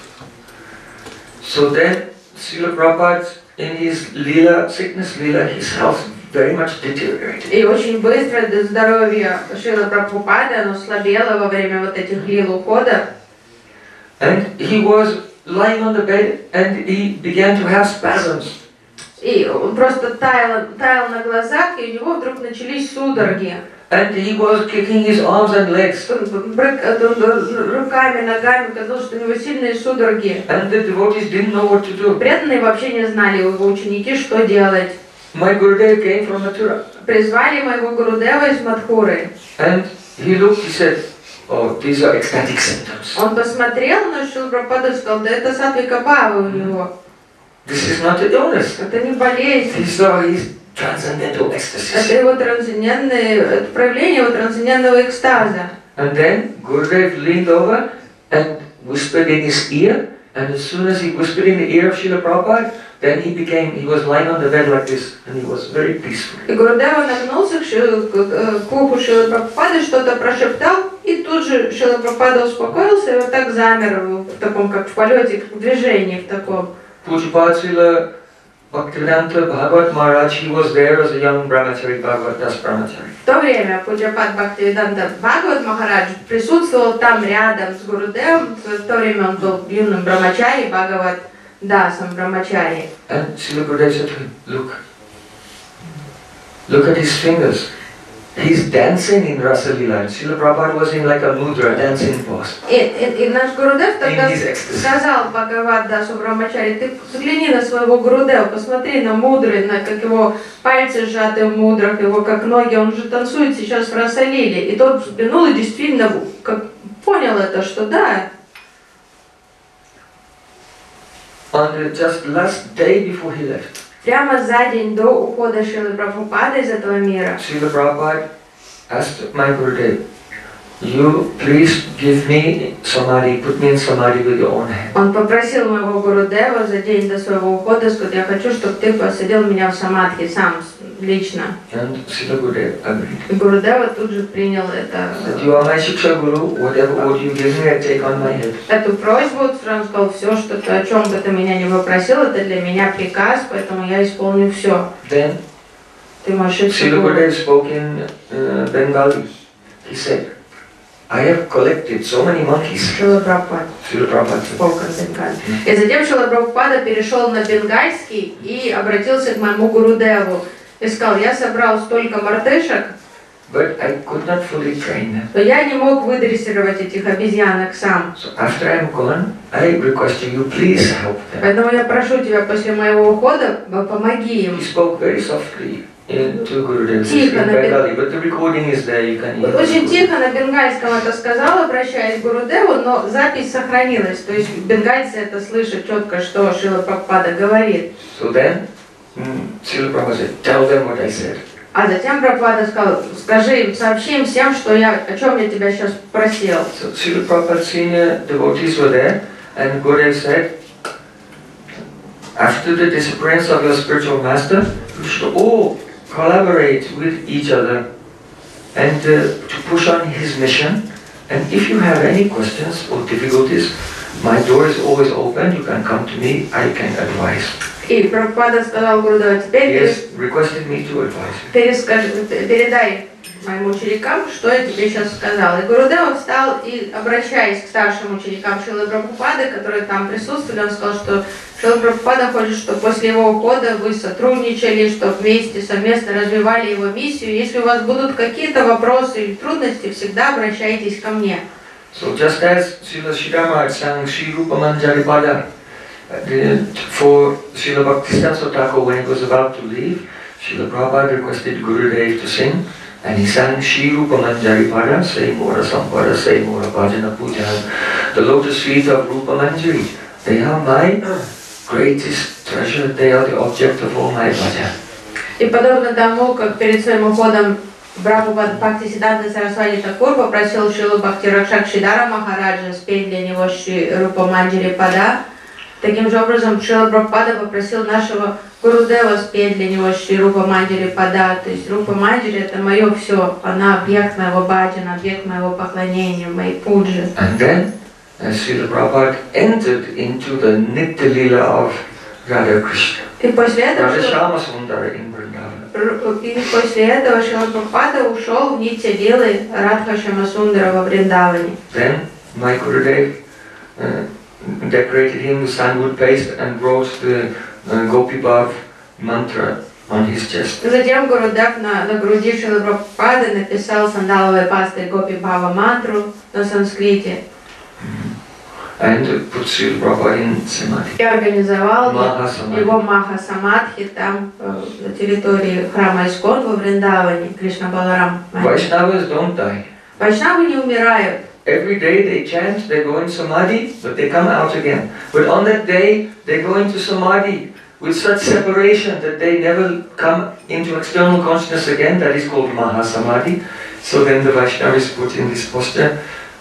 So then, Srila Prabhupada, in his lila, sickness lila, his health very much deteriorated. И очень быстро здоровье Шрилы Прабхупады, оно слабело во время вот этих лил ухода. And he was lying on the bed and he began to have spasms. И он просто таял на глазах, и у него вдруг начались судороги. And he was kicking his arms and legs. Руками, ногами, казалось, что у него сильные судороги. And the devotees didn't know what to do. Преданные вообще не знали, его ученики, что делать. My Gurudev came from Mathura. Призвали моего Гурудева из Мадхуры. And he looked, he said, oh, these are ecstatic symptoms. Он посмотрел на Шрилу Прабхупаду и сказал: да это сатвика бхава у него. This is not an illness. Это не болезнь. These are his transcendental Это ecstasies. его трансцендентное, это проявление его трансцендентного экстаза. And then Gurudev leaned over and whispered in his ear. And as soon as he whispered in the ear of Srila Prabhupada, then he was lying on the bed like this, and he was very peaceful. И Гурудева нагнулся к уху Шрилы Прабхупады, что-то прошептал, и тут же Шрила Прабхупада успокоился и вот так замер в таком, как в полете, в движении в таком. Pujapad Srila Bhaktivedanta Bhagavat Maharaj, he was there as a young brahmachari, Bhagavad Das brahmachari. В то время Пуджапад Бхактивиданта Бхагават Махарадж присутствовал там рядом с Гурудевом, в то время он был юным брамачари, Бхагават Дасом брамачари. And Srila Gurudev said to him, look at his fingers. He's dancing in Rasa Lila. And Srila Prabhupada was in like a mudra, dancing pose. И наш Гурудев тогда сказал Бхагават Дасу брамачари: ты взгляни на своего Гурудева, посмотри на мудры, на как его пальцы сжаты в мудрах, его как ноги, он же танцует сейчас в Раса-лиле. И тот взглянул и действительно как понял это, что да. On the just last day before he left, Прямо за день до ухода Шрилы Прабхупады из этого мира, Srila Prabhupada, asked my Gurudev, you please give me samadhi, put me in samadhi with your own hand. Он попросил моего Гурудева за день до своего ухода, сказать, я хочу, чтобы ты посадил меня в самадхи сам, лично. And Srila Gurudev agreed. И Гурудева тут же принял это, That you are my Shiksha Guru, whatever order you give me, I take on my head. эту просьбу. Он сказал, все, что ты, о чем бы ты меня не попросил, это для меня приказ, поэтому я исполню все. Then Ты мой Шикша Srila Гуру. Gurudev spoke in Bengali. He said, I have collected so many monkeys. Шрила Прабхупада. Srila Prabhupada. Полкан Бенгали. И затем Шрила Прабхупада перешел на бенгальский и обратился к моему Гурудеву. И сказал, я собрал столько мартышек, But I could not fully train them. но я не мог выдрессировать этих обезьянок сам. So after I am gone, I request you, please help them. Поэтому я прошу тебя после моего ухода, помоги им. He spoke very softly to Gurudev in Тихо, Bengali, but the recording is there, you can hear. Очень тихо на бенгальском это сказал, обращаясь к Гурудеву, но запись сохранилась. То есть бенгальцы это слышат четко, что Шрила Прабхупада говорит. So then, Srila Prabhupada said, tell them what I said. А затем Прабхупада сказал, скажи им, сообщи им всем, что о чем я тебя сейчас просил. So Srila Prabhupada's senior devotees were there, and Gurudev said, after the disappearance of your spiritual master, you should all collaborate with each other and to push on his mission. And if you have any questions or difficulties, my door is always open, you can come to me, I can advise. И Прабхупада сказал Гурудеву, He теперь has requested me to advise you. передай моим ученикам, что я тебе сейчас сказал. И Гурудев встал и, обращаясь к старшим ученикам Шрилы Прабхупады, которые там присутствовали, он сказал, что Шрила Прабхупада хочет, чтобы после его ухода вы сотрудничали, чтобы вместе, совместно развивали его миссию. Если у вас будут какие-то вопросы или трудности, всегда обращайтесь ко мне. So just as Srila Sridhar sang Sri Rupa Manjari Pada for Srila Bhaktisiddhanta Thakur when he was about to leave, Srila Prabhupada requested Gurudev to sing, and he sang Sri Rupa Manjari Pada, say Mora Sampada, say Mora Bhajana Pujan, the lotus feet of Rupa Manjari. They are my greatest treasure, they are the object of all my bhajan. И подобно тому, как перед своим уходом Прабхупада Бхактисиддханта Сарасвати Такур попросил Шрилу Бхакти Ракшакшидара Махараджа спеть для него Шри Рупа Манджари Пада, таким же образом Шрила Прабхупада попросил нашего Гурудева спеть для него Шри Рупа Манджари Пада. То есть Рупа Манджари это мое все, она объект моего баджана, объект моего поклонения, моей пуджи. And then Srila Prabhupada entered into the Nitya Lila of Radha Krishna. И после этого Radha Shama Sundara in Vrindavan. Шрила Прабхупада ушел в Нитья Лилы Радха Шьямасундара во Вриндаване. Then my Gurudev decorated him with sandalwood paste and wrote the Gopi Bhav mantra on his chest. Затем Гурудев на груди Шрилы Прабхупады написал сандаловой пастой Гопи Бхава мантру на санскрите And put Srila Prabhupada in Samadhi. и организовал Махасамадхи. его Маха Самадхи там на территории храма Искон во Вриндаване, Кришна Баларам. Vaishnavas don't die. Вайшнавы не умирают. Every day they chant, they go in Samadhi, but they come out again. But on that day, they go into Samadhi with such separation that they never come into external consciousness again. That is called Mahasamadhi. So then the Vaishnavas put in this posture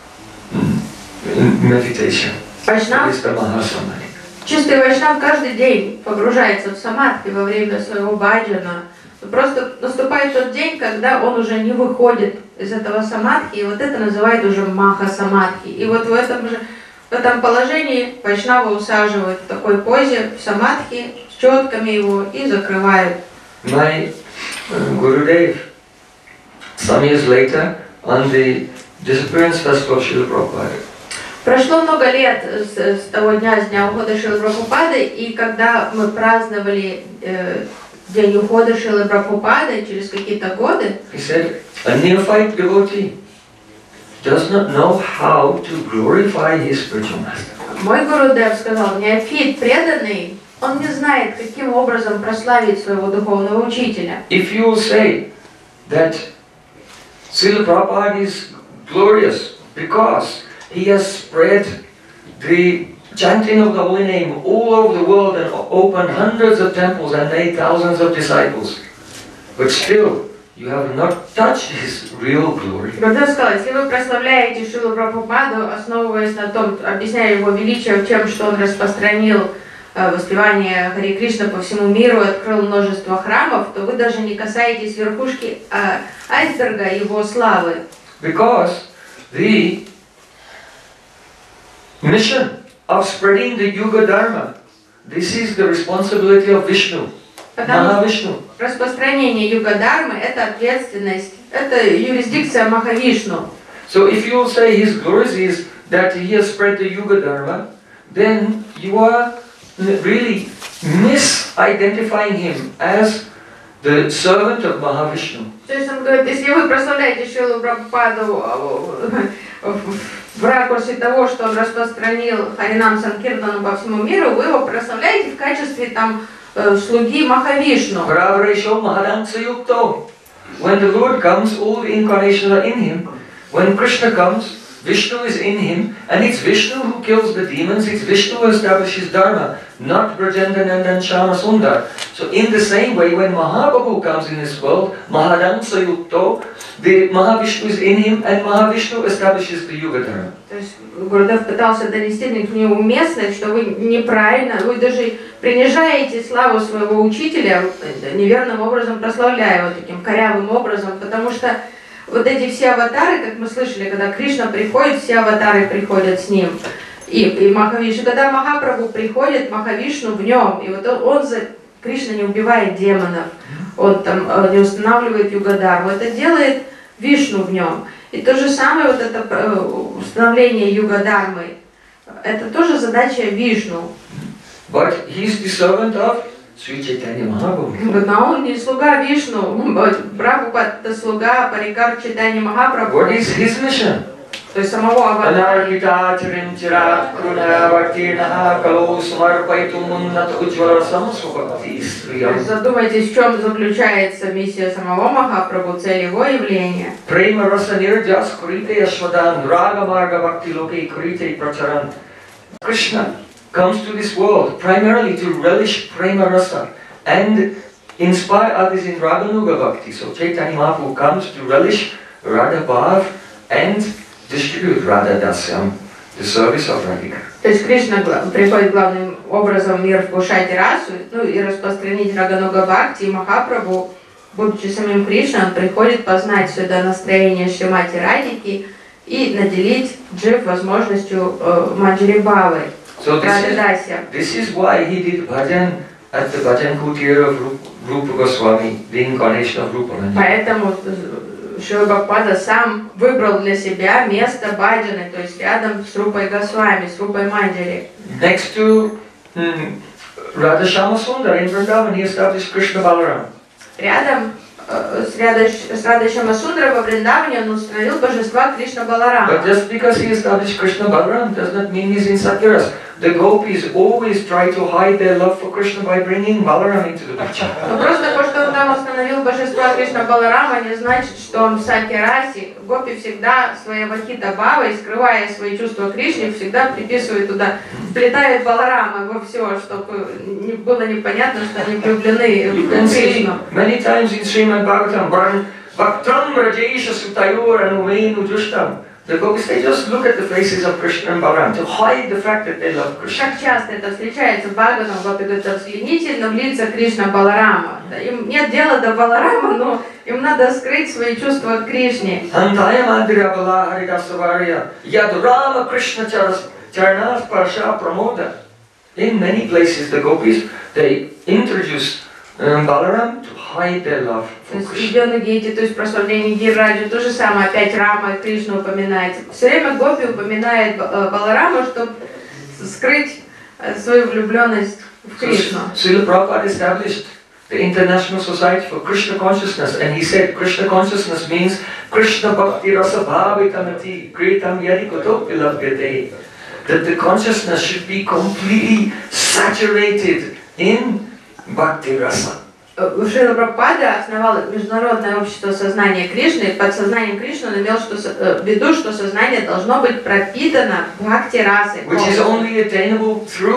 in meditation. That Вайшнав, is the Mahasamadhi. чистый вайшнав каждый день погружается в самадхи во время своего баджана. Просто наступает тот день, когда он уже не выходит из этого самадхи, и вот это называют уже маха самадхи. И вот в этом положении вайшнава усаживают в такой позе в самадхи с четками его и закрывают. My Gurudev, some years later, on the disappearance festival of Srila Prabhupada, Прошло много лет с того дня, с дня ухода Шрилы Прабхупады, и когда мы праздновали день ухода Шрилы Прабхупады через какие-то годы, he said, a neophyte devotee does not know how to glorify his spiritual master. мой Гурудев сказал, неофит преданный, он не знает, каким образом прославить своего духовного учителя. If you will say that Srila Prabhupada is glorious because he has spread the chanting of the holy name all over the world and opened hundreds of temples and made thousands of disciples, but still you have not touched his real glory. Гурдев сказал, если вы прославляете Шрилу Прабхупаду, основываясь на том, объясняя его величие тем, что он распространил воспевание Хари Кришна по всему миру, открыл множество храмов, то вы даже не касаетесь верхушки айсберга его славы. Because the mission of spreading the Yuga Dharma, this is the responsibility of Vishnu, Mahavishnu. Распространение Юга-дharмы – это ответственность, это юрисдикция Махавишну. So if you will say his glories is that he has spread the Yuga Dharma, then you are really misidentifying him as the servant of Mahavishnu. То есть он говорит, если вы прославляете Шрилу Прабхупаду в ракурсе того, что он распространил Харинам Санкиртану по всему миру, вы его прославляете в качестве там слуги Махавишну. When the Lord comes, all the incarnations are in him. When Krishna comes, Vishnu is in him, and it's Vishnu who kills the demons, it's Vishnu who establishes Dharma, not Brajendanandan Shama Sundar. So in the same way, when Mahaprabhu comes in this world, Mahadansha Yukto, the Mahavishnu is in him, and Mahavishnu establishes the Yuga Dharma. То есть Гурдев пытался донести к нему уместность, что вы неправильно, вы даже принижаете славу своего учителя, неверным образом прославляя его таким корявым образом, потому что вот эти все аватары, как мы слышали, когда Кришна приходит, все аватары приходят с ним. И Махавишну, когда Махапрабху приходит, Махавишну в нем, и вот Кришна не убивает демонов, он там не устанавливает Юга-дharму, это делает Вишну в нем. И то же самое, вот это установление Юга-дharмы, это тоже задача Вишну. But he's the servant of Sri Chaitanya Mahaprabhu. Но он не слуга Вишну, Прабхупад это слуга Парикар Чайтанья Махапрабху. What is his mission? То есть самого аватара. Задумайтесь, в чем заключается миссия самого Махапрабху, цель его явления. Krishna comes to this world primarily to relish prema rasa and inspire others in Raganuga Bhakti. So Chaitanya Mahaprabhu comes to relish Radha Bhav and distribute Radha Dasyam, the service of Radhika. То есть Кришна приходит главным образом в мир вкушать расу, ну и распространить Рагануга Бхакти, и Махапрабху, будучи самим Кришной, он приходит познать сюда настроение Шримати Радхики и наделить джив возможностью Манджари Бхавы. So this is why he did bhajan at the bhajan kutir of Rupa Goswami, the incarnation of Rupa. Поэтому Шрила Прабхупада сам выбрал для себя место баджаны, то есть рядом с Рупой Госвами, с Рупой Манджари. Next to Radha Shama Sundar in Vrindavan, he established Krishna Balaram. Рядом с Радой Шьяма Сундаром во Вриндаване он установил божества Кришна Баларама. But just because he established Krishna Balaram does not mean he's insecure. The gopis always try to hide their love for Krishna by bringing Balaram into the picture. Но просто то, что он там установил божества Кришна Баларама, не значит, что он в Саки-расе. Гопи всегда своей Вахита Бавой, скрывая свои чувства Кришне, всегда приписывают туда, вплетают Баларама во все, чтобы было непонятно, что они влюблены в Кришну. Many times in Srimad Bhagavatam, Bhaktam Rajesha Sutayor and Uvainu Jushtam. The gopis, they just look at the faces of Krishna and Balaram to hide the fact that they love Krishna. Как часто это встречается в Бхагаватам, гопи говорят, взгляните на лица Кришна Баларама. Им нет дела до Баларама, но им надо скрыть свои чувства к Кришне. Антая Мадхуря Бала Харидасаварya Yad Rama Krishna Charnas Parsha Pramoda. In many places the gopis, they introduce Balaram to hide their love for Krishna. То есть прославление Гираджи, то же самое, опять Рама и Кришна упоминается. Все время гопи упоминает Баларама, чтобы скрыть свою влюбленность в Кришну. Srila Prabhupada established the International Society for Krishna Consciousness, and he said Krishna Consciousness means Krishna Bhakti Rasa Bhavitamati Kritam Yadi Kotopi Labhyate. That the consciousness should be completely saturated in Bhakti Rasa. Шрила Прабхупада основал Международное общество сознания Кришны. Под сознанием Кришны он имел в виду, что сознание должно быть пропитано бхакти расой. Which is only attainable through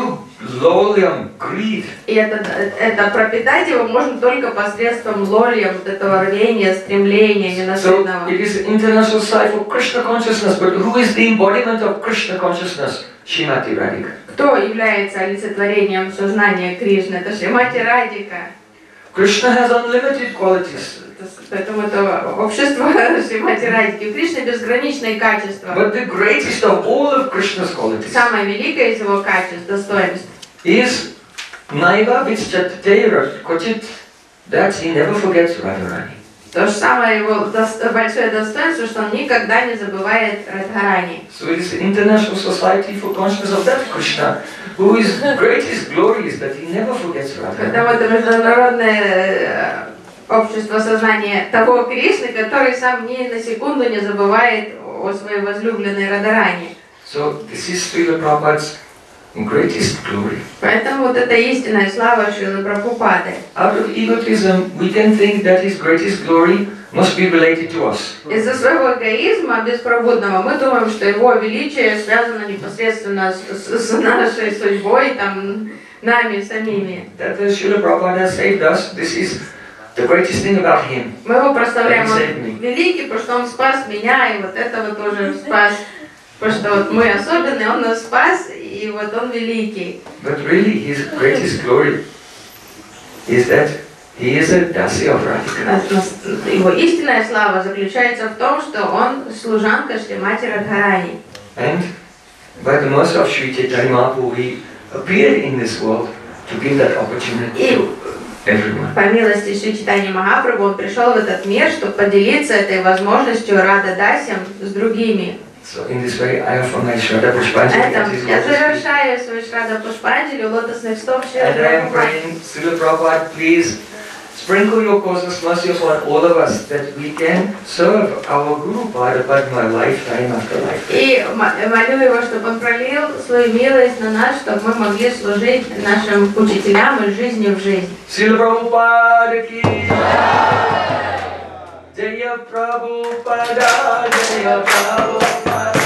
lolium, greed. И это пропитать его можно только посредством лолья, вот этого рвения, стремления So ненасытного. it is international site for Krishna consciousness, but who is the embodiment of Krishna consciousness? Srimati Radhika. Кто является олицетворением сознания Кришны? Это Шримати Радика. Krishna has unlimited qualities. Поэтому это общество Шримати Радики. У Кришны безграничные качества. But the greatest of all of Krishna's qualities Самое великое из его качеств, достоинств, is Naiva Vichatteya Kochit, that he never forgets Radharani. то же самое его большое достоинство, что он никогда не забывает Радхарани. So it is the International Society for Consciousness of that Krishna, whose greatest glory is that he never forgets Потому Radharani. это международное общество сознания того Кришны, который сам ни на секунду не забывает о своей возлюбленной Радхарани. So this is Srila Prabhupada's greatest glory. Поэтому вот эта истинная слава Шрилы Прабхупады. Out of egotism, we can think that his greatest glory must be related to us. Из-за своего эгоизма беспробудного мы думаем, что его величие связано непосредственно с нашей судьбой, там, нами самими. That Srila Prabhupada has saved us. This is the greatest thing about him. Мы его прославляем, That he он saved me. великий, потому что он спас меня, и вот этого тоже спас. Потому что вот мы особенные, он нас спас, и вот он великий. But really, his greatest glory is that he is a dasi of Radhika. Его истинная слава заключается в том, что он служанка Шримати Радхарани. And by the mercy of Sri Chaitanya Mahaprabhu, he appeared in this world to give that opportunity И to everyone. по милости Шри Чайтаньи Махапрабху он пришел в этот мир, чтобы поделиться этой возможностью Рада Дасям с другими. So in this way, I offer my Shraddha Pushpanjali На at этом his я lotus feet. завершаю свой Шрада Пушпанджали у лотосных стоп Шрила And I am Прабхупады. praying, Srila Prabhupada, please sprinkle your cosmos mercy upon all of us that we can serve our Guru Pada Padma lifetime after lifetime. И молю его, чтобы он пролил свою милость на нас, чтобы мы могли служить нашим учителям из жизни в жизнь. Srila Prabhupada ki Jaya Prabhupada, Jaya Prabhupada.